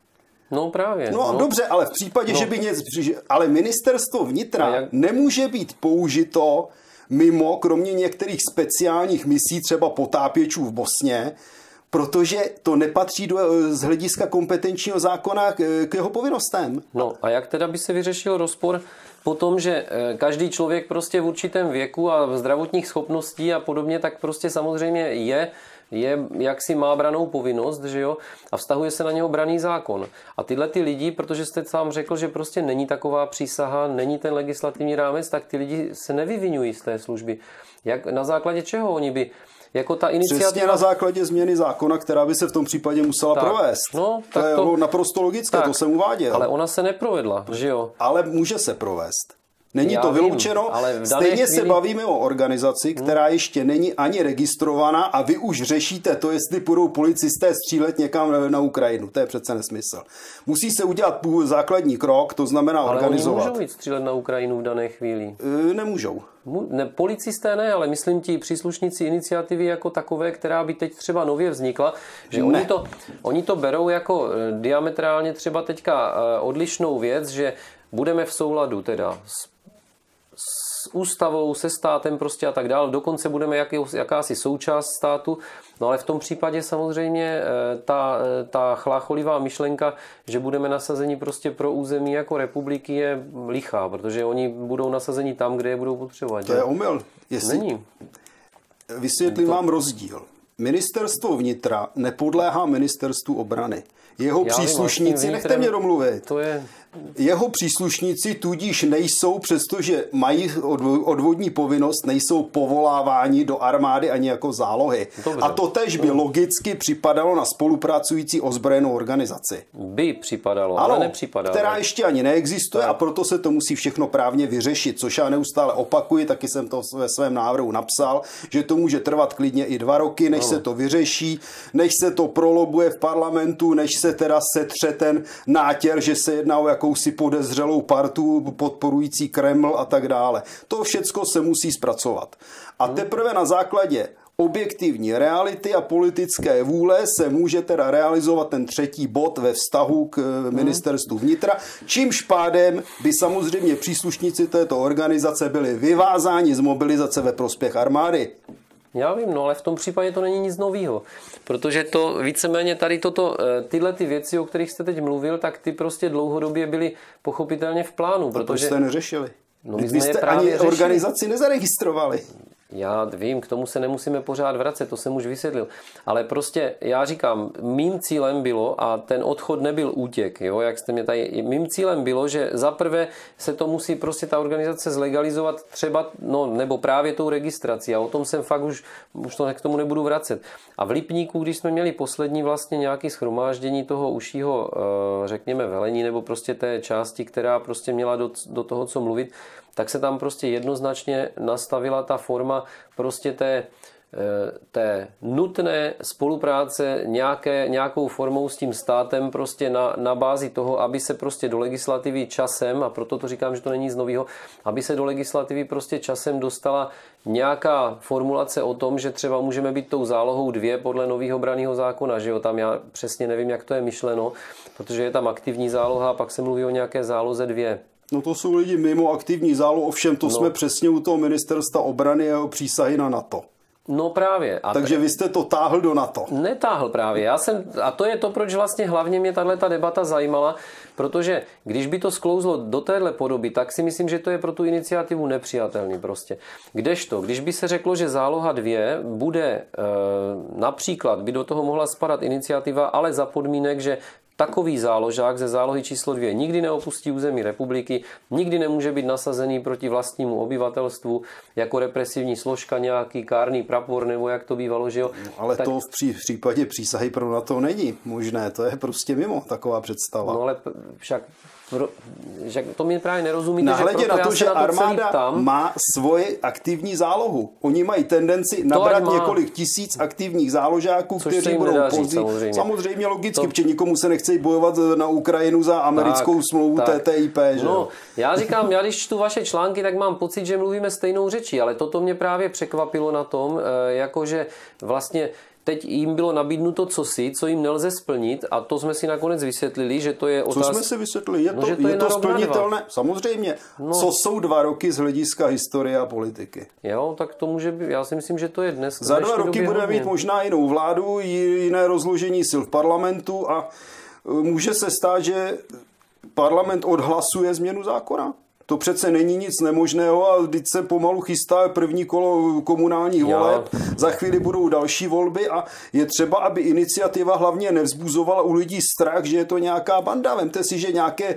No právě. No dobře, ale v případě, že by něco... Ale ministerstvo vnitra nemůže být použito mimo, kromě některých speciálních misí, třeba potápěčů v Bosně, protože to nepatří z hlediska kompetenčního zákona k jeho povinnostem. No a jak teda by se vyřešil rozpor po tom, že každý člověk prostě v určitém věku a zdravotních schopností a podobně, tak prostě samozřejmě je jaksi má branou povinnost, že jo, a vztahuje se na něho branný zákon. A tyhle ty lidi, protože jste sám řekl, že prostě není taková přísaha, není ten legislativní rámec, tak ty lidi se nevyvinují z té služby. Na základě čeho oni by jako ta iniciativa... Přesně na základě změny zákona, která by se v tom případě musela provést. No, to je naprosto logické, to jsem uváděl. Ale ona se neprovedla, že jo? Ale může se provést. Není to vyloučeno, stejně se bavíme o organizaci, která ještě není ani registrovaná a vy už řešíte to, jestli budou policisté střílet někam na Ukrajinu. To je přece nesmysl. Musí se udělat základní krok, to znamená organizovat. Ale oni můžou jít střílet na Ukrajinu v dané chvíli? Nemůžou. Policisté ne, ale myslím ti příslušníci iniciativy jako takové, která by teď třeba nově vznikla, že oni to berou jako diametrálně třeba teďka odlišnou věc, že budeme v souladu teda s s ústavou, se státem prostě a tak dále. Dokonce budeme jakási součást státu. No ale v tom případě samozřejmě ta chlácholivá myšlenka, že budeme nasazeni prostě pro území jako republiky, je lichá, protože oni budou nasazeni tam, kde je budou potřebovat. To je omyl. Není. Vysvětlím vám rozdíl. Ministerstvo vnitra nepodléhá ministerstvu obrany. Jeho příslušníci, nechte mě domluvit. To je... Jeho příslušníci tudíž nejsou, přestože mají odvodní povinnost, nejsou povoláváni do armády ani jako zálohy. Dobře. A to též by logicky připadalo na spolupracující ozbrojenou organizaci. By připadalo, ano, ale nepřipadalo. Která ještě ani neexistuje a proto se to musí všechno právně vyřešit, což já neustále opakuji, taky jsem to ve svém návrhu napsal, že to může trvat klidně i 2 roky, než se to vyřeší, než se to prolobuje v parlamentu, než se teda setře ten nátěr, že se jedná o jakousi podezřelou partu podporující Kreml a tak dále. To všecko se musí zpracovat. A teprve na základě objektivní reality a politické vůle se může teda realizovat ten 3. bod ve vztahu k ministerstvu vnitra, čímž pádem by samozřejmě příslušníci této organizace byli vyvázáni z mobilizace ve prospěch armády. Já vím, no ale v tom případě to není nic novýho, protože to víceméně tady tyhle ty věci, o kterých jste teď mluvil, tak ty prostě dlouhodobě byly pochopitelně v plánu, protože... To jste neřešili. No, vy jste ani organizaci nezaregistrovali. Já vím, k tomu se nemusíme pořád vracet, to jsem už vysvětlil. Ale prostě já říkám, mým cílem bylo, a ten odchod nebyl útěk, jo, jak jste mě tady, mým cílem bylo, že zaprvé se to musí prostě ta organizace zlegalizovat třeba, no nebo právě tou registrací a o tom jsem fakt už to k tomu nebudu vracet. A v Lipníku, když jsme měli poslední vlastně nějaké shromáždění toho užšího, řekněme, velení nebo prostě té části, která prostě měla do toho, co mluvit, tak se tam prostě jednoznačně nastavila ta forma prostě té nutné spolupráce nějakou formou s tím státem prostě na bázi toho, aby se prostě do legislativy časem, a proto to říkám, že to není nic novýho, aby se do legislativy prostě časem dostala nějaká formulace o tom, že třeba můžeme být tou zálohou 2 podle nového branného zákona, že jo, tam já přesně nevím, jak to je myšleno, protože je tam aktivní záloha a pak se mluví o nějaké záloze 2. No to jsou lidi mimo aktivní zálohu, ovšem to jsme přesně u toho ministerstva obrany a jeho přísahy na NATO. No právě. Takže vy jste to táhl do NATO. Netáhl právě. A to je to, proč vlastně hlavně mě tato debata zajímala, protože když by to sklouzlo do téhle podoby, tak si myslím, že to je pro tu iniciativu nepřijatelný prostě. Kdežto, když by se řeklo, že záloha 2 bude například, by do toho mohla spadat iniciativa, ale za podmínek, že takový záložák ze zálohy číslo 2 nikdy neopustí území republiky, nikdy nemůže být nasazený proti vlastnímu obyvatelstvu jako represivní složka, nějaký kárný prapor, nebo jak to bývalo, že jo? Ale tak... to v případě přísahy pro NATO není možné, to je prostě mimo taková představa. No ale však to mi právě nerozumíte, nahledě na to, že armáda má svoji aktivní zálohu. Oni mají tendenci nabrat několik tisíc aktivních záložáků, kteří budou později. Samozřejmě logicky, protože nikomu se nechce bojovat na Ukrajinu za americkou smlouvu TTIP. Že? No, já říkám, já když čtu vaše články, tak mám pocit, že mluvíme stejnou řečí, ale toto mě právě překvapilo na tom, jakože vlastně teď jim bylo nabídnuto co jim nelze splnit a to jsme si nakonec vysvětlili, že to je otázka. Co jsme si vysvětlili? Je to splnitelné? Samozřejmě. No. Co jsou 2 roky z hlediska historie a politiky? Jo, tak to může být, já si myslím, že to je dnes. Za 2 roky budeme mít možná jinou vládu, jiné rozložení sil v parlamentu a může se stát, že parlament odhlasuje změnu zákona. To přece není nic nemožného a vždyť se pomalu chystá první kolo komunálních voleb, za chvíli budou další volby a je třeba, aby iniciativa hlavně nevzbuzovala u lidí strach, že je to nějaká banda. Vemte si, že nějaké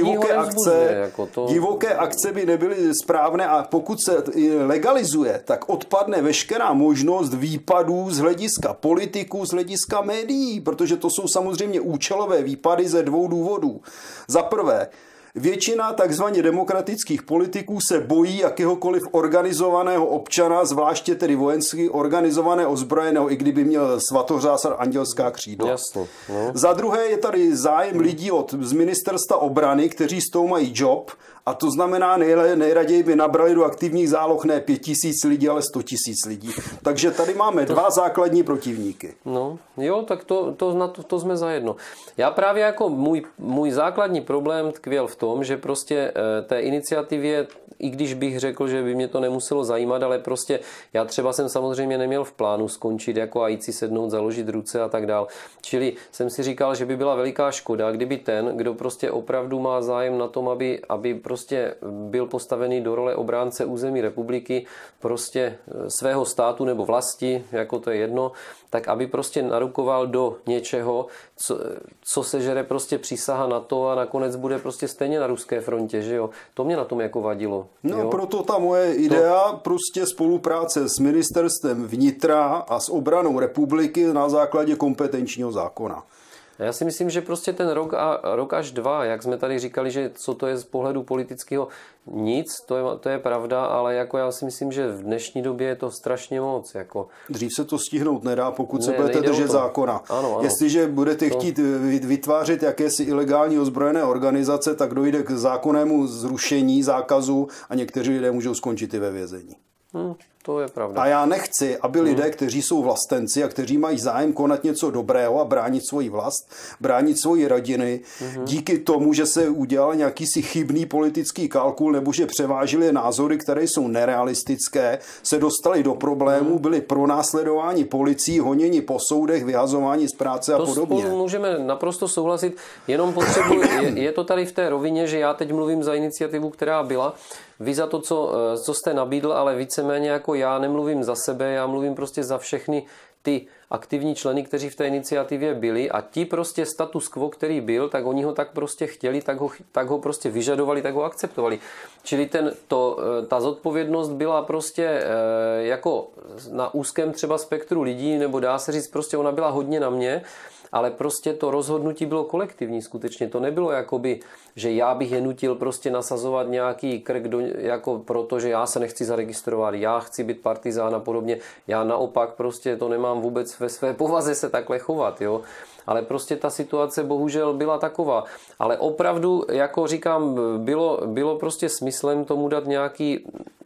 divoké akce by nebyly správné a pokud se legalizuje, tak odpadne veškerá možnost výpadů z hlediska politiků, z hlediska médií, protože to jsou samozřejmě účelové výpady ze 2 důvodů. Za prvé, většina takzvaně demokratických politiků se bojí jakéhokoliv organizovaného občana, zvláště tedy vojensky organizovaného ozbrojeného, i kdyby měl svatořád a andělská křídla. Jasně, no. Za druhé je tady zájem lidí z ministerstva obrany, kteří s tou mají job, a to znamená, nejraději by nabrali do aktivních záloh ne 5 000 lidí, ale 100 000 lidí. Takže tady máme 2 základní protivníky. No, jo, tak to jsme zajedno. Já právě jako můj základní problém tkvěl v tom, že prostě té iniciativě i když bych řekl, že by mě to nemuselo zajímat, ale prostě já třeba jsem samozřejmě neměl v plánu skončit jako AIC, sednout, založit ruce a tak dál. Čili jsem si říkal, že by byla veliká škoda, kdyby ten, kdo prostě opravdu má zájem na tom, aby prostě byl postavený do role obránce území republiky, prostě svého státu nebo vlasti, jako to je jedno, tak aby prostě narukoval do něčeho, co sežere prostě přísaha na to a nakonec bude prostě stejně na ruské frontě, že jo. To mě na tom jako vadilo. No jo? Proto ta moje idea prostě spolupráce s ministerstvem vnitra a s obranou republiky na základě kompetenčního zákona. Já si myslím, že prostě ten rok až 2, jak jsme tady říkali, že co to je z pohledu politického, nic, to je pravda, ale jako já si myslím, že v dnešní době je to strašně moc. Jako. Dřív se to stihnout nedá, pokud se budete držet zákona. Ano. Jestliže budete chtít vytvářet jakési ilegální ozbrojené organizace, tak dojde k zákonnému zrušení zákazu a někteří lidé můžou skončit i ve vězení. To je pravda. A já nechci, aby lidé, kteří jsou vlastenci a kteří mají zájem konat něco dobrého a bránit svoji vlast, bránit svoji rodiny, díky tomu, že se udělal nějaký si chybný politický kalkul nebo že převážily názory, které jsou nerealistické, se dostali do problémů, byli pronásledováni policií, honěni po soudech, vyhazováni z práce a podobně. To můžeme naprosto souhlasit, jenom potřebuji, je to tady v té rovině, že já teď mluvím za iniciativu, která byla, vy za to, co jste nabídl, ale víceméně jako já nemluvím za sebe, já mluvím prostě za všechny ty aktivní členy, kteří v té iniciativě byli a ti prostě status quo, který byl, tak oni ho tak prostě chtěli, tak ho prostě vyžadovali, tak ho akceptovali. Čili ta zodpovědnost byla prostě jako na úzkém třeba spektru lidí, nebo dá se říct, prostě ona byla hodně na mě, ale prostě to rozhodnutí bylo kolektivní skutečně. To nebylo jakoby, že já bych je nutil prostě nasazovat nějaký krk, jako proto, že já se nechci zaregistrovat, já chci být partizán a podobně. Já naopak prostě to nemám vůbec ve své povaze se takhle chovat, jo. Ale prostě ta situace bohužel byla taková. Ale opravdu, jako říkám, bylo prostě smyslem tomu dát nějaký.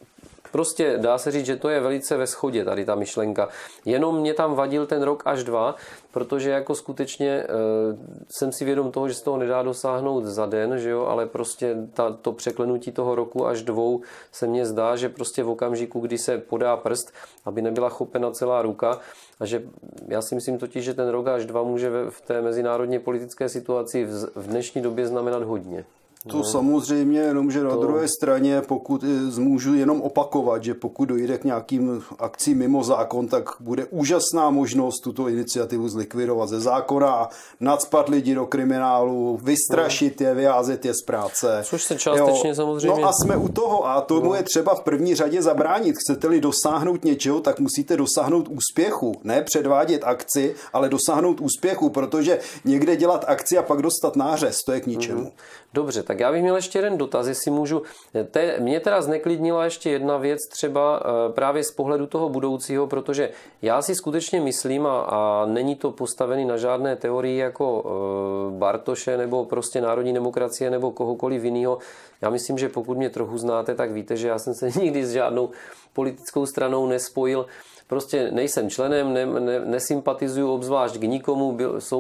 Prostě dá se říct, že to je velice ve shodě tady ta myšlenka. Jenom mě tam vadil ten rok až 2, protože jako skutečně jsem si vědom toho, že se toho nedá dosáhnout za den, že jo, ale prostě to překlenutí toho roku až 2 se mně zdá, že prostě v okamžiku, kdy se podá prst, aby nebyla chopena celá ruka, a že já si myslím totiž, že ten rok až 2 může v té mezinárodně politické situaci v dnešní době znamenat hodně. To samozřejmě, jenomže na druhé straně, pokud můžu jenom opakovat, že pokud dojde k nějakým akcím mimo zákon, tak bude úžasná možnost tuto iniciativu zlikvidovat ze zákona, nacpat lidi do kriminálu, vystrašit je, vyházet je z práce. Což se částečně samozřejmě. No a jsme u toho a tomu je třeba v první řadě zabránit. Chcete-li dosáhnout něčeho, tak musíte dosáhnout úspěchu. Ne předvádět akci, ale dosáhnout úspěchu, protože někde dělat akci a pak dostat nářez, to je k ničemu. Dobře, tak já bych měl ještě jeden dotaz, jestli můžu. Mě teda zneklidnila ještě jedna věc, třeba právě z pohledu toho budoucího, protože já si skutečně myslím, a není to postavený na žádné teorii jako Bartoše nebo prostě národní demokracie nebo kohokoliv jiného. Já myslím, že pokud mě trochu znáte, tak víte, že já jsem se nikdy s žádnou politickou stranou nespojil. Prostě nejsem členem, nesympatizuju obzvlášť k nikomu,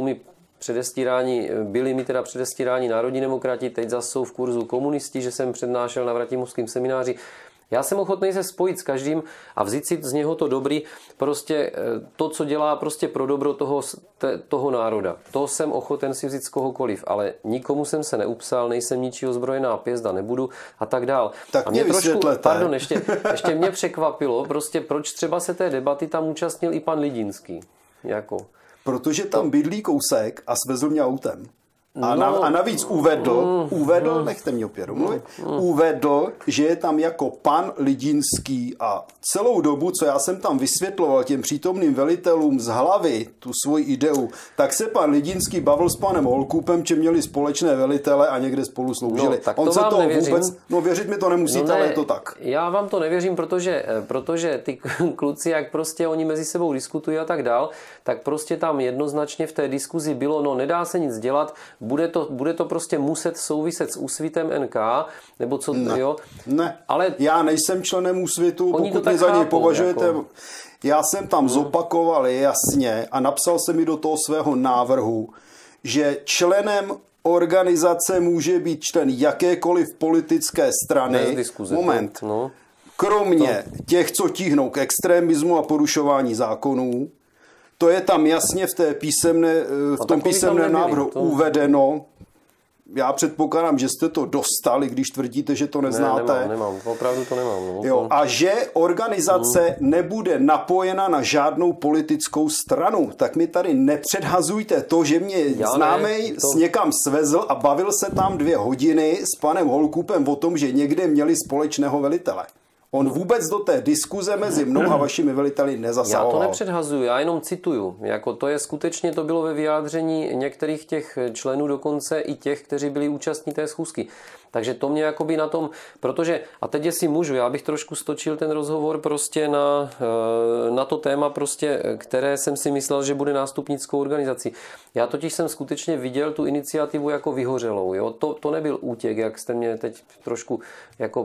byli mi teda předestíráni národní demokrati, teď zase jsou v kurzu komunisti, že jsem přednášel na Vratimovském semináři. Já jsem ochotný se spojit s každým a vzít si z něho to dobrý, prostě to, co dělá prostě pro dobro toho národa. To jsem ochoten si vzít z kohokoliv, ale nikomu jsem se neupsal, nejsem ničí ozbrojená pězda, nebudu a tak dál. Tak a mě vysvětlete. Pardon, ještě mě překvapilo, prostě proč třeba se té debaty tam účastnil i pan Lidinský. Jako. Protože tam bydlí kousek a svezl mě autem. A navíc uvedl, nechte mě opět mluvit, uvedl, že je tam jako pan Lidinský a celou dobu, co já jsem tam vysvětloval těm přítomným velitelům z hlavy tu svoji ideu, tak se pan Lidinský bavil s panem Holkupem, že měli společné velitele a někde spolu sloužili. Tak on to se vám toho nevěřím. vůbec, věřit mi to nemusíte, ale je to tak. Já vám to nevěřím, protože ty kluci, jak prostě oni mezi sebou diskutují a tak dál, tak prostě tam jednoznačně v té diskuzi bylo, nedá se nic dělat, bude to prostě muset souviset s Úsvitem NK, nebo co, jo? Ne, ale já nejsem členem Úsvitu, pokud mě za něj považujete. Jako. Já jsem tam zopakoval jasně a napsal jsem mi do toho svého návrhu, že členem organizace může být člen jakékoliv politické strany. Bez diskuze. Moment. No. Kromě těch, co tíhnou k extremismu a porušování zákonů. To je tam jasně v tom písemném návrhu uvedeno. Já předpokládám, že jste to dostali, když tvrdíte, že to neznáte. Ne, nemám. Opravdu to nemám. No. Jo, a že organizace nebude napojena na žádnou politickou stranu. Tak mi tady nepředhazujte to, že mě známej někam svezl a bavil se tam 2 hodiny s panem Holkupem o tom, že někde měli společného velitele. On vůbec do té diskuze mezi mnou a vašimi veliteli nezasahoval. Já to nepředhazuju, já jenom cituju. Jako to je skutečně, to bylo ve vyjádření některých těch členů, dokonce i těch, kteří byli účastní té schůzky. Takže to mě jakoby na tom, protože, a teď jestli můžu, já bych trošku stočil ten rozhovor prostě na to téma prostě, které jsem si myslel, že bude nástupnickou organizací. Já totiž jsem skutečně viděl tu iniciativu jako vyhořelou. Jo? To nebyl útěk, jak jste mě teď trošku jako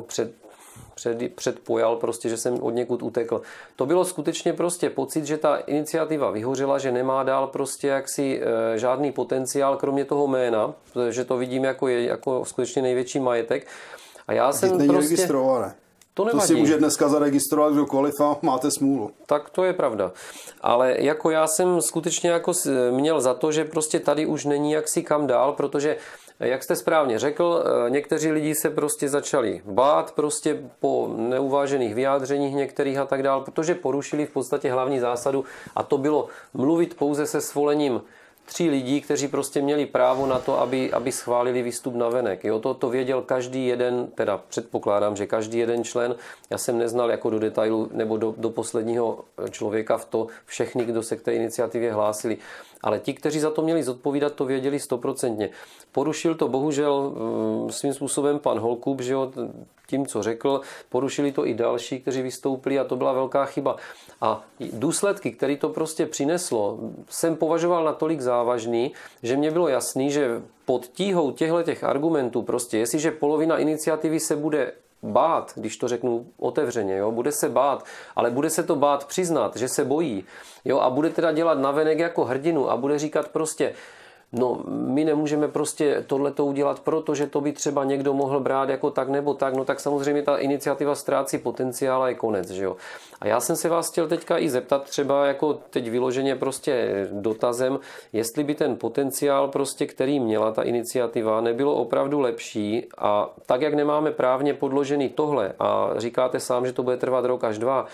předpojal prostě, že jsem od někud utekl. To bylo skutečně prostě pocit, že ta iniciativa vyhořela, že nemá dál prostě jaksi žádný potenciál, kromě toho jména, že to vidím jako skutečně největší majetek. A já jsem není prostě... registrované. To nevadí. To si může dneska zaregistrovat kdokoliv a máte smůlu. Tak to je pravda. Ale jako já jsem skutečně jako měl za to, že prostě tady už není jaksi kam dál, protože jak jste správně řekl, někteří lidi se prostě začali bát prostě po neuvážených vyjádřeních některých a tak dál, protože porušili v podstatě hlavní zásadu a to bylo mluvit pouze se svolením 3 lidí, kteří prostě měli právo na to, aby schválili výstup na venek. Jo, to věděl každý jeden, teda předpokládám, že každý jeden člen. Já jsem neznal jako do detailu nebo do posledního člověka v to všechny, kdo se k té iniciativě hlásili. Ale ti, kteří za to měli zodpovídat, to věděli 100%. Porušil to bohužel svým způsobem pan Holkup, že jo, tím, co řekl, porušili to i další, kteří vystoupili a to byla velká chyba. A důsledky, které to prostě přineslo, jsem považoval natolik závažný, že mě bylo jasný, že pod tíhou těchto argumentů prostě, jestliže polovina iniciativy se bude bát, když to řeknu otevřeně, jo, bude se bát, ale bude se to bát přiznat, že se bojí, jo, a bude teda dělat navenek jako hrdinu a bude říkat prostě, no, my nemůžeme prostě tohleto udělat, protože to by třeba někdo mohl brát jako tak nebo tak, no tak samozřejmě ta iniciativa ztrácí potenciál a je konec, že jo. A já jsem se vás chtěl teďka i zeptat třeba jako teď vyloženě prostě dotazem, jestli by ten potenciál prostě, který měla ta iniciativa, nebylo opravdu lepší a tak, jak nemáme právně podložený tohle a říkáte sám, že to bude trvat rok až 2,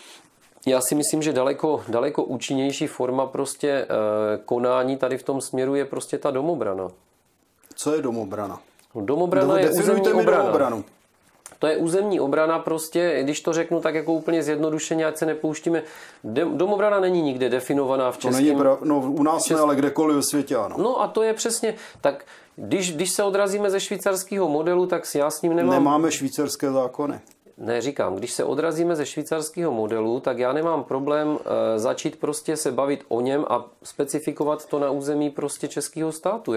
já si myslím, že daleko účinnější forma prostě konání tady v tom směru je prostě ta domobrana. Co je domobrana? Domobrana je územní obrana. To je územní obrana prostě, když to řeknu tak jako úplně zjednodušeně, ať se nepouštíme. Domobrana není nikde definovaná v českém... u nás ne, ale kdekoliv ve světě ano. No a to je přesně, tak když se odrazíme ze švýcarského modelu, tak já s ním nemám... Nemáme švýcarské zákony. Ne, říkám, když se odrazíme ze švýcarského modelu, tak já nemám problém začít prostě se bavit o něm a specifikovat to na území prostě českého státu.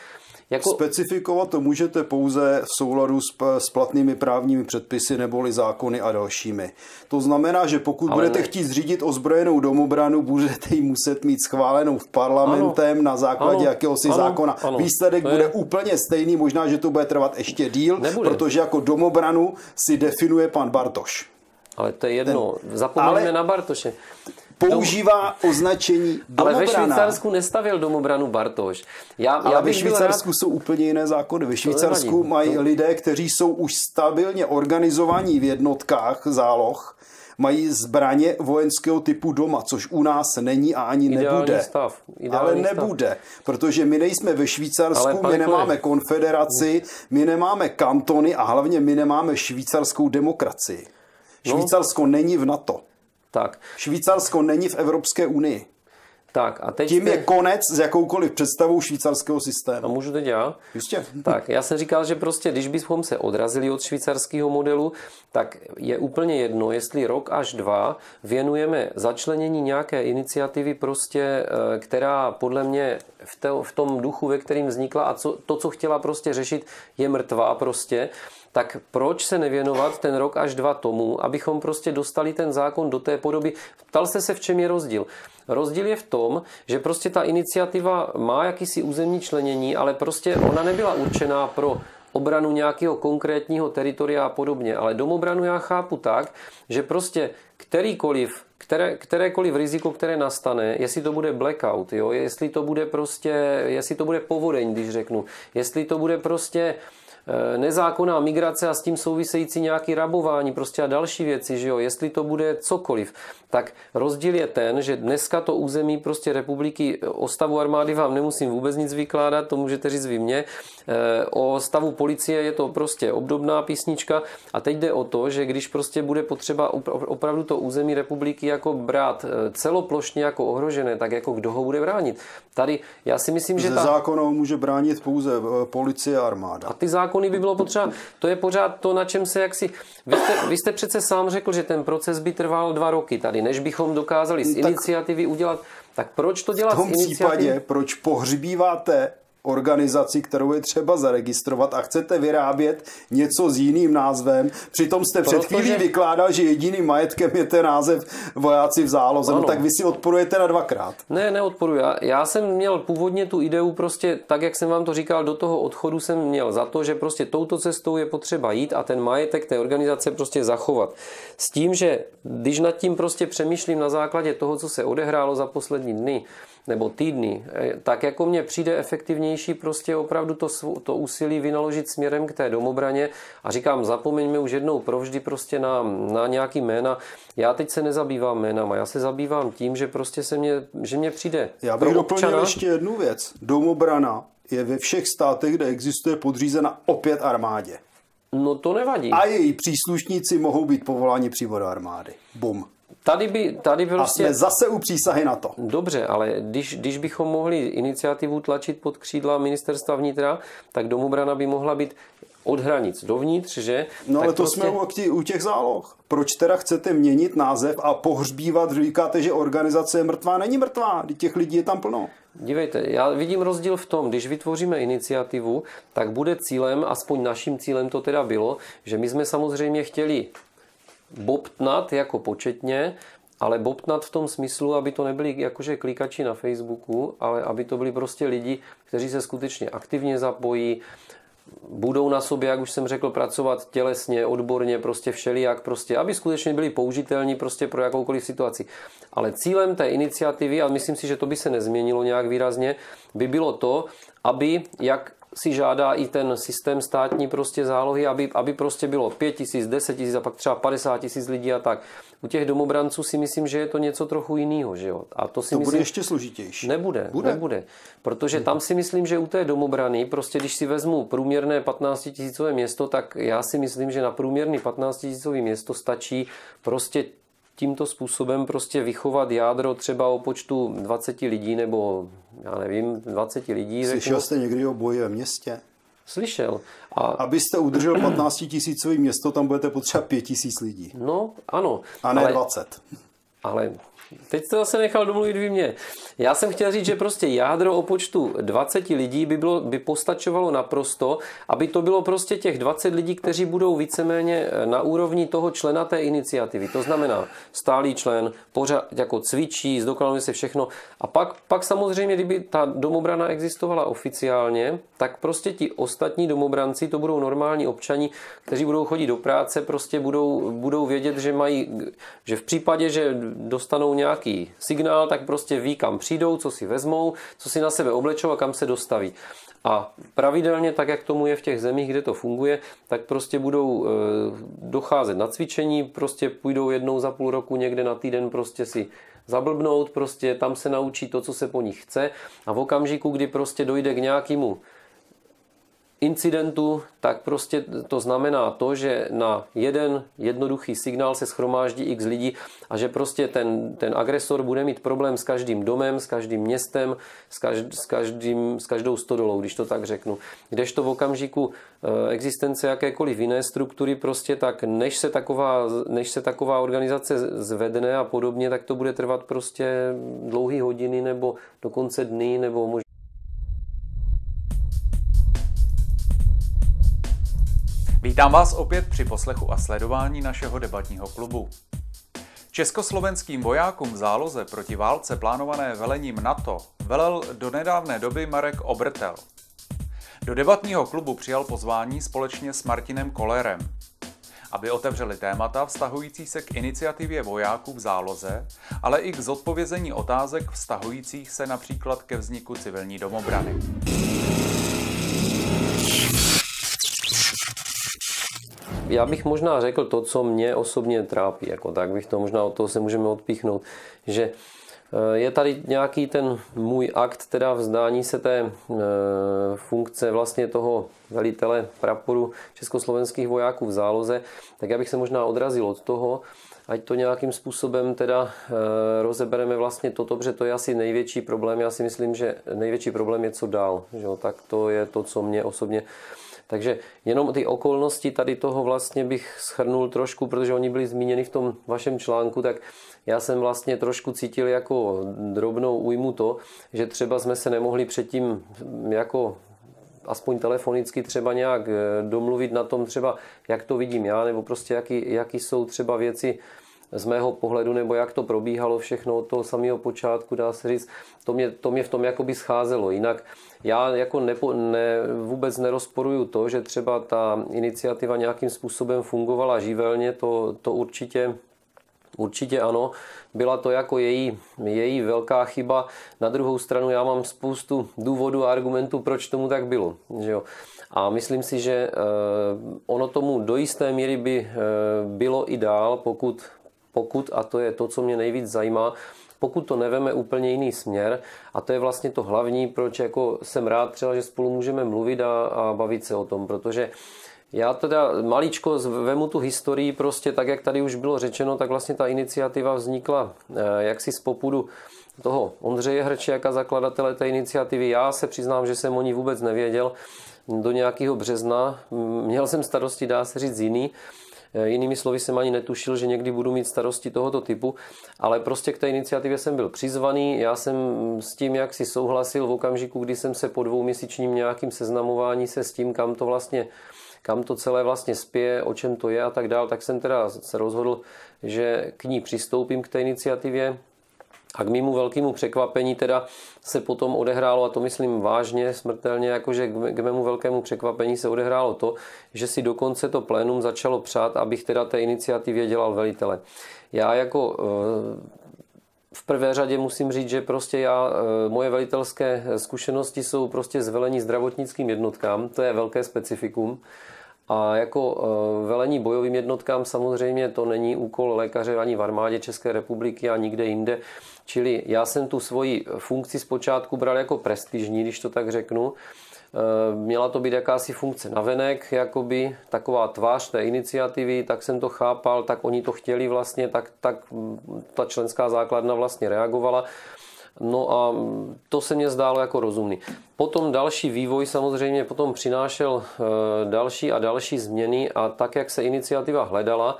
Specifikovat to můžete pouze v souladu s platnými právními předpisy neboli zákony a dalšími. To znamená, že pokud budete chtít zřídit ozbrojenou domobranu, budete ji muset mít schválenou v parlamentem na základě jakéhosi zákona. Výsledek bude úplně stejný, možná, že to bude trvat ještě díl, protože jako domobranu si definuje pan Bartoš. Ale to je jedno. Zapomeňme na Bartoše. Používá označení domobrana. Ale ve Švýcarsku nestavěl domobranu Bartoš. Ale ve Švýcarsku jsou úplně jiné zákony. Ve Švýcarsku mají lidé, kteří jsou už stabilně organizovaní v jednotkách záloh, mají zbraně vojenského typu doma, což u nás není a ani nebude. Ale nebude, protože my nejsme ve Švýcarsku, my nemáme konfederaci, my nemáme kantony a hlavně my nemáme švýcarskou demokracii. Švýcarsko není v NATO. Tak. Švýcarsko není v Evropské unii. Tak, a teď tím je konec s jakoukoliv představou švýcarského systému. A můžu teď já? Jistě. Tak, já jsem říkal, že prostě, když bychom se odrazili od švýcarského modelu, tak je úplně jedno, jestli rok až 2 věnujeme začlenění nějaké iniciativy prostě, která podle mě v tom duchu, ve kterým vznikla a co chtěla prostě řešit, je mrtvá prostě. tak proč se nevěnovat ten rok až 2 tomu, abychom prostě dostali ten zákon do té podoby. Ptal jste se, v čem je rozdíl. Rozdíl je v tom, že prostě ta iniciativa má jakýsi územní členění, ale prostě ona nebyla určená pro obranu nějakého konkrétního teritoria a podobně. Ale domobranu já chápu tak, že prostě kterékoliv riziko, které nastane, jestli to bude blackout, jo, jestli to bude povodeň, když řeknu, jestli to bude prostě nezákonná migrace a s tím související nějaký rabování prostě a další věci, že jo, jestli to bude cokoliv, tak rozdíl je ten, že dneska to území prostě republiky, o stavu armády vám nemusím vůbec nic vykládat, to můžete říct vy mně, o stavu policie je to prostě obdobná písnička a teď jde o to, že když prostě bude potřeba opravdu to území republiky jako brát celoplošně jako ohrožené, tak jako kdo ho bude bránit? Tady já si myslím, že zákonem může bránit pouze policie a armáda. A ty zákony by bylo potřeba, to je pořád to, na čem se jaksi... Vy jste přece sám řekl, že ten proces by trval 2 roky tady, než bychom dokázali z iniciativy udělat... Tak proč to dělat z iniciativy? V tom případě, proč pohřbíváte organizaci, kterou je třeba zaregistrovat a chcete vyrábět něco s jiným názvem. Přitom jste před chvílí vykládal, že jediným majetkem je ten název vojáci v záloze. No tak vy si odporujete na 2krát. Ne, neodporuji. Já jsem měl původně tu ideu prostě, tak jak jsem vám to říkal, do toho odchodu jsem měl za to, že prostě touto cestou je potřeba jít a ten majetek té organizace prostě zachovat. S tím, že když nad tím prostě přemýšlím na základě toho, co se odehrálo za poslední dny, nebo týdny, tak jako mně přijde efektivnější prostě opravdu to úsilí vynaložit směrem k té domobraně a říkám, zapomeňme už jednou provždy prostě na nějaký jména. Já teď se nezabývám jménama, já se zabývám tím, že prostě že mně přijde. Já bych doplnil ještě jednu věc. Domobrana je ve všech státech, kde existuje, podřízena opět armádě. No to nevadí. A její příslušníci mohou být povoláni přímo do armády. Bum. Tady prostě... A jsme zase u přísahy na to. Dobře, ale když bychom mohli iniciativu tlačit pod křídla ministerstva vnitra, tak domobrana by mohla být od hranic dovnitř, že? No ale tak to prostě... jsme u těch záloh. Proč teda chcete měnit název a pohřbívat, říkáte, že organizace je mrtvá? Není mrtvá, těch lidí je tam plno. Dívejte, já vidím rozdíl v tom, když vytvoříme iniciativu, tak bude cílem, aspoň naším cílem to teda bylo, že my jsme samozřejmě chtěli bobtnat jako početně, ale bobtnat v tom smyslu, aby to nebyli jakože klikači na Facebooku, ale aby to byli prostě lidi, kteří se skutečně aktivně zapojí, budou na sobě, jak už jsem řekl, pracovat tělesně, odborně, prostě všelijak, prostě, aby skutečně byli použitelní prostě pro jakoukoliv situaci. Ale cílem té iniciativy, a myslím si, že to by se nezměnilo nějak výrazně, by bylo to, aby, jak si žádá i ten systém státní prostě zálohy, aby prostě bylo 5 000, 10 000 a pak třeba 50 000 lidí a tak. U těch domobranců si myslím, že je to něco trochu jiného, že jo. A to myslím, bude ještě složitější. Nebude. Protože tam si myslím, že u té domobrany, prostě když si vezmu průměrné 15 000 město, tak já si myslím, že na průměrný 15 000 město stačí prostě tímto způsobem prostě vychovat jádro třeba o počtu 20 lidí nebo já nevím, 20 lidí. Slyšel jste někdy o boji ve městě? Slyšel. Abyste udržel 15 000 město, tam budete potřebovat 5 000 lidí. No, ano. A ne 20. Ale teď jste zase nechal domluvit vy mě. Já jsem chtěl říct, že prostě jádro o počtu 20 lidí by postačovalo naprosto, aby to bylo prostě těch 20 lidí, kteří budou víceméně na úrovni toho člena té iniciativy. To znamená stálý člen, pořád jako cvičí, zdokonaluje se všechno. A pak samozřejmě, kdyby ta domobrana existovala oficiálně, tak prostě ti ostatní domobranci, to budou normální občani, kteří budou chodit do práce, prostě budou vědět, že v případě, že dostanou nějaký signál, tak prostě ví, kam přijdou, co si vezmou, co si na sebe oblečou a kam se dostaví. A pravidelně, tak jak tomu je v těch zemích, kde to funguje, tak prostě budou docházet na cvičení, prostě půjdou jednou za půl roku někde na týden prostě si zablbnout, prostě tam se naučí to, co se po nich chce a v okamžiku, kdy prostě dojde k nějakému incidentu, tak prostě to znamená to, že na jeden jednoduchý signál se shromáždí x lidí a že prostě ten agresor bude mít problém s každým domem, s každým městem, s každou stodolou, když to tak řeknu. Kdežto v okamžiku existence jakékoliv jiné struktury prostě tak než se taková organizace zvedne a podobně, tak to bude trvat prostě dlouhé hodiny nebo dokonce dny nebo možná. Vítám vás opět při poslechu a sledování našeho debatního klubu. Československým vojákům v záloze proti válce plánované velením NATO velel do nedávné doby Marek Obrtel. Do debatního klubu přijal pozvání společně s Martinem Kollerem, aby otevřeli témata vztahující se k iniciativě vojáků v záloze, ale i k zodpovězení otázek vztahujících se například ke vzniku civilní domobrany. Já bych možná řekl to, co mě osobně trápí, tak bych to možná od toho se můžeme odpíchnout, že je tady nějaký ten můj akt, teda vzdání se té funkce vlastně toho velitele praporu československých vojáků v záloze, tak já bych se možná odrazil od toho, ať to nějakým způsobem teda rozebereme vlastně toto, protože to je asi největší problém. Já si myslím, že největší problém je co dál, že? Tak to je to, co mě osobně. Takže jenom ty okolnosti tady toho vlastně bych shrnul trošku, protože oni byli zmíněni v tom vašem článku, tak já jsem vlastně trošku cítil jako drobnou újmu to, že třeba jsme se nemohli předtím jako aspoň telefonicky třeba nějak domluvit na tom třeba, jak to vidím já, nebo prostě jaký jsou třeba věci z mého pohledu, nebo jak to probíhalo všechno od toho samého počátku, dá se říct, to mě v tom jakoby scházelo. Jinak já jako vůbec nerozporuju to, že třeba ta iniciativa nějakým způsobem fungovala živelně, to určitě ano, byla to jako její velká chyba. Na druhou stranu já mám spoustu důvodů a argumentů, proč tomu tak bylo. Že jo? A myslím si, že ono tomu do jisté míry by bylo i dál, pokud, a to je to, co mě nejvíc zajímá, pokud to neveme úplně jiný směr, a to je vlastně to hlavní, proč jako jsem rád třeba, že spolu můžeme mluvit a bavit se o tom, protože já teda maličko vemu tu historii prostě tak, jak tady už bylo řečeno, tak vlastně ta iniciativa vznikla jaksi z popudu toho Ondřeje Hrčiaka, zakladatele té iniciativy. Já se přiznám, že jsem o ní vůbec nevěděl do nějakého března. Měl jsem starosti, dá se říct, jiný. Jinými slovy jsem ani netušil, že někdy budu mít starosti tohoto typu, ale prostě k té iniciativě jsem byl přizvaný, já jsem s tím jak si souhlasil v okamžiku, kdy jsem se po 2měsíčním nějakým seznamování se s tím, kam to celé vlastně spěje, o čem to je a tak dál, tak jsem teda se rozhodl, že k ní přistoupím k té iniciativě. A k mému velkému překvapení teda se potom odehrálo, a to myslím vážně, smrtelně, jakože k mému velkému překvapení se odehrálo to, že si dokonce to plénum začalo přát, abych teda té iniciativě dělal velitele. Já jako v prvé řadě musím říct, že prostě moje velitelské zkušenosti jsou prostě z velení zdravotnickým jednotkám, to je velké specifikum. A jako velení bojovým jednotkám samozřejmě to není úkol lékaře ani v armádě České republiky a nikde jinde. Čili já jsem tu svoji funkci zpočátku bral jako prestižní, když to tak řeknu. Měla to být jakási funkce navenek, jakoby taková tvář té iniciativy, tak jsem to chápal, tak oni to chtěli vlastně, tak ta členská základna vlastně reagovala. No a to se mně zdálo jako rozumný. Potom další vývoj samozřejmě potom přinášel další a další změny a tak, jak se iniciativa hledala,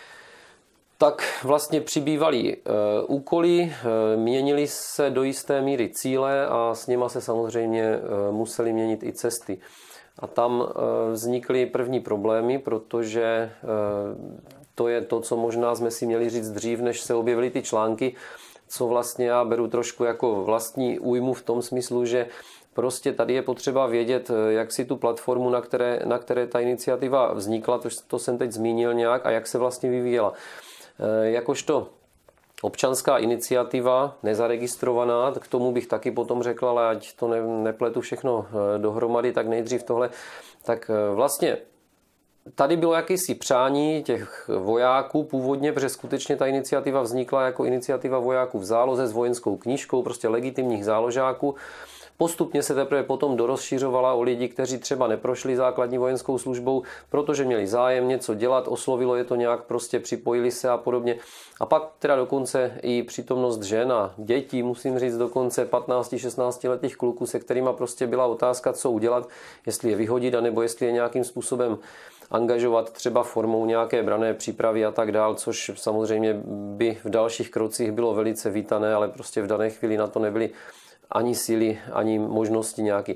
tak vlastně přibývaly úkoly, měnily se do jisté míry cíle a s nima se samozřejmě musely měnit i cesty. A tam vznikly první problémy, protože to je to, co možná jsme si měli říct dřív, než se objevily ty články, co vlastně já beru trošku jako vlastní újmu v tom smyslu, že prostě tady je potřeba vědět, jak si tu platformu, na které ta iniciativa vznikla, to jsem teď zmínil nějak, a jak se vlastně vyvíjela. Jakožto občanská iniciativa, nezaregistrovaná, k tomu bych taky potom řekl, ale ať to nepletu všechno dohromady, tak nejdřív tohle, tak vlastně tady bylo jakýsi přání těch vojáků původně, protože skutečně ta iniciativa vznikla jako iniciativa vojáků v záloze s vojenskou knížkou, prostě legitimních záložáků. Postupně se teprve potom dorozšiřovala o lidi, kteří třeba neprošli základní vojenskou službou, protože měli zájem něco dělat, oslovilo je to nějak, prostě připojili se a podobně. A pak teda dokonce i přítomnost žen a dětí, musím říct dokonce 15-16 letých kluků, se kterýma prostě byla otázka, co udělat, jestli je vyhodit, anebo jestli je nějakým způsobem angažovat třeba formou nějaké branné přípravy a tak dál, což samozřejmě by v dalších krocích bylo velice vítané, ale prostě v dané chvíli na to nebyly ani síly, ani možnosti nějaký.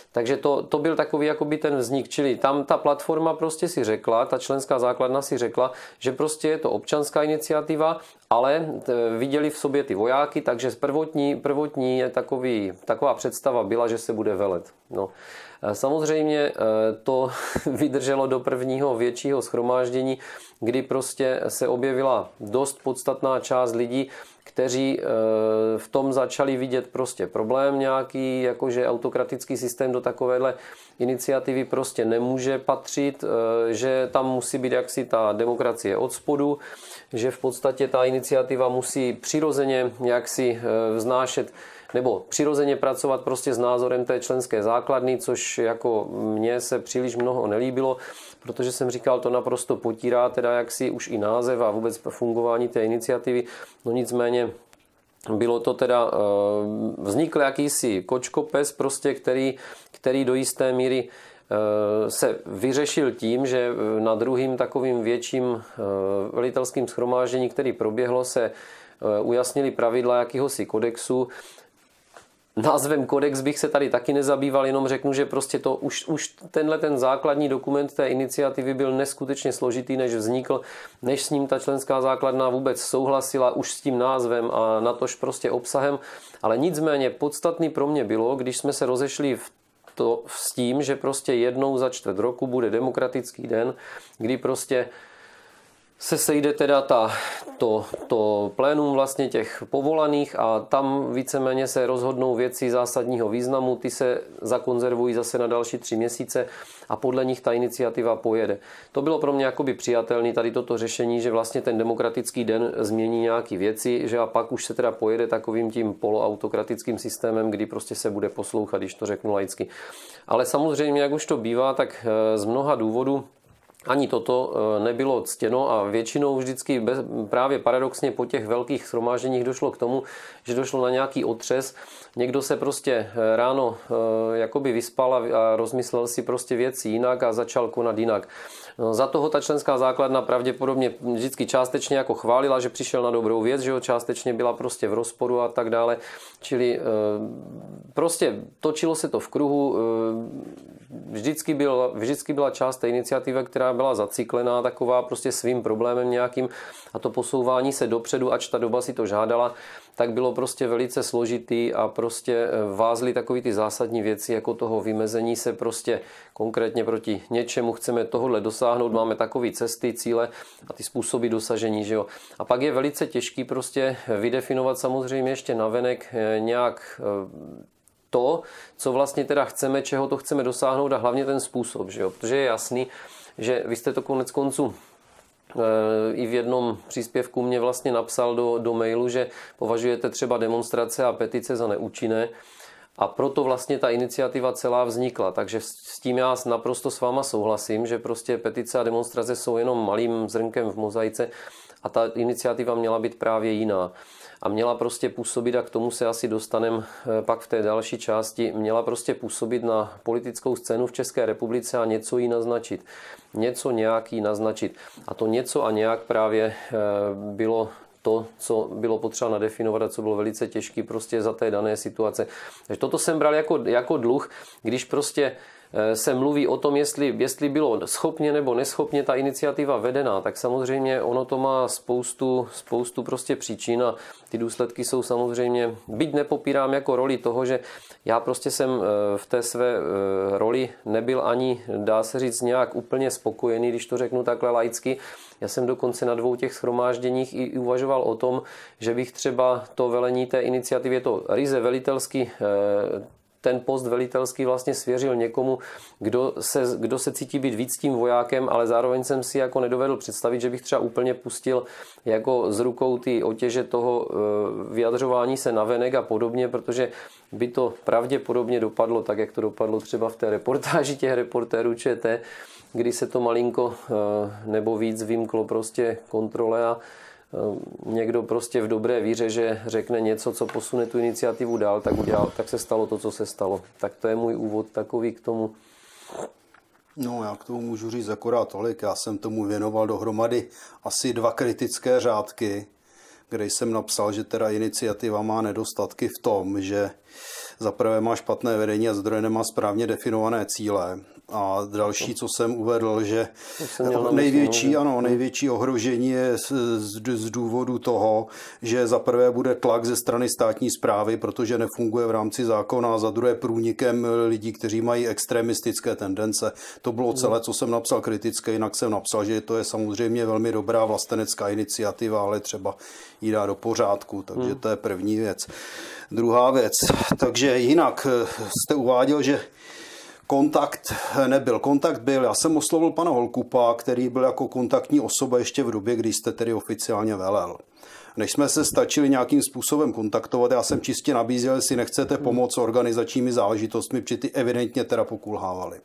Takže to byl takový jakoby ten vznik, čili tam ta platforma prostě si řekla, ta členská základna si řekla, že prostě je to občanská iniciativa, ale viděli v sobě ty vojáky, takže prvotní je taková představa byla, že se bude velet. No. Samozřejmě to vydrželo do prvního většího shromáždění, kdy prostě se objevila dost podstatná část lidí, kteří v tom začali vidět prostě problém nějaký, jakože autokratický systém do takovéhle iniciativy prostě nemůže patřit, že tam musí být jaksi ta demokracie od spodu, že v podstatě ta iniciativa musí přirozeně jaksi vznášet nebo přirozeně pracovat prostě s názorem té členské základny, což jako mně se příliš mnoho nelíbilo, protože jsem říkal, to naprosto potírá teda jaksi už i název a vůbec fungování té iniciativy. No nicméně bylo to teda, vznikl jakýsi kočkopes prostě, který do jisté míry se vyřešil tím, že na druhým takovým větším velitelským shromáždění, který proběhlo, se ujasnili pravidla jakýhosi kodexu. Názvem kodex bych se tady taky nezabýval, jenom řeknu, že prostě to už tenhle ten základní dokument té iniciativy byl neskutečně složitý, než vznikl, než s ním ta členská základna vůbec souhlasila už s tím názvem a natož prostě obsahem, ale nicméně podstatný pro mě bylo, když jsme se rozešli s tím, že prostě jednou za čtvrt roku bude demokratický den, kdy prostě se sejde teda to plénum vlastně těch povolaných a tam víceméně se rozhodnou věci zásadního významu, ty se zakonzervují zase na další 3 měsíce a podle nich ta iniciativa pojede. To bylo pro mě jakoby přijatelné tady toto řešení, že vlastně ten demokratický den změní nějaké věci, že a pak už se teda pojede takovým tím poloautokratickým systémem, kdy prostě se bude poslouchat, když to řeknu laicky. Ale samozřejmě, jak už to bývá, tak z mnoha důvodů ani toto nebylo ctěno a většinou vždycky právě paradoxně po těch velkých shromážděních došlo k tomu, že došlo na nějaký otřes. Někdo se prostě ráno jakoby vyspal a rozmyslel si prostě věci jinak a začal konat jinak. No, za toho ta členská základna pravděpodobně vždycky částečně jako chválila, že přišel na dobrou věc, že jo, částečně byla prostě v rozporu a tak dále. Čili prostě točilo se to v kruhu. Vždycky byla část té iniciativy, která byla zaciklená taková prostě svým problémem nějakým a to posouvání se dopředu, ač ta doba si to žádala, tak bylo prostě velice složitý a prostě vázly takový ty zásadní věci, jako toho vymezení se prostě konkrétně proti něčemu chceme tohle dosáhnout, máme takové cesty, cíle a ty způsoby dosažení, že jo. A pak je velice těžký prostě vydefinovat samozřejmě ještě navenek nějak to, co vlastně teda chceme, čeho to chceme dosáhnout a hlavně ten způsob, že jo. Protože je jasný, že vy jste to konec konců i v jednom příspěvku mě vlastně napsal do mailu, že považujete třeba demonstrace a petice za neúčinné a proto vlastně ta iniciativa celá vznikla. Takže s tím já naprosto s váma souhlasím, že prostě petice a demonstrace jsou jenom malým zrnkem v mozaice a ta iniciativa měla být právě jiná. A měla prostě působit, a k tomu se asi dostaneme pak v té další části, měla prostě působit na politickou scénu v České republice a něco jí naznačit. Něco nějak jí naznačit. A to něco a nějak právě bylo to, co bylo potřeba nadefinovat a co bylo velice těžké prostě za té dané situace. Takže toto jsem bral jako dluh, když prostě se mluví o tom, jestli bylo schopně nebo neschopně ta iniciativa vedená, tak samozřejmě ono to má spoustu prostě příčin a ty důsledky jsou samozřejmě, byť nepopírám jako roli toho, že já prostě jsem v té své roli nebyl ani, dá se říct, nějak úplně spokojený, když to řeknu takhle laicky. Já jsem dokonce na 2 těch shromážděních i uvažoval o tom, že bych třeba to velení té iniciativy, je to ryze velitelský, ten post velitelský vlastně svěřil někomu, kdo se cítí být víc tím vojákem, ale zároveň jsem si jako nedovedl představit, že bych třeba úplně pustil jako z rukou ty otěže toho vyjadřování se navenek a podobně, protože by to pravděpodobně dopadlo tak, jak to dopadlo třeba v té reportáži těch reportérů ČT, kdy se to malinko nebo víc vymklo prostě kontrole a někdo prostě v dobré víře, že řekne něco, co posune tu iniciativu dál, tak se stalo to, co se stalo. Tak to je můj úvod takový k tomu. No, já k tomu můžu říct akorát tolik. Já jsem tomu věnoval dohromady asi 2 kritické řádky, kde jsem napsal, že teda iniciativa má nedostatky v tom, že za prvé má špatné vedení a za druhé nemá správně definované cíle. A další, co jsem uvedl, že největší ohrožení je z důvodu toho, že za prvé bude tlak ze strany státní správy, protože nefunguje v rámci zákona, a za druhé průnikem lidí, kteří mají extremistické tendence. To bylo celé, co jsem napsal kritické, jinak jsem napsal, že to je samozřejmě velmi dobrá vlastenecká iniciativa, ale třeba ji dá do pořádku, takže to je první věc. Druhá věc, takže jinak jste uváděl, že kontakt nebyl. Kontakt byl. Já jsem oslovil pana Holkupa, který byl jako kontaktní osoba ještě v době, kdy jste tedy oficiálně velel. Než jsme se stačili nějakým způsobem kontaktovat, já jsem čistě nabízel, jestli nechcete pomoct organizačními záležitostmi, protože ty evidentně teda pokulhávaly.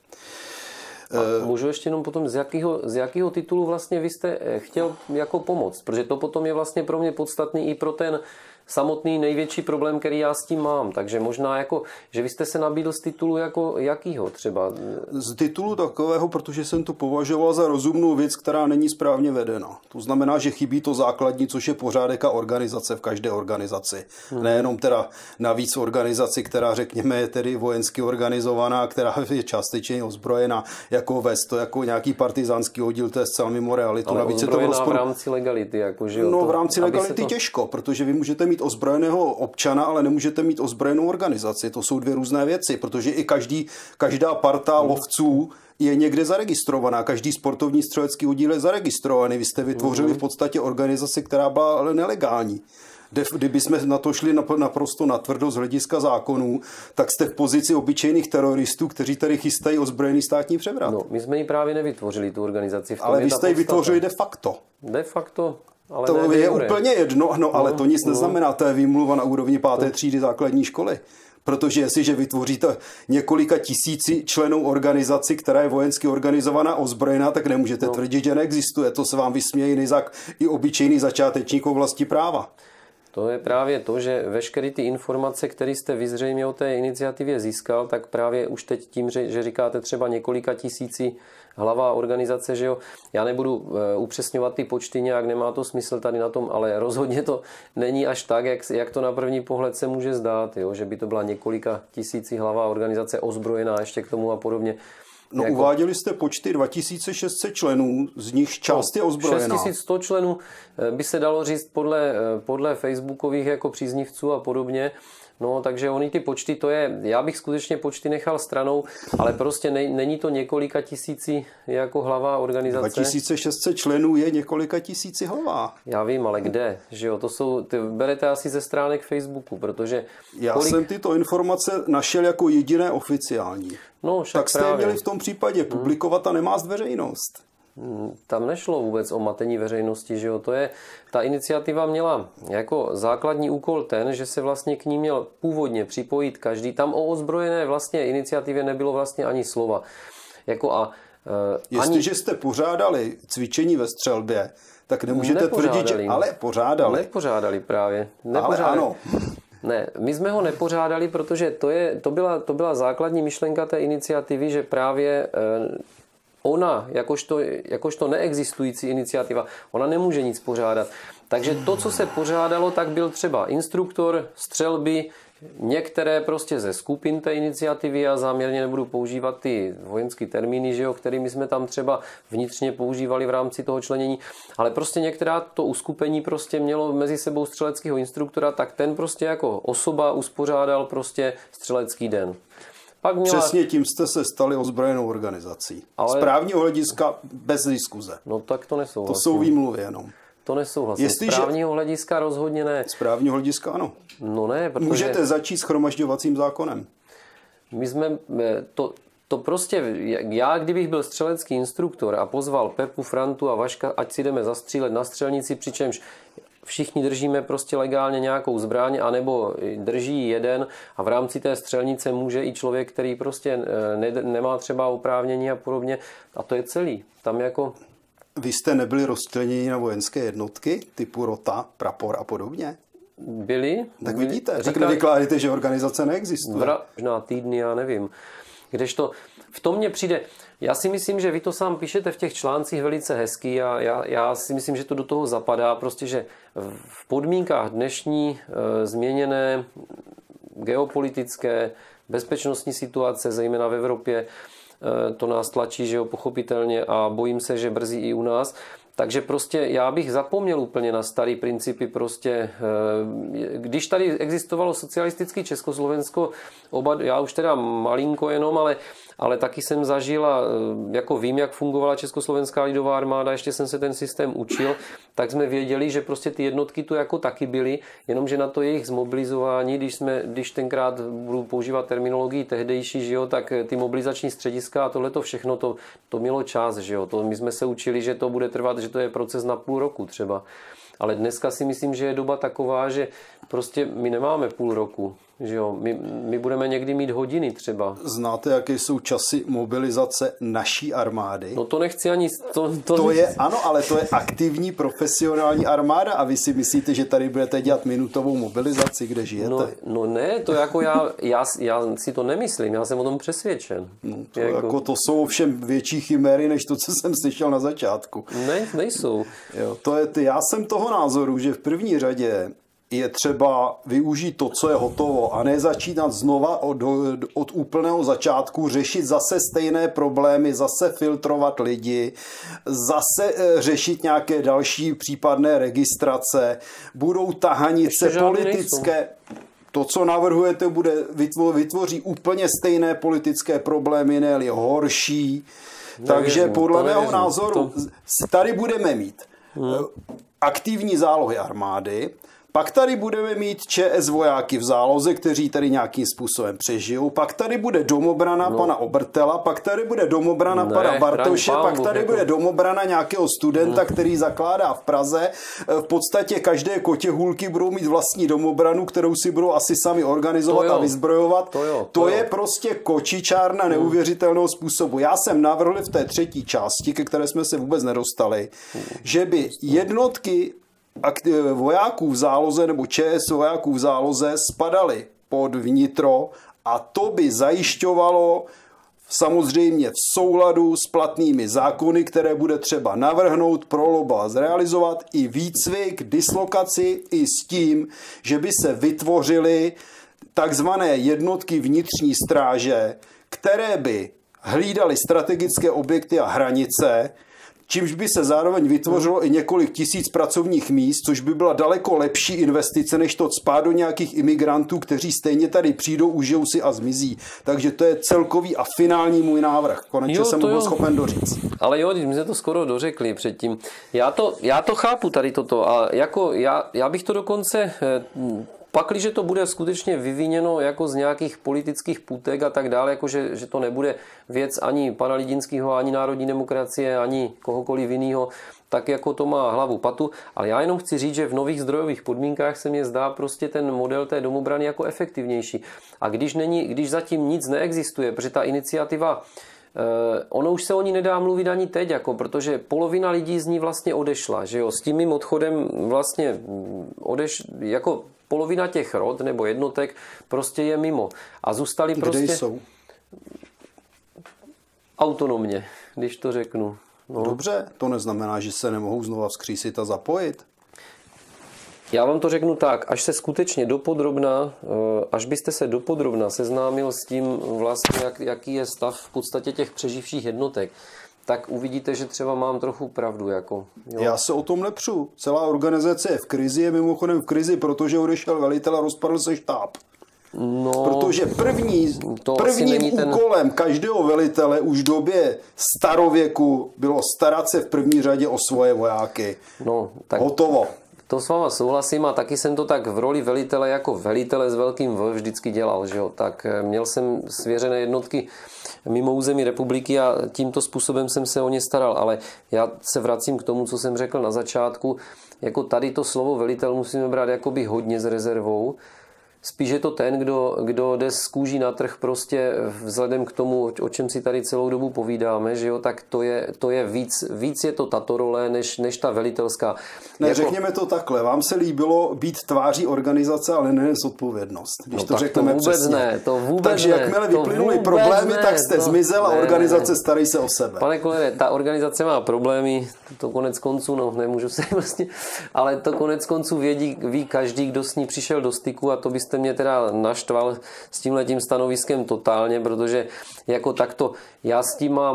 Můžu ještě jenom potom, z jakého titulu vlastně vy jste chtěl jako pomoct? Protože to potom je vlastně pro mě podstatný i pro ten samotný největší problém, který já s tím mám. Takže možná jako, že vy jste se nabídl z titulu jako jakýho třeba? Z titulu takového, protože jsem to považoval za rozumnou věc, která není správně vedena. To znamená, že chybí to základní, což je pořádek a organizace v každé organizaci. Nejenom teda navíc organizaci, která řekněme je tedy vojensky organizovaná, která je částečně ozbrojená jako to jako nějaký partizánský oddíl, to je zcela mimo realitu. Ale navíc ozbrojená v rámci legality. Jako, že v rámci legality těžko, protože vy můžete mít ozbrojeného občana, ale nemůžete mít ozbrojenou organizaci. To jsou dvě různé věci, protože i každá parta lovců je někde zaregistrovaná. Každý sportovní střelecký oddíl je zaregistrovaný. Vy jste vytvořili v podstatě organizaci, která byla ale nelegální. Kdyby jsme na to šli naprosto natvrdo z hlediska zákonů, tak jste v pozici obyčejných teroristů, kteří tady chystají ozbrojený státní převrat. No, my jsme ji právě nevytvořili, tu organizaci. Ale vy jste ji vytvořili de facto. De facto. Ale to je úplně jedno, ale to nic neznamená. To je výmluva na úrovni 5. třídy základní školy. Protože jestliže vytvoříte několika tisíci členů organizaci, která je vojensky organizovaná, ozbrojená, tak nemůžete tvrdit, že neexistuje. To se vám vysměje i obyčejný začátečník v oblasti práva. To je právě to, že veškeré ty informace, které jste vy zřejmě o té iniciativě získal, tak právě už teď tím, že říkáte třeba několika tisíci hlavá organizace, že jo, já nebudu upřesňovat ty počty nějak, nemá to smysl tady na tom, ale rozhodně to není až tak, jak to na první pohled se může zdát, jo, že by to byla několika tisíci hlavá organizace ozbrojená ještě k tomu a podobně. No jako... uváděli jste počty 2600 členů, z nich část je ozbrojená. 6100 členů by se dalo říct podle facebookových jako příznivců a podobně. No, takže oni ty počty, to je, já bych skutečně počty nechal stranou, ale prostě není to několika tisíci jako hlava organizace. 2600 členů je několika tisíci hlava. Já vím, ale kde? Že jo, to jsou, berete asi ze stránek Facebooku, protože... Já jsem tyto informace našel jako jediné oficiální. No, tak jste právě měli v tom případě publikovat a nemást veřejnost. Tam nešlo vůbec o matení veřejnosti, že jo, ta iniciativa měla jako základní úkol ten, že se vlastně k ní měl původně připojit každý, tam o ozbrojené vlastně iniciativě nebylo vlastně ani slova. Jestliže jste pořádali cvičení ve střelbě, tak nemůžete tvrdit, že ale pořádali. Nepořádali právě. Ale ano. Ne, my jsme ho nepořádali, protože to byla základní myšlenka té iniciativy, že právě ona, jakožto neexistující iniciativa, ona nemůže nic pořádat. Takže to, co se pořádalo, tak byl třeba instruktor střelby, některé prostě ze skupin té iniciativy, já záměrně nebudu používat ty vojenské termíny, že jo, kterými jsme tam třeba vnitřně používali v rámci toho členění, ale prostě některá to uskupení prostě mělo mezi sebou střeleckého instruktora, tak ten prostě jako osoba uspořádal prostě střelecký den. Přesně tím jste se stali ozbrojenou organizací. Ale... Z právního hlediska bez diskuze. No tak to nesouhlasím. To jsou výmluvy jenom. To nesouhlasím. Z právního hlediska rozhodně ne. Z právního hlediska ano. No ne, protože... Můžete začít shromažďovacím zákonem. My jsme... To prostě... Já, kdybych byl střelecký instruktor a pozval Pepu, Frantu a Vaška, ať si jdeme zastřílet na střelnici, přičemž všichni držíme prostě legálně nějakou zbraň, anebo drží jeden a v rámci té střelnice může i člověk, který prostě nemá třeba oprávnění a podobně. A to je celý. Tam jako... Vy jste nebyli rozčleněni na vojenské jednotky typu rota, prapor a podobně? Byli. Tak vidíte, tak nevykládáte, že organizace neexistuje. Možná týdny, já nevím. Kdežto v tom mně přijde, já si myslím, že vy to sám píšete v těch článcích velice hezky a já si myslím, že to do toho zapadá, prostě, že v podmínkách dnešní změněné geopolitické, bezpečnostní situace, zejména v Evropě, to nás tlačí, že jo, pochopitelně, a bojím se, že brzy i u nás. Takže prostě já bych zapomněl úplně na starý principy prostě, když tady existovalo socialistické Československo, já už teda malinko jenom, ale taky jsem zažil a jako vím, jak fungovala Československá lidová armáda, ještě jsem se ten systém učil, tak jsme věděli, že prostě ty jednotky tu jako taky byly, jenomže na to jejich zmobilizování, když tenkrát budu používat terminologii tehdejší, že jo, tak ty mobilizační střediska a tohleto všechno, to mělo čas, že jo, my jsme se učili, že to bude trvat, že to je proces na půl roku třeba. Ale dneska si myslím, že je doba taková, že prostě my nemáme půl roku. Že jo? My budeme někdy mít hodiny třeba. Znáte, jaké jsou časy mobilizace naší armády? No to nechci ani... Ano, ale to je aktivní profesionální armáda a vy si myslíte, že tady budete dělat minutovou mobilizaci, kde žijete? No ne, to jako já si to nemyslím, já jsem o tom přesvědčen. No to jsou ovšem větší chiméry, než to, co jsem slyšel na začátku. Nejsou. Jo, já jsem toho názoru, že v první řadě je třeba využít to, co je hotovo a ne začínat znova od úplného začátku, řešit zase stejné problémy, zase filtrovat lidi, zase řešit nějaké další případné registrace, budou tahanice politické. To, co navrhujete, vytvoří úplně stejné politické problémy, ne-li horší. Takže podle mého názoru tady budeme mít aktivní zálohy armády, pak tady budeme mít ČS vojáky v záloze, kteří tady nějakým způsobem přežijou. Pak tady bude domobrana pana Obertela, pak tady bude domobrana pana Bartoše, pak tady bude domobrana nějakého studenta, který zakládá v Praze. V podstatě každé kotěhůlky budou mít vlastní domobranu, kterou si budou asi sami organizovat a vyzbrojovat. To je prostě kočičárna neuvěřitelného způsobu. Já jsem navrhl v té třetí části, ke které jsme se vůbec nedostali, že by jednotky vojáků v záloze nebo ČS vojáků v záloze spadaly pod vnitro a to by zajišťovalo samozřejmě v souladu s platnými zákony, které bude třeba navrhnout, prolobovat, zrealizovat i výcvik, dislokaci i s tím, že by se vytvořily takzvané jednotky vnitřní stráže, které by hlídaly strategické objekty a hranice, čímž by se zároveň vytvořilo i několik tisíc pracovních míst, což by byla daleko lepší investice, než to cpát do nějakých imigrantů, kteří stejně tady přijdou, užijou si a zmizí. Takže to je celkový a finální můj návrh. Konečně jsem byl schopen doříct. Ale jo, my jsme to skoro dořekli předtím. Já to chápu tady toto a jako já bych to dokonce... Pakliže to bude skutečně vyviněno jako z nějakých politických půtek a tak dále, jako že to nebude věc ani pana Lidinského, ani národní demokracie, ani kohokoliv jiného, tak jako to má hlavu patu. Ale já jenom chci říct, že v nových zdrojových podmínkách se mně zdá prostě ten model té domobrany jako efektivnější. A když zatím nic neexistuje, protože ta iniciativa, ono už se o ní nedá mluvit ani teď, protože polovina lidí z ní vlastně odešla. Že jo? S tím mým odchodem vlastně jako polovina těch rod nebo jednotek prostě je mimo. A zůstali prostě... Kde jsou? Autonomně, když to řeknu. No. Dobře, to neznamená, že se nemohou znova vzkřísit a zapojit. Já vám to řeknu tak, až byste se dopodrobna seznámil s tím vlastně, jaký je stav v podstatě těch přeživších jednotek, tak uvidíte, že třeba mám trochu pravdu. Jo. Já se o tom nepřu. Celá organizace je v krizi, je mimochodem v krizi, protože odešel velitel a rozpadl se štáb. No, protože prvním úkolem každého velitele už v době starověku bylo starat se v první řadě o svoje vojáky. No, tak hotovo. To s váma souhlasím a taky jsem to tak v roli velitele jako velitele s velkým V vždycky dělal. Že jo? Tak měl jsem svěřené jednotky mimo území republiky a tímto způsobem jsem se o ně staral. Ale já se vracím k tomu, co jsem řekl na začátku. Jako tady to slovo velitel musíme brát jakoby hodně s rezervou. Spíš je to ten, kdo jde z kůží na trh prostě vzhledem k tomu, o čem si tady celou dobu povídáme, že jo, tak to je víc je to tato role, než ta velitelská. Ne, řekněme to takhle, vám se líbilo být tváří organizace, ale ne zodpovědnost. Když to řekneme to vůbec přesně. Ne, to vůbec takže ne. jakmile vyplynuly problémy, tak jste zmizel a organizace starají se o sebe. Pane kolego, ta organizace má problémy, to konec konců, nemůžu se vlastně, ale to konec konců ví každý, kdo s ní přišel do styku a to byste jste mě teda naštval s tímhletím stanoviskem totálně, protože jako takto já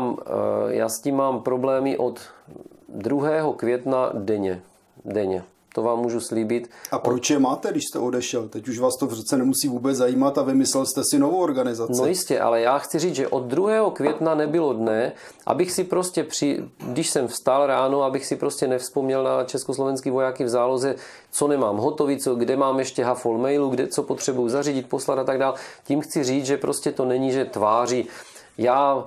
s tím mám problémy od 2. května denně. To vám můžu slíbit. A proč je máte, když jste odešel? Teď už vás to přece nemusí vůbec zajímat a vymyslel jste si novou organizaci. No jistě, ale já chci říct, že od 2. května nebylo dne, abych si prostě, když jsem vstal ráno, abych si prostě nevzpomněl na československý vojáky v záloze, co nemám hotový, kde mám ještě hafol mailu, co potřebuji zařídit, poslat a tak dál. Tím chci říct, že prostě to není, že tváří. Já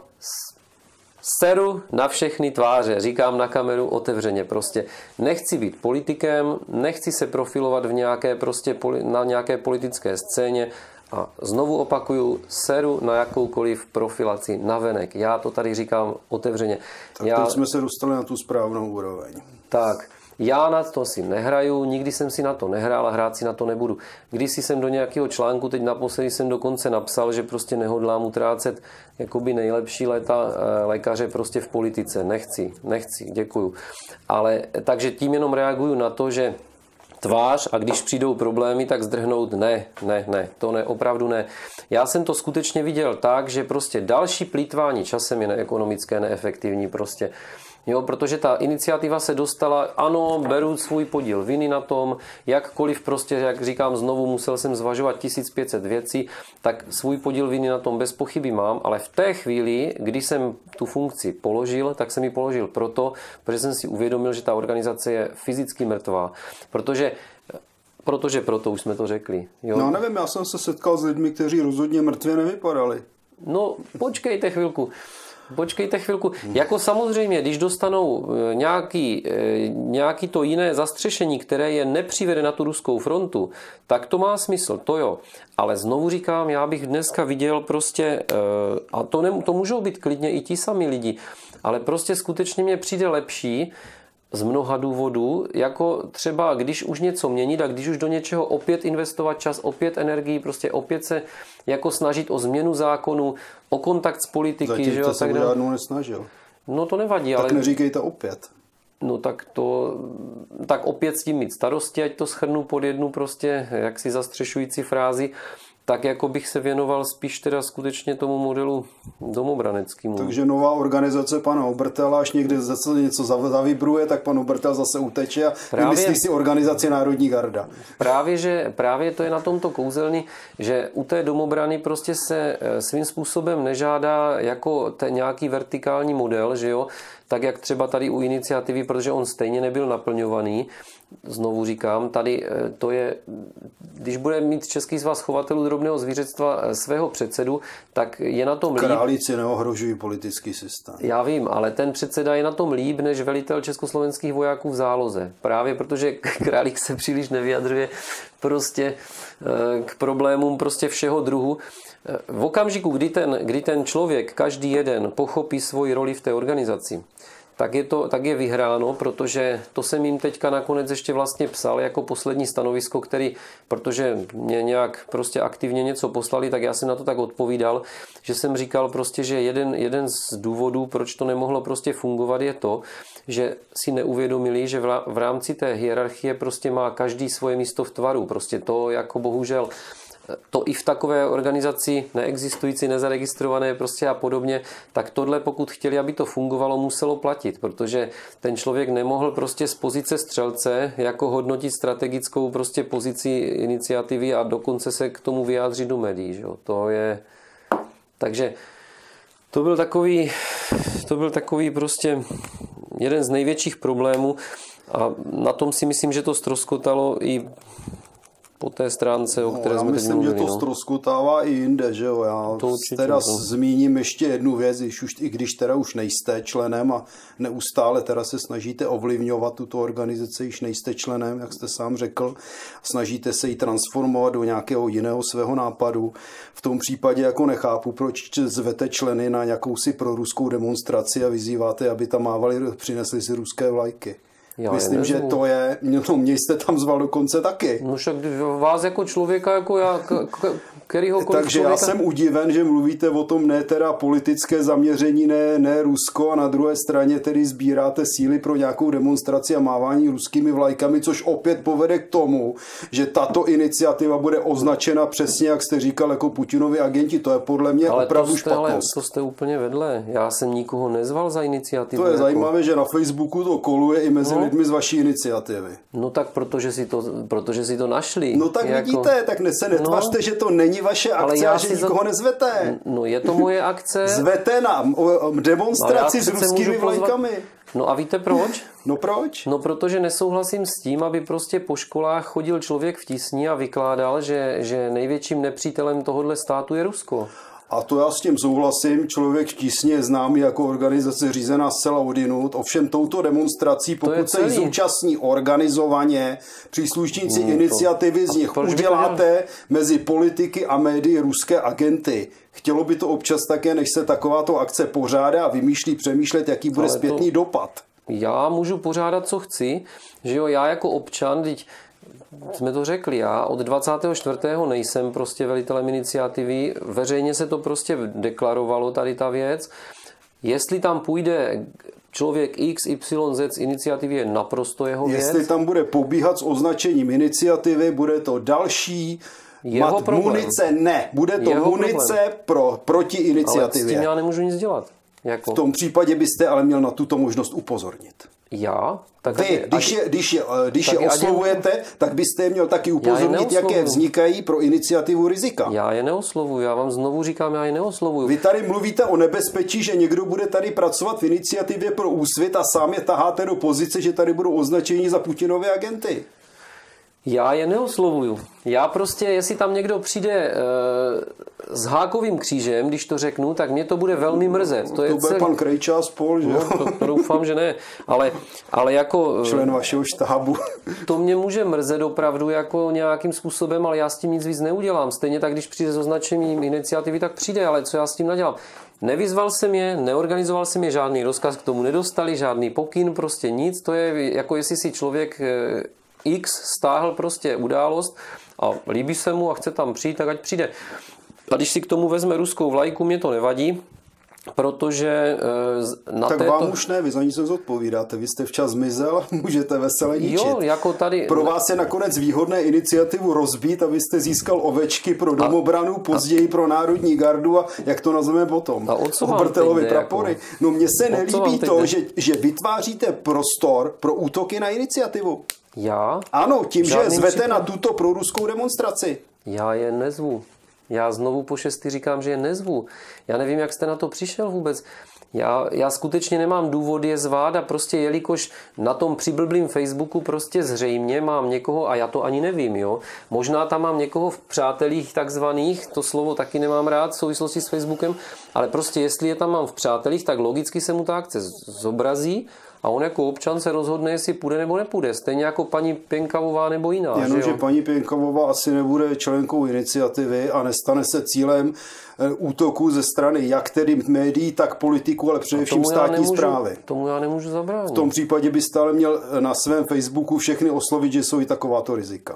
seru na všechny tváře, říkám na kameru otevřeně prostě. Nechci být politikem, nechci se profilovat na nějaké politické scéně a znovu opakuju, seru na jakoukoliv profilaci navenek. Já to tady říkám otevřeně. Tak jsme se dostali na tu správnou úroveň. Tak. Já na to si nehraju, nikdy jsem si na to nehrál a hrát si na to nebudu. Když jsem do nějakého článku, teď naposledy jsem dokonce napsal, že prostě nehodlám utrácet jakoby nejlepší lékaře prostě v politice. Nechci, děkuju. Ale takže tím jenom reaguju na to, že tvář a když přijdou problémy, tak zdrhnout ne, to ne, opravdu ne. Já jsem to skutečně viděl tak, že prostě další plýtvání časem je neekonomické, neefektivní prostě. Jo, protože ta iniciativa se dostala, ano, beru svůj podíl viny na tom, jakkoliv prostě, jak říkám znovu, musel jsem zvažovat 1500 věcí, tak svůj podíl viny na tom bez pochyby mám, ale v té chvíli, kdy jsem tu funkci položil, tak jsem ji položil protože jsem si uvědomil, že ta organizace je fyzicky mrtvá. Protože proto už jsme to řekli. Jo? No nevím, já jsem se setkal s lidmi, kteří rozhodně mrtvě nevypadali. No, počkejte chvilku. Jako samozřejmě, když dostanou nějaký to jiné zastřešení, které je nepřivede na tu ruskou frontu, tak to má smysl, to jo. Ale znovu říkám, já bych dneska viděl prostě, a to můžou být klidně i ti sami lidi, ale prostě skutečně mně přijde lepší z mnoha důvodů, jako třeba když už něco měnit a když už do něčeho opět investovat čas, opět energii, prostě opět se jako snažit o změnu zákonu, o kontakt s politiky. Zatím jste se žádnou nesnažil. No to nevadí, tak ale... neříkejte opět. No tak opět s tím mít starosti, ať to shrnu pod jednu prostě jaksi zastřešující frázi, tak jako bych se věnoval spíš teda skutečně tomu modelu domobraneckému. Takže nová organizace pana Obertela, až někde zase něco zavibruje, tak pan Obertel zase uteče a vymyslí si organizaci Národní garda. Právě to je na tomto kouzelný, že u té domobrany prostě se svým způsobem nežádá jako nějaký vertikální model, že jo, tak jak třeba tady u iniciativy, protože on stejně nebyl naplňovaný. Znovu říkám, tady to je, když bude mít Český svaz chovatelů drobného zvířectva svého předsedu, tak je na tom líp. Králíci neohrožují politický systém. Já vím, ale ten předseda je na tom líp než velitel československých vojáků v záloze. Právě protože Králík se příliš nevyjadřuje prostě k problémům prostě všeho druhu. V okamžiku, kdy ten člověk, každý jeden, pochopí svoji roli v té organizaci, tak je vyhráno, protože to jsem jim teďka nakonec ještě vlastně psal jako poslední stanovisko, protože mě nějak prostě aktivně něco poslali, tak já jsem na to tak odpovídal, že jsem říkal prostě, že jeden z důvodů, proč to nemohlo prostě fungovat, je to, že si neuvědomili, že v rámci té hierarchie prostě má každý svoje místo v tvaru. Prostě to jako bohužel to i v takové organizaci neexistující, nezaregistrované prostě a podobně, tak tohle pokud chtěli, aby to fungovalo, muselo platit, protože ten člověk nemohl prostě z pozice střelce jako hodnotit strategickou prostě pozici iniciativy a dokonce se k tomu vyjádřit do médií, že jo? To je... Takže to byl takový prostě jeden z největších problémů a na tom si myslím, že to ztroskotalo i po té stránce, o které jsme teď mluvili. Já myslím, že to ztroskotává i jinde, že jo. Já teda zmíním ještě jednu věc, i když teda už nejste členem a neustále teda se snažíte ovlivňovat tuto organizaci, již nejste členem, jak jste sám řekl, snažíte se ji transformovat do nějakého jiného svého nápadu. V tom případě jako nechápu, proč zvete členy na jakousi proruskou demonstraci a vyzýváte, aby tam mávali, přinesli si ruské vlajky. Myslím, že to je, mě jste tam zval dokonce taky. No však vás jako člověka, jako já, kterýhokoliv Takže člověka. já jsem udiven, že mluvíte o tom ne teda politické zaměření, ne Rusko, a na druhé straně tedy sbíráte síly pro nějakou demonstraci a mávání ruskými vlajkami, což opět povede k tomu, že tato iniciativa bude označena přesně, jak jste říkal, jako Putinovi agenti. To je podle mě opravdu špatnost. To jste úplně vedle. Já jsem nikoho nezval za iniciativu. To je zajímavé, že na Facebooku to koluje i mezi lidmi z vaší iniciativy. No tak protože si to našli. No tak vidíte, tak se netvařte, že to není vaše akce a že nikoho nezvete. No je to moje akce. Zvete na demonstraci s ruskými vlajkami. No a víte proč? No proč? No protože nesouhlasím s tím, aby prostě po školách chodil člověk v tísni a vykládal, že největším nepřítelem tohohle státu je Rusko. A to já s tím souhlasím. Člověk v tísni je známý jako organizace řízená zcela odinut. Ovšem touto demonstrací, pokud se jí zúčastní organizovaně příslušníci iniciativy, z nich uděláte mezi politiky a médii ruské agenty. Chtělo by to občas také, než se takováto akce pořádá a přemýšlet, jaký bude zpětný dopad. Já můžu pořádat, co chci, že jo, já jako občan, teď jsme to řekli, já od 24. nejsem prostě velitelem iniciativy, veřejně se to prostě deklarovalo tady ta věc. Jestli tam půjde člověk X, Y, Z z iniciativy, je naprosto jeho věc. Jestli tam bude pobíhat s označením iniciativy, bude to další munice, bude to munice proti iniciativě. Ale s tím já nemůžu nic dělat. V tom případě byste ale měl na tuto možnost upozornit. Já? Tak vy, když je oslovujete, tak byste je měl taky upozornit, jaké vznikají pro iniciativu rizika. Já je neoslovuju, já vám znovu říkám, já je neoslovuju. Vy tady mluvíte o nebezpečí, že někdo bude tady pracovat v iniciativě pro Úsvit a sám je taháte do pozice, že tady budou označeni za Putinovy agenty. Já je neoslovuju. Já prostě, jestli tam někdo přijde s hákovým křížem, když to řeknu, tak mě to bude velmi mrzet. To bude pan Krejčá spol, že jo? To doufám, že ne. Ale jako... Člen vašeho štábu. To mě může mrzet opravdu jako nějakým způsobem, ale já s tím nic víc neudělám. Stejně tak, když přijde s označením iniciativy, tak přijde, ale co já s tím nadělám? Nevyzval jsem je, neorganizoval jsem je, žádný rozkaz k tomu nedostali, žádný pokyn, prostě nic. To je jako jestli si člověk X stáhl prostě událost a líbí se mu a chce tam přijít, tak ať přijde. A když si k tomu vezme ruskou vlajku, mě to nevadí, protože na tak této... vám už ne, vy za nic nezodpovídáte. Vy jste včas zmizel, můžete vesele ničit. Jo, jako tady... Pro vás je nakonec výhodné iniciativu rozbít, abyste získal ovečky pro domobranu, později pro národní gardu a jak to nazveme potom. A o co vám Obrtelovy jde, prapory. jako? No mně se nelíbí to, že vytváříte prostor pro útoky na iniciativu. Já? Ano, tím, že zvete na tuto proruskou demonstraci. Já je nezvu. Já znovu po 6. říkám, že je nezvu. Já nevím, jak jste na to přišel vůbec. Já skutečně nemám důvod je zvát a prostě jelikož na tom přiblblým Facebooku prostě zřejmě mám někoho, a já to ani nevím, jo. Možná tam mám někoho v přátelích takzvaných, to slovo taky nemám rád v souvislosti s Facebookem, ale prostě jestli je tam mám v přátelích, tak logicky se mu ta akce zobrazí a on jako občan se rozhodne, jestli půjde nebo nepůjde. Stejně jako paní Pěnkavová nebo jiná. Jenomže paní Pěnkavová asi nebude členkou iniciativy a nestane se cílem útoku ze strany jak tedy médií, tak politiků, ale především státní správy. Tomu já nemůžu zabránit. V tom případě byste ale měl na svém Facebooku všechny oslovit, že jsou i takováto rizika.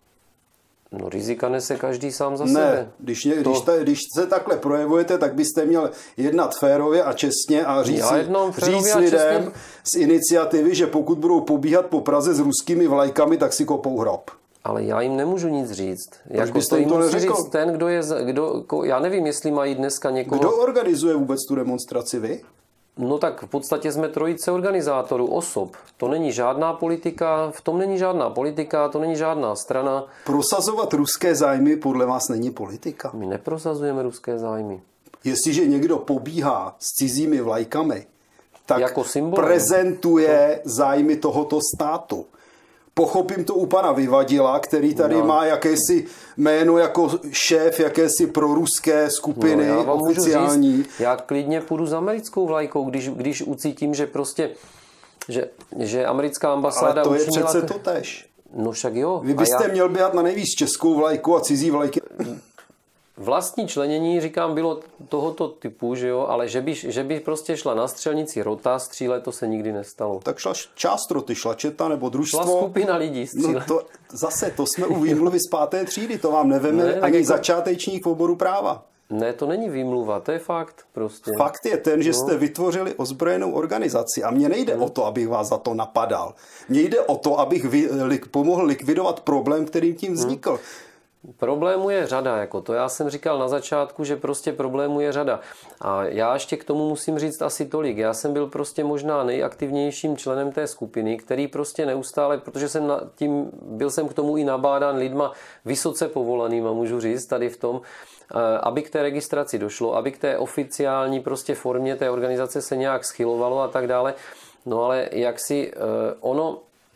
No rizika nese každý sám za sebe. Když se takhle projevujete, tak byste měl jednat férově a čestně a říct lidem z iniciativy, že pokud budou pobíhat po Praze s ruskými vlajkami, tak si kopou hrob. Ale já jim nemůžu nic říct. Jako byste jim to neřekl? Říct ten, já nevím, jestli mají dneska někoho... Kdo organizuje vůbec tu demonstraci, vy? No tak v podstatě jsme trojice organizátorů, osob. To není žádná politika, v tom není žádná politika, to není žádná strana. Prosazovat ruské zájmy podle vás není politika? My neprosazujeme ruské zájmy. Jestliže někdo pobíhá s cizími vlajkami, tak jako prezentuje zájmy tohoto státu. Pochopím to u pana Vyvadila, který tady má jakési jméno jako šéf jakési proruské skupiny oficiální. Říct, já klidně půjdu s americkou vlajkou, když ucítím, že prostě že americká ambasáda učinila... Ale to je přece totéž. No však jo. Vy byste měl běhat na nejvíc českou vlajku a cizí vlajky. vlastní členění, říkám, bylo tohoto typu, že jo, ale že by prostě šla na střelnici rota střílet, to se nikdy nestalo. Tak šla část roty, šla četa nebo družstvo. Šla skupina lidí střílet. No to jsme u výmluvy z 5. třídy, to vám neveme ani jako začátečník v oboru práva. Ne, to není výmluva, to je fakt prostě. Fakt je ten, že jste vytvořili ozbrojenou organizaci a mně nejde o to, abych vás za to napadal. Mně jde o to, abych pomohl likvidovat problém, který tím vznikl. Problémů je řada, jako to já jsem říkal na začátku, že prostě problémů je řada. A já ještě k tomu musím říct asi tolik. Já jsem byl prostě možná nejaktivnějším členem té skupiny, který prostě neustále, protože byl jsem k tomu i nabádán lidma vysoce povolanýma, můžu říct, tady v tom, aby k té registraci došlo, aby k té oficiální prostě formě té organizace se nějak schylovalo a tak dále. No ale jak si ono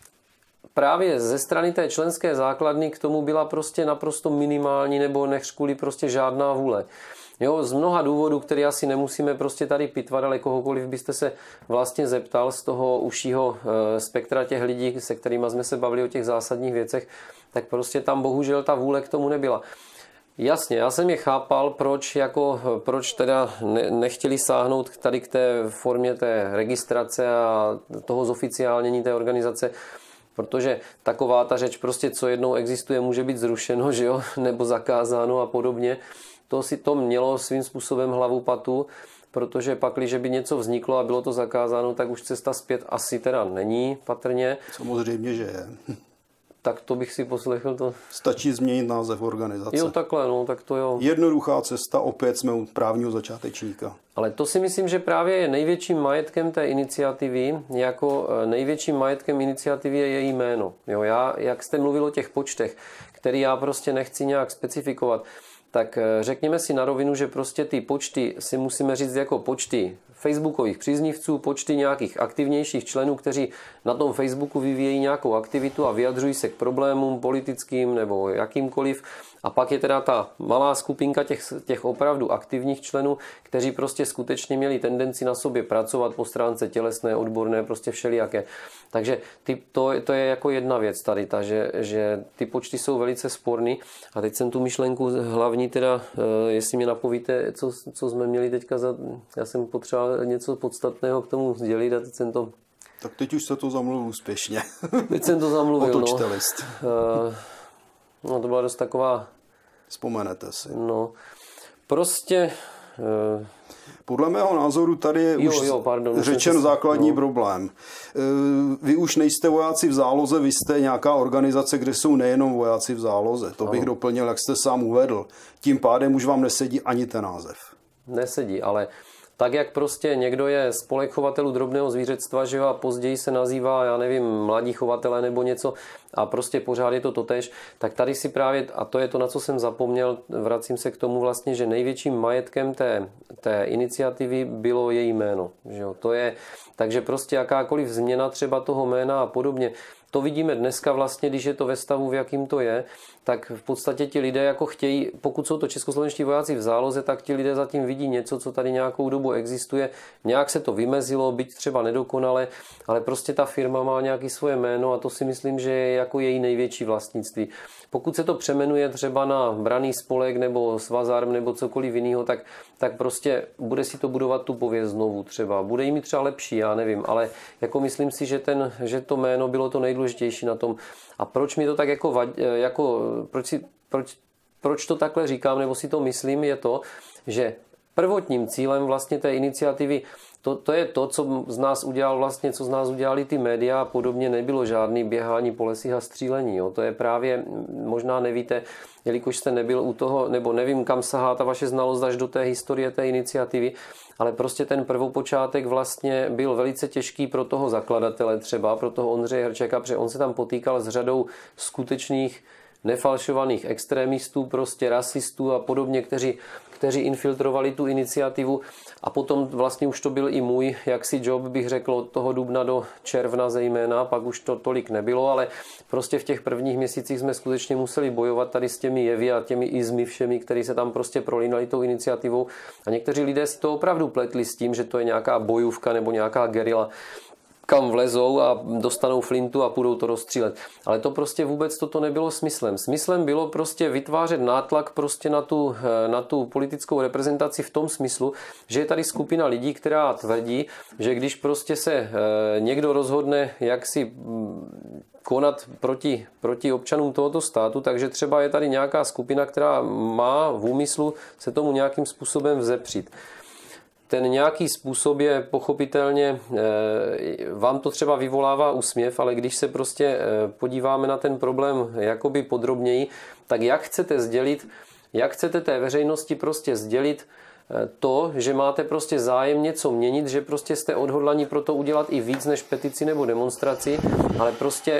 právě ze strany té členské základny k tomu byla prostě naprosto minimální nebo neřkuli prostě žádná vůle. Jo, z mnoha důvodů, které asi nemusíme prostě tady pitvat, ale kohokoliv byste se vlastně zeptal z toho užšího spektra těch lidí, se kterými jsme se bavili o těch zásadních věcech, tak prostě tam bohužel ta vůle k tomu nebyla. Jasně, já jsem je chápal, proč teda nechtěli sáhnout tady k té formě té registrace a toho zoficiálnění té organizace, protože taková ta řeč prostě, co jednou existuje, může být zrušeno, že jo, nebo zakázáno a podobně. To mělo svým způsobem hlavu patu, protože pakliže by něco vzniklo a bylo to zakázáno, tak už cesta zpět asi teda není patrně. Samozřejmě, že je. Tak to bych si poslechl to. Stačí změnit název organizace. Jo, takhle, no, tak to jo. Jednoduchá cesta, opět jsme u právního začátečníka. Ale to si myslím, že právě je největším majetkem té iniciativy, jako největším majetkem iniciativy je její jméno. Jo, jak jste mluvil o těch počtech, který já prostě nechci nějak specifikovat, tak řekněme si na rovinu, že prostě ty počty si musíme říct jako počty facebookových příznivců, počty nějakých aktivnějších členů, kteří na tom Facebooku vyvíjejí nějakou aktivitu a vyjadřují se k problémům politickým nebo jakýmkoliv. A pak je teda ta malá skupinka těch opravdu aktivních členů, kteří prostě skutečně měli tendenci na sobě pracovat po stránce tělesné, odborné, prostě všelijaké. Takže to je jako jedna věc tady, že ty počty jsou velice sporný. A teď jsem tu myšlenku hlavní teda, jestli mě napovíte, co jsme měli teďka já jsem potřeboval něco podstatného k tomu sdělit a teď jsem to... Tak teď už se to zamluvil úspěšně. Teď jsem to zamluvil, Otočte list. No to byla dost taková... Vzpomenete si. No, prostě... Podle mého názoru tady je řečen základní problém. Vy už nejste vojáci v záloze, vy jste nějaká organizace, kde jsou nejenom vojáci v záloze. To bych doplnil, jak jste sám uvedl. Tím pádem už vám nesedí ani ten název. Nesedí, ale tak, jak prostě někdo je spolek chovatelů drobného zvířectva, že jo, a později se nazývá, já nevím, mladí chovatelé nebo něco a prostě pořád je to totéž, tak tady si právě, a to je to, na co jsem zapomněl, vracím se k tomu vlastně, že největším majetkem té iniciativy bylo její jméno. Že jo, to je, takže prostě jakákoliv změna třeba toho jména a podobně, to vidíme dneska vlastně, když je to ve stavu, v jakým to je, tak v podstatě ti lidé jako chtějí, pokud jsou to českoslovenští vojáci v záloze, tak ti lidé zatím vidí něco, co tady nějakou dobu existuje. Nějak se to vymezilo, byť třeba nedokonale, ale prostě ta firma má nějaké svoje jméno a to si myslím, že je jako její největší vlastnictví. Pokud se to přemenuje třeba na branný spolek nebo svazarm nebo cokoliv jiného, tak prostě bude si to budovat tu pověst znovu třeba. Bude jí mít třeba lepší, já nevím, ale jako myslím si, že to jméno bylo to nejdůležitější na tom. A proč mi to tak proč to takhle říkám, nebo si to myslím, je to, že prvotním cílem vlastně té iniciativy to je to, co z nás udělali ty média a podobně, nebylo žádný běhání po lesích a střílení. Jo. To je právě, možná nevíte, jelikož jste nebyl u toho, nebo nevím, kam sahá ta vaše znalost až do té historie té iniciativy, ale prostě ten prvopočátek vlastně byl velice těžký pro toho zakladatele třeba, pro toho Ondřeje Hrčeka, protože on se tam potýkal s řadou skutečných nefalšovaných extremistů, prostě rasistů a podobně, kteří infiltrovali tu iniciativu a potom vlastně už to byl i můj jaksi job, bych řekl, od toho dubna do června zejména, pak už to tolik nebylo, ale prostě v těch prvních měsících jsme skutečně museli bojovat tady s těmi jevy a těmi izmy všemi, kteří se tam prostě prolínali tou iniciativou a někteří lidé si to opravdu pletli s tím, že to je nějaká bojůvka nebo nějaká gerila. kam vlezou a dostanou flintu a půjdou to rozstřílet. Ale to prostě vůbec toto nebylo smyslem. Smyslem bylo prostě vytvářet nátlak prostě na tu politickou reprezentaci v tom smyslu, že je tady skupina lidí, která tvrdí, že když prostě se někdo rozhodne, jak si konat proti občanům tohoto státu, takže třeba je tady nějaká skupina, která má v úmyslu se tomu nějakým způsobem vzepřít. Ten nějaký způsob je pochopitelně, vám to třeba vyvolává úsměv, ale když se prostě podíváme na ten problém jakoby podrobněji, tak jak chcete té veřejnosti prostě sdělit to, že máte prostě zájem něco měnit, že prostě jste odhodlaní pro to udělat i víc než petici nebo demonstraci, ale prostě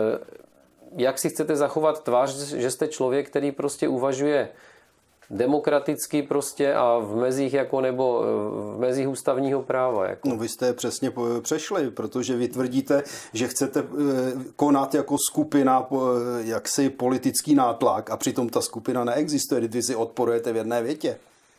jak si chcete zachovat tvář, že jste člověk, který prostě uvažuje demokraticky prostě a v mezích nebo v mezích ústavního práva. Jako. No, vy jste je přesně přešli, protože vy tvrdíte, že chcete konat jako skupina jaksi politický nátlak a přitom ta skupina neexistuje, když vy si odporujete v jedné větě.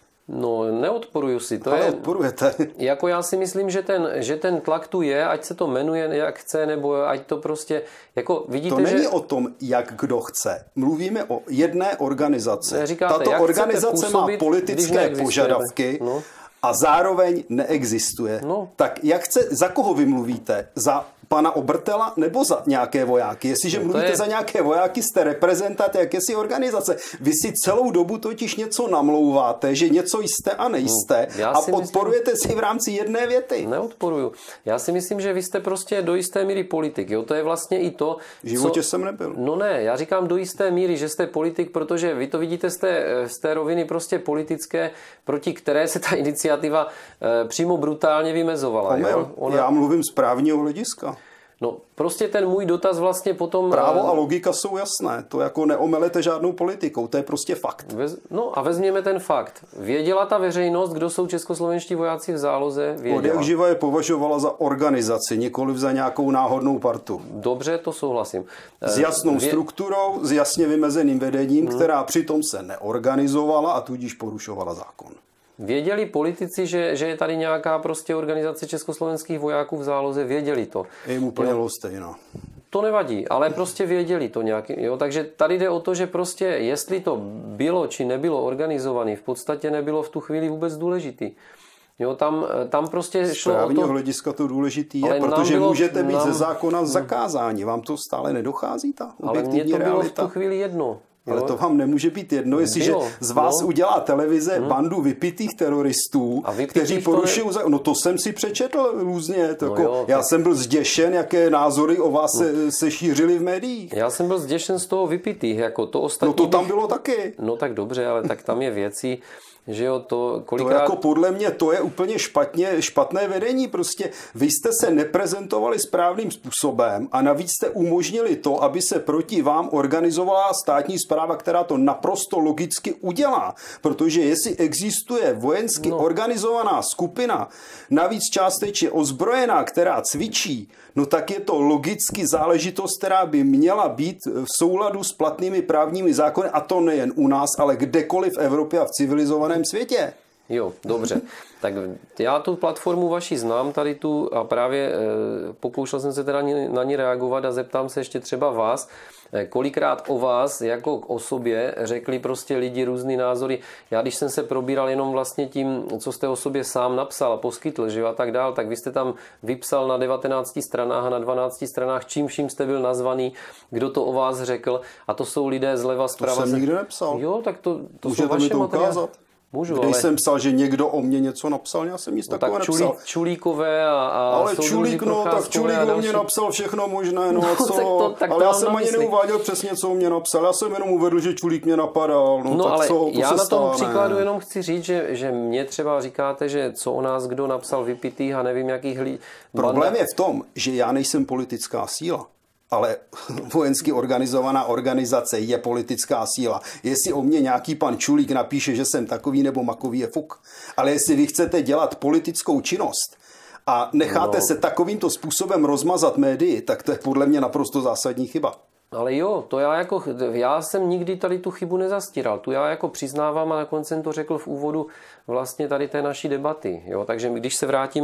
No, neodporuju si. Ale odporujete. Jako já si myslím, že ten tlak tu je, ať se to jmenuje jak chce, nebo ať to prostě, jako vidíte, to není o tom, jak kdo chce. Mluvíme o jedné organizaci. Říkáte, tato organizace má politické požadavky a zároveň neexistuje. No. Tak za koho vy mluvíte? Za pana Obertela nebo za nějaké vojáky? Jestliže mluvíte za nějaké vojáky, jste reprezentant jakési organizace. Vy si celou dobu totiž něco namlouváte, že něco jste a nejste a odporujete si v rámci jedné věty. Neodporuju. Já si myslím, že vy jste prostě do jisté míry politik. Jo? To je vlastně i to, v životě jsem nebyl. No ne, já říkám do jisté míry, že jste politik, protože vy to vidíte z té roviny prostě politické, proti které se ta iniciativa přímo brutálně vymezovala. Já mluvím z právního hlediska. No, prostě ten můj dotaz vlastně potom... Právo a logika jsou jasné. To jako neomelete žádnou politikou. To je prostě fakt. No a vezměme ten fakt. Věděla ta veřejnost, kdo jsou českoslovenští vojáci v záloze? Věděla. Od jak živa je považovala za organizaci, nikoliv za nějakou náhodnou partu. Dobře, to souhlasím. S jasnou strukturou, s jasně vymezeným vedením, která přitom se neorganizovala a tudíž porušovala zákon. Věděli politici, že je tady nějaká prostě organizace československých vojáků v záloze, věděli to. Je jim úplně lhostejno. To nevadí, ale prostě věděli to nějaký. Jo? Takže tady jde o to, že prostě jestli to bylo či nebylo organizované, v podstatě nebylo v tu chvíli vůbec důležitý. Jo, tam prostě šlo o to... Z právního hlediska to důležitý je, protože můžete být ze zákona zakázáni. Vám to stále nedochází, ta objektivní realita? Ale mně to bylo v tu chvíli jedno. Ale to vám nemůže být jedno, jestliže z vás udělá televize bandu vypitých teroristů, kteří porušují... No to jsem si přečetl různě. Já jsem byl zděšen, jaké názory o vás se šířily v médiích. Já jsem byl zděšen z toho vypitých. Jako to ostatní no to tam bylo taky. No tak dobře, ale tak tam je věcí, že jo, to kolikrát... To jako podle mě to je úplně špatné vedení. Prostě vy jste se neprezentovali správným způsobem a navíc jste umožnili to, aby se proti vám organizovala státní správa, která to naprosto logicky udělá. Protože jestli existuje vojensky organizovaná skupina, navíc částečně ozbrojená, která cvičí, no tak je to logicky záležitost, která by měla být v souladu s platnými právními zákony, a to nejen u nás, ale kdekoliv v Evropě a v civilizovaném světě. Jo, dobře. Tak já tu platformu vaši znám tady tu a právě pokoušel jsem se teda na ní reagovat a zeptám se ještě třeba vás, kolikrát o vás jako o sobě řekli prostě lidi různý názory. Já když jsem se probíral jenom vlastně tím, co jste o sobě sám napsal a poskytl, že a tak dál, tak vy jste tam vypsal na 19 stranách a na 12 stranách, čím vším jste byl nazvaný, kdo to o vás řekl, a to jsou lidé zleva zprava. To jsem nikdy nepsal. Jo, tak to můžete jsou vaše mi to ukázat? Můžu, když jsem psal, že někdo o mě něco napsal, já jsem nic takového nepsal. Čulíkové a ale Čulík, tak Čulík o mě napsal všechno možné, no a co? Ale já jsem ani neuváděl přesně, co o mě napsal. Já jsem jenom uvedl, že Čulík mě napadal. No tak ale co? Já na tom příkladu jenom chci říct, že mě třeba říkáte, že co o nás kdo napsal vypitých a nevím jakých lidí. Problém je v tom, že já nejsem politická síla. Ale vojensky organizovaná organizace je politická síla. Jestli o mě nějaký pan Čulík napíše, že jsem takový nebo makový, je fuk. Ale jestli vy chcete dělat politickou činnost a necháte se takovýmto způsobem rozmazat médii, tak to je podle mě naprosto zásadní chyba. Ale jo, to já jsem nikdy tady tu chybu nezastíral. Tu já jako přiznávám a nakonec jsem to řekl v úvodu vlastně tady té naší debaty. Jo? Takže když se vrátíme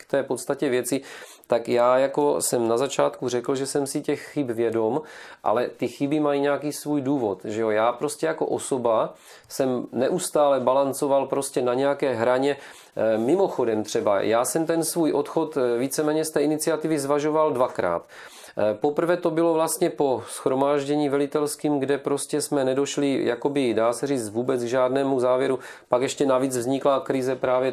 té podstatě věci, tak já jako jsem na začátku řekl, že jsem si těch chyb vědom, ale ty chyby mají nějaký svůj důvod, že jo. Já prostě jako osoba jsem neustále balancoval prostě na nějaké hraně. Mimochodem třeba, já jsem ten svůj odchod víceméně z té iniciativy zvažoval dvakrát. Poprvé to bylo vlastně po shromáždění velitelským, kde prostě jsme nedošli, jakoby dá se říct, vůbec k žádnému závěru. Pak ještě navíc vznikla krize právě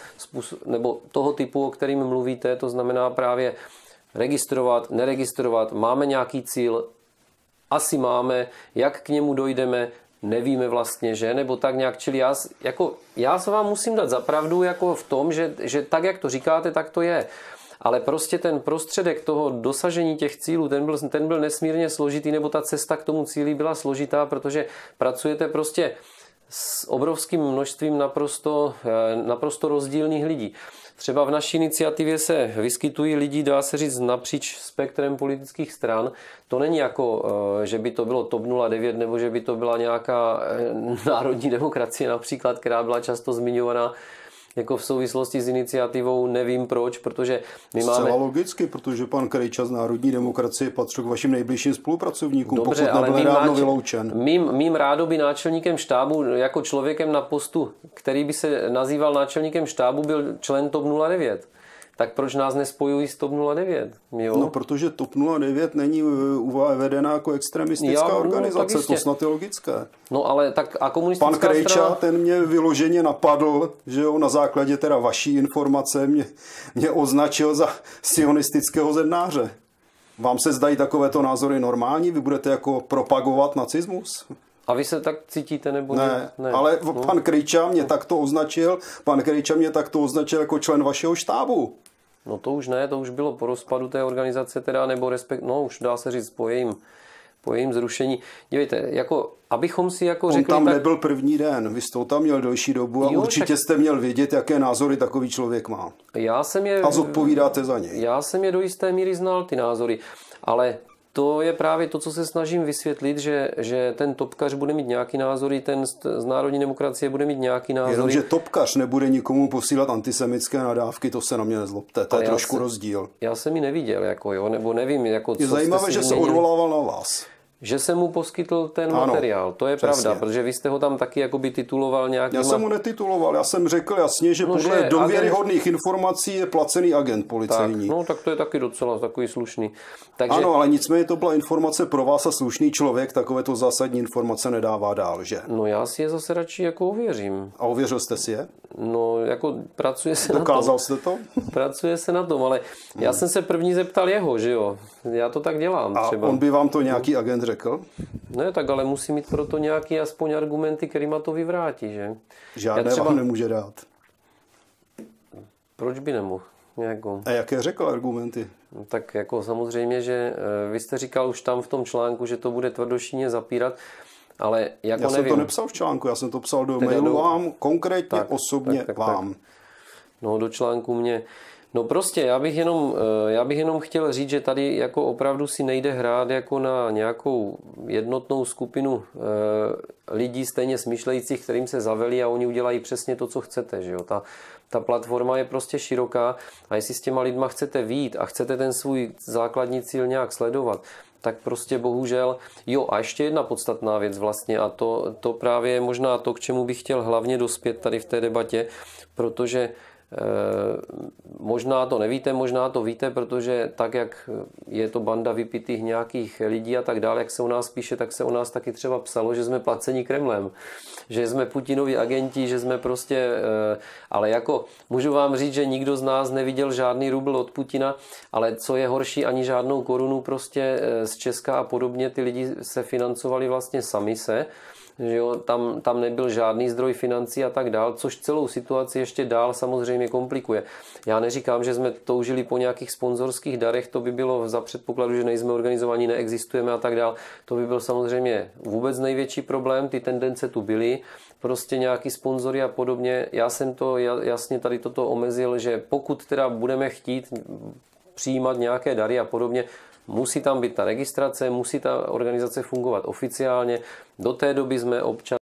toho typu, o kterým mluvíte, to znamená právě registrovat, neregistrovat, máme nějaký cíl, asi máme, jak k němu dojdeme, nevíme vlastně, že? Nebo tak nějak, čili já se vám musím dát za pravdu jako v tom, že tak, jak to říkáte, tak to je. Ale prostě ten prostředek toho dosažení těch cílů, ten byl nesmírně složitý, nebo ta cesta k tomu cíli byla složitá, protože pracujete prostě s obrovským množstvím naprosto rozdílných lidí. Třeba v naší iniciativě se vyskytují lidi, dá se říct, napříč spektrem politických stran. To není jako, že by to bylo TOP 09 nebo že by to byla nějaká národní demokracie například, která byla často zmiňovaná jako v souvislosti s iniciativou, nevím proč, protože my máme... Zcela logicky, protože pan Krejča z Národní demokracie patří k vašim nejbližším spolupracovníkům, dobře, pokud nebyl nedávno vyloučen. Mým rádoby náčelníkem štábu, jako člověkem na postu, který by se nazýval náčelníkem štábu, byl člen TOP 09. Tak proč nás nespojují s TOP 09? Jo? No, protože TOP 09 není vedená jako extremistická organizace, to snad je logické. No ale tak a komunistická Pan Krejča, strana... ten mě vyloženě napadl, že jo, na základě teda vaší informace mě označil za sionistického zednáře. Vám se zdají takovéto názory normální? Vy budete jako propagovat nacismus? A vy se tak cítíte, nebo ne? Ale pan Krejča mě takto označil, jako člen vašeho štábu. No to už ne, to už bylo po rozpadu té organizace, teda, nebo už dá se říct po jejím zrušení. Dívejte, jako, abychom si jako řekli... On tam nebyl první den, vy jste ho tam měl delší dobu a určitě jste měl vědět, jaké názory takový člověk má. A zodpovídáte za něj. Já jsem je do jisté míry znal, ty názory, ale... To je právě to, co se snažím vysvětlit, že ten topkař bude mít nějaký názory, ten z národní demokracie bude mít nějaký názory. Jenomže topkař nebude nikomu posílat antisemické nadávky, to se na mě nezlobte, to je trošku rozdíl. Já jsem ji neviděl, nebo nevím, co je zajímavé, že se odvolával na vás. Že jsem mu poskytl ten materiál, to je přesně. Pravda, protože vy jste ho tam taky jakoby tituloval nějakým... Já jsem mu netituloval, já jsem řekl jasně, že podle důvěryhodných informací je placený agent policejní. Tak to je taky docela takový slušný. Takže... Ano, ale nicméně to byla informace pro vás a slušný člověk, takovéto zásadní informace nedává dál, že? No já si je zase radši jako ověřím. A ověřil jste si je? No jako pracuje se na tom. Dokázal jste to? Pracuje se na tom, ale já jsem se první zeptal jeho, že jo? Já to tak dělám třeba. A on by vám to nějaký agent řekl? Ne, tak ale musí mít proto nějaký aspoň argumenty, kterýma to vyvrátí, že? Žádné vám nemůže dát. Proč by nemohl? A jaké řekl argumenty? No, tak jako samozřejmě, že vy jste říkal už tam v tom článku, že to bude tvrdošíně zapírat, ale jako já jsem nevím. to nepsal v článku, já jsem to psal do mailu vám, konkrétně osobně vám. No do článku mě... No prostě, já bych jenom chtěl říct, že tady jako opravdu si nejde hrát jako na nějakou jednotnou skupinu lidí stejně smýšlejících, kterým se zavelí a oni udělají přesně to, co chcete. Že jo? Ta platforma je prostě široká a jestli s těma lidma chcete vyjít a chcete ten svůj základní cíl nějak sledovat, tak prostě bohužel. Jo, a ještě jedna podstatná věc vlastně a to právě je možná to, k čemu bych chtěl hlavně dospět tady v té debatě, protože možná to nevíte, možná to víte, protože tak, jak je to banda vypitých nějakých lidí a tak dále, jak se o nás píše, tak se o nás taky třeba psalo, že jsme placeni Kremlem, že jsme Putinovi agenti, že jsme prostě, ale jako můžu vám říct, že nikdo z nás neviděl žádný rubl od Putina, ale co je horší, ani žádnou korunu prostě z Česka a podobně, ty lidi se financovali vlastně sami se, že jo, tam nebyl žádný zdroj financí a tak dál, což celou situaci ještě dál samozřejmě komplikuje. Já neříkám, že jsme toužili po nějakých sponzorských darech, to by bylo za předpokladu, že nejsme organizovaní, neexistujeme a tak dál. To by byl samozřejmě vůbec největší problém, ty tendence tu byly, prostě nějaký sponzory a podobně. Já jsem to jasně tady toto omezil, že pokud teda budeme chtít přijímat nějaké dary a podobně, musí tam být ta registrace, musí ta organizace fungovat oficiálně. Do té doby jsme občan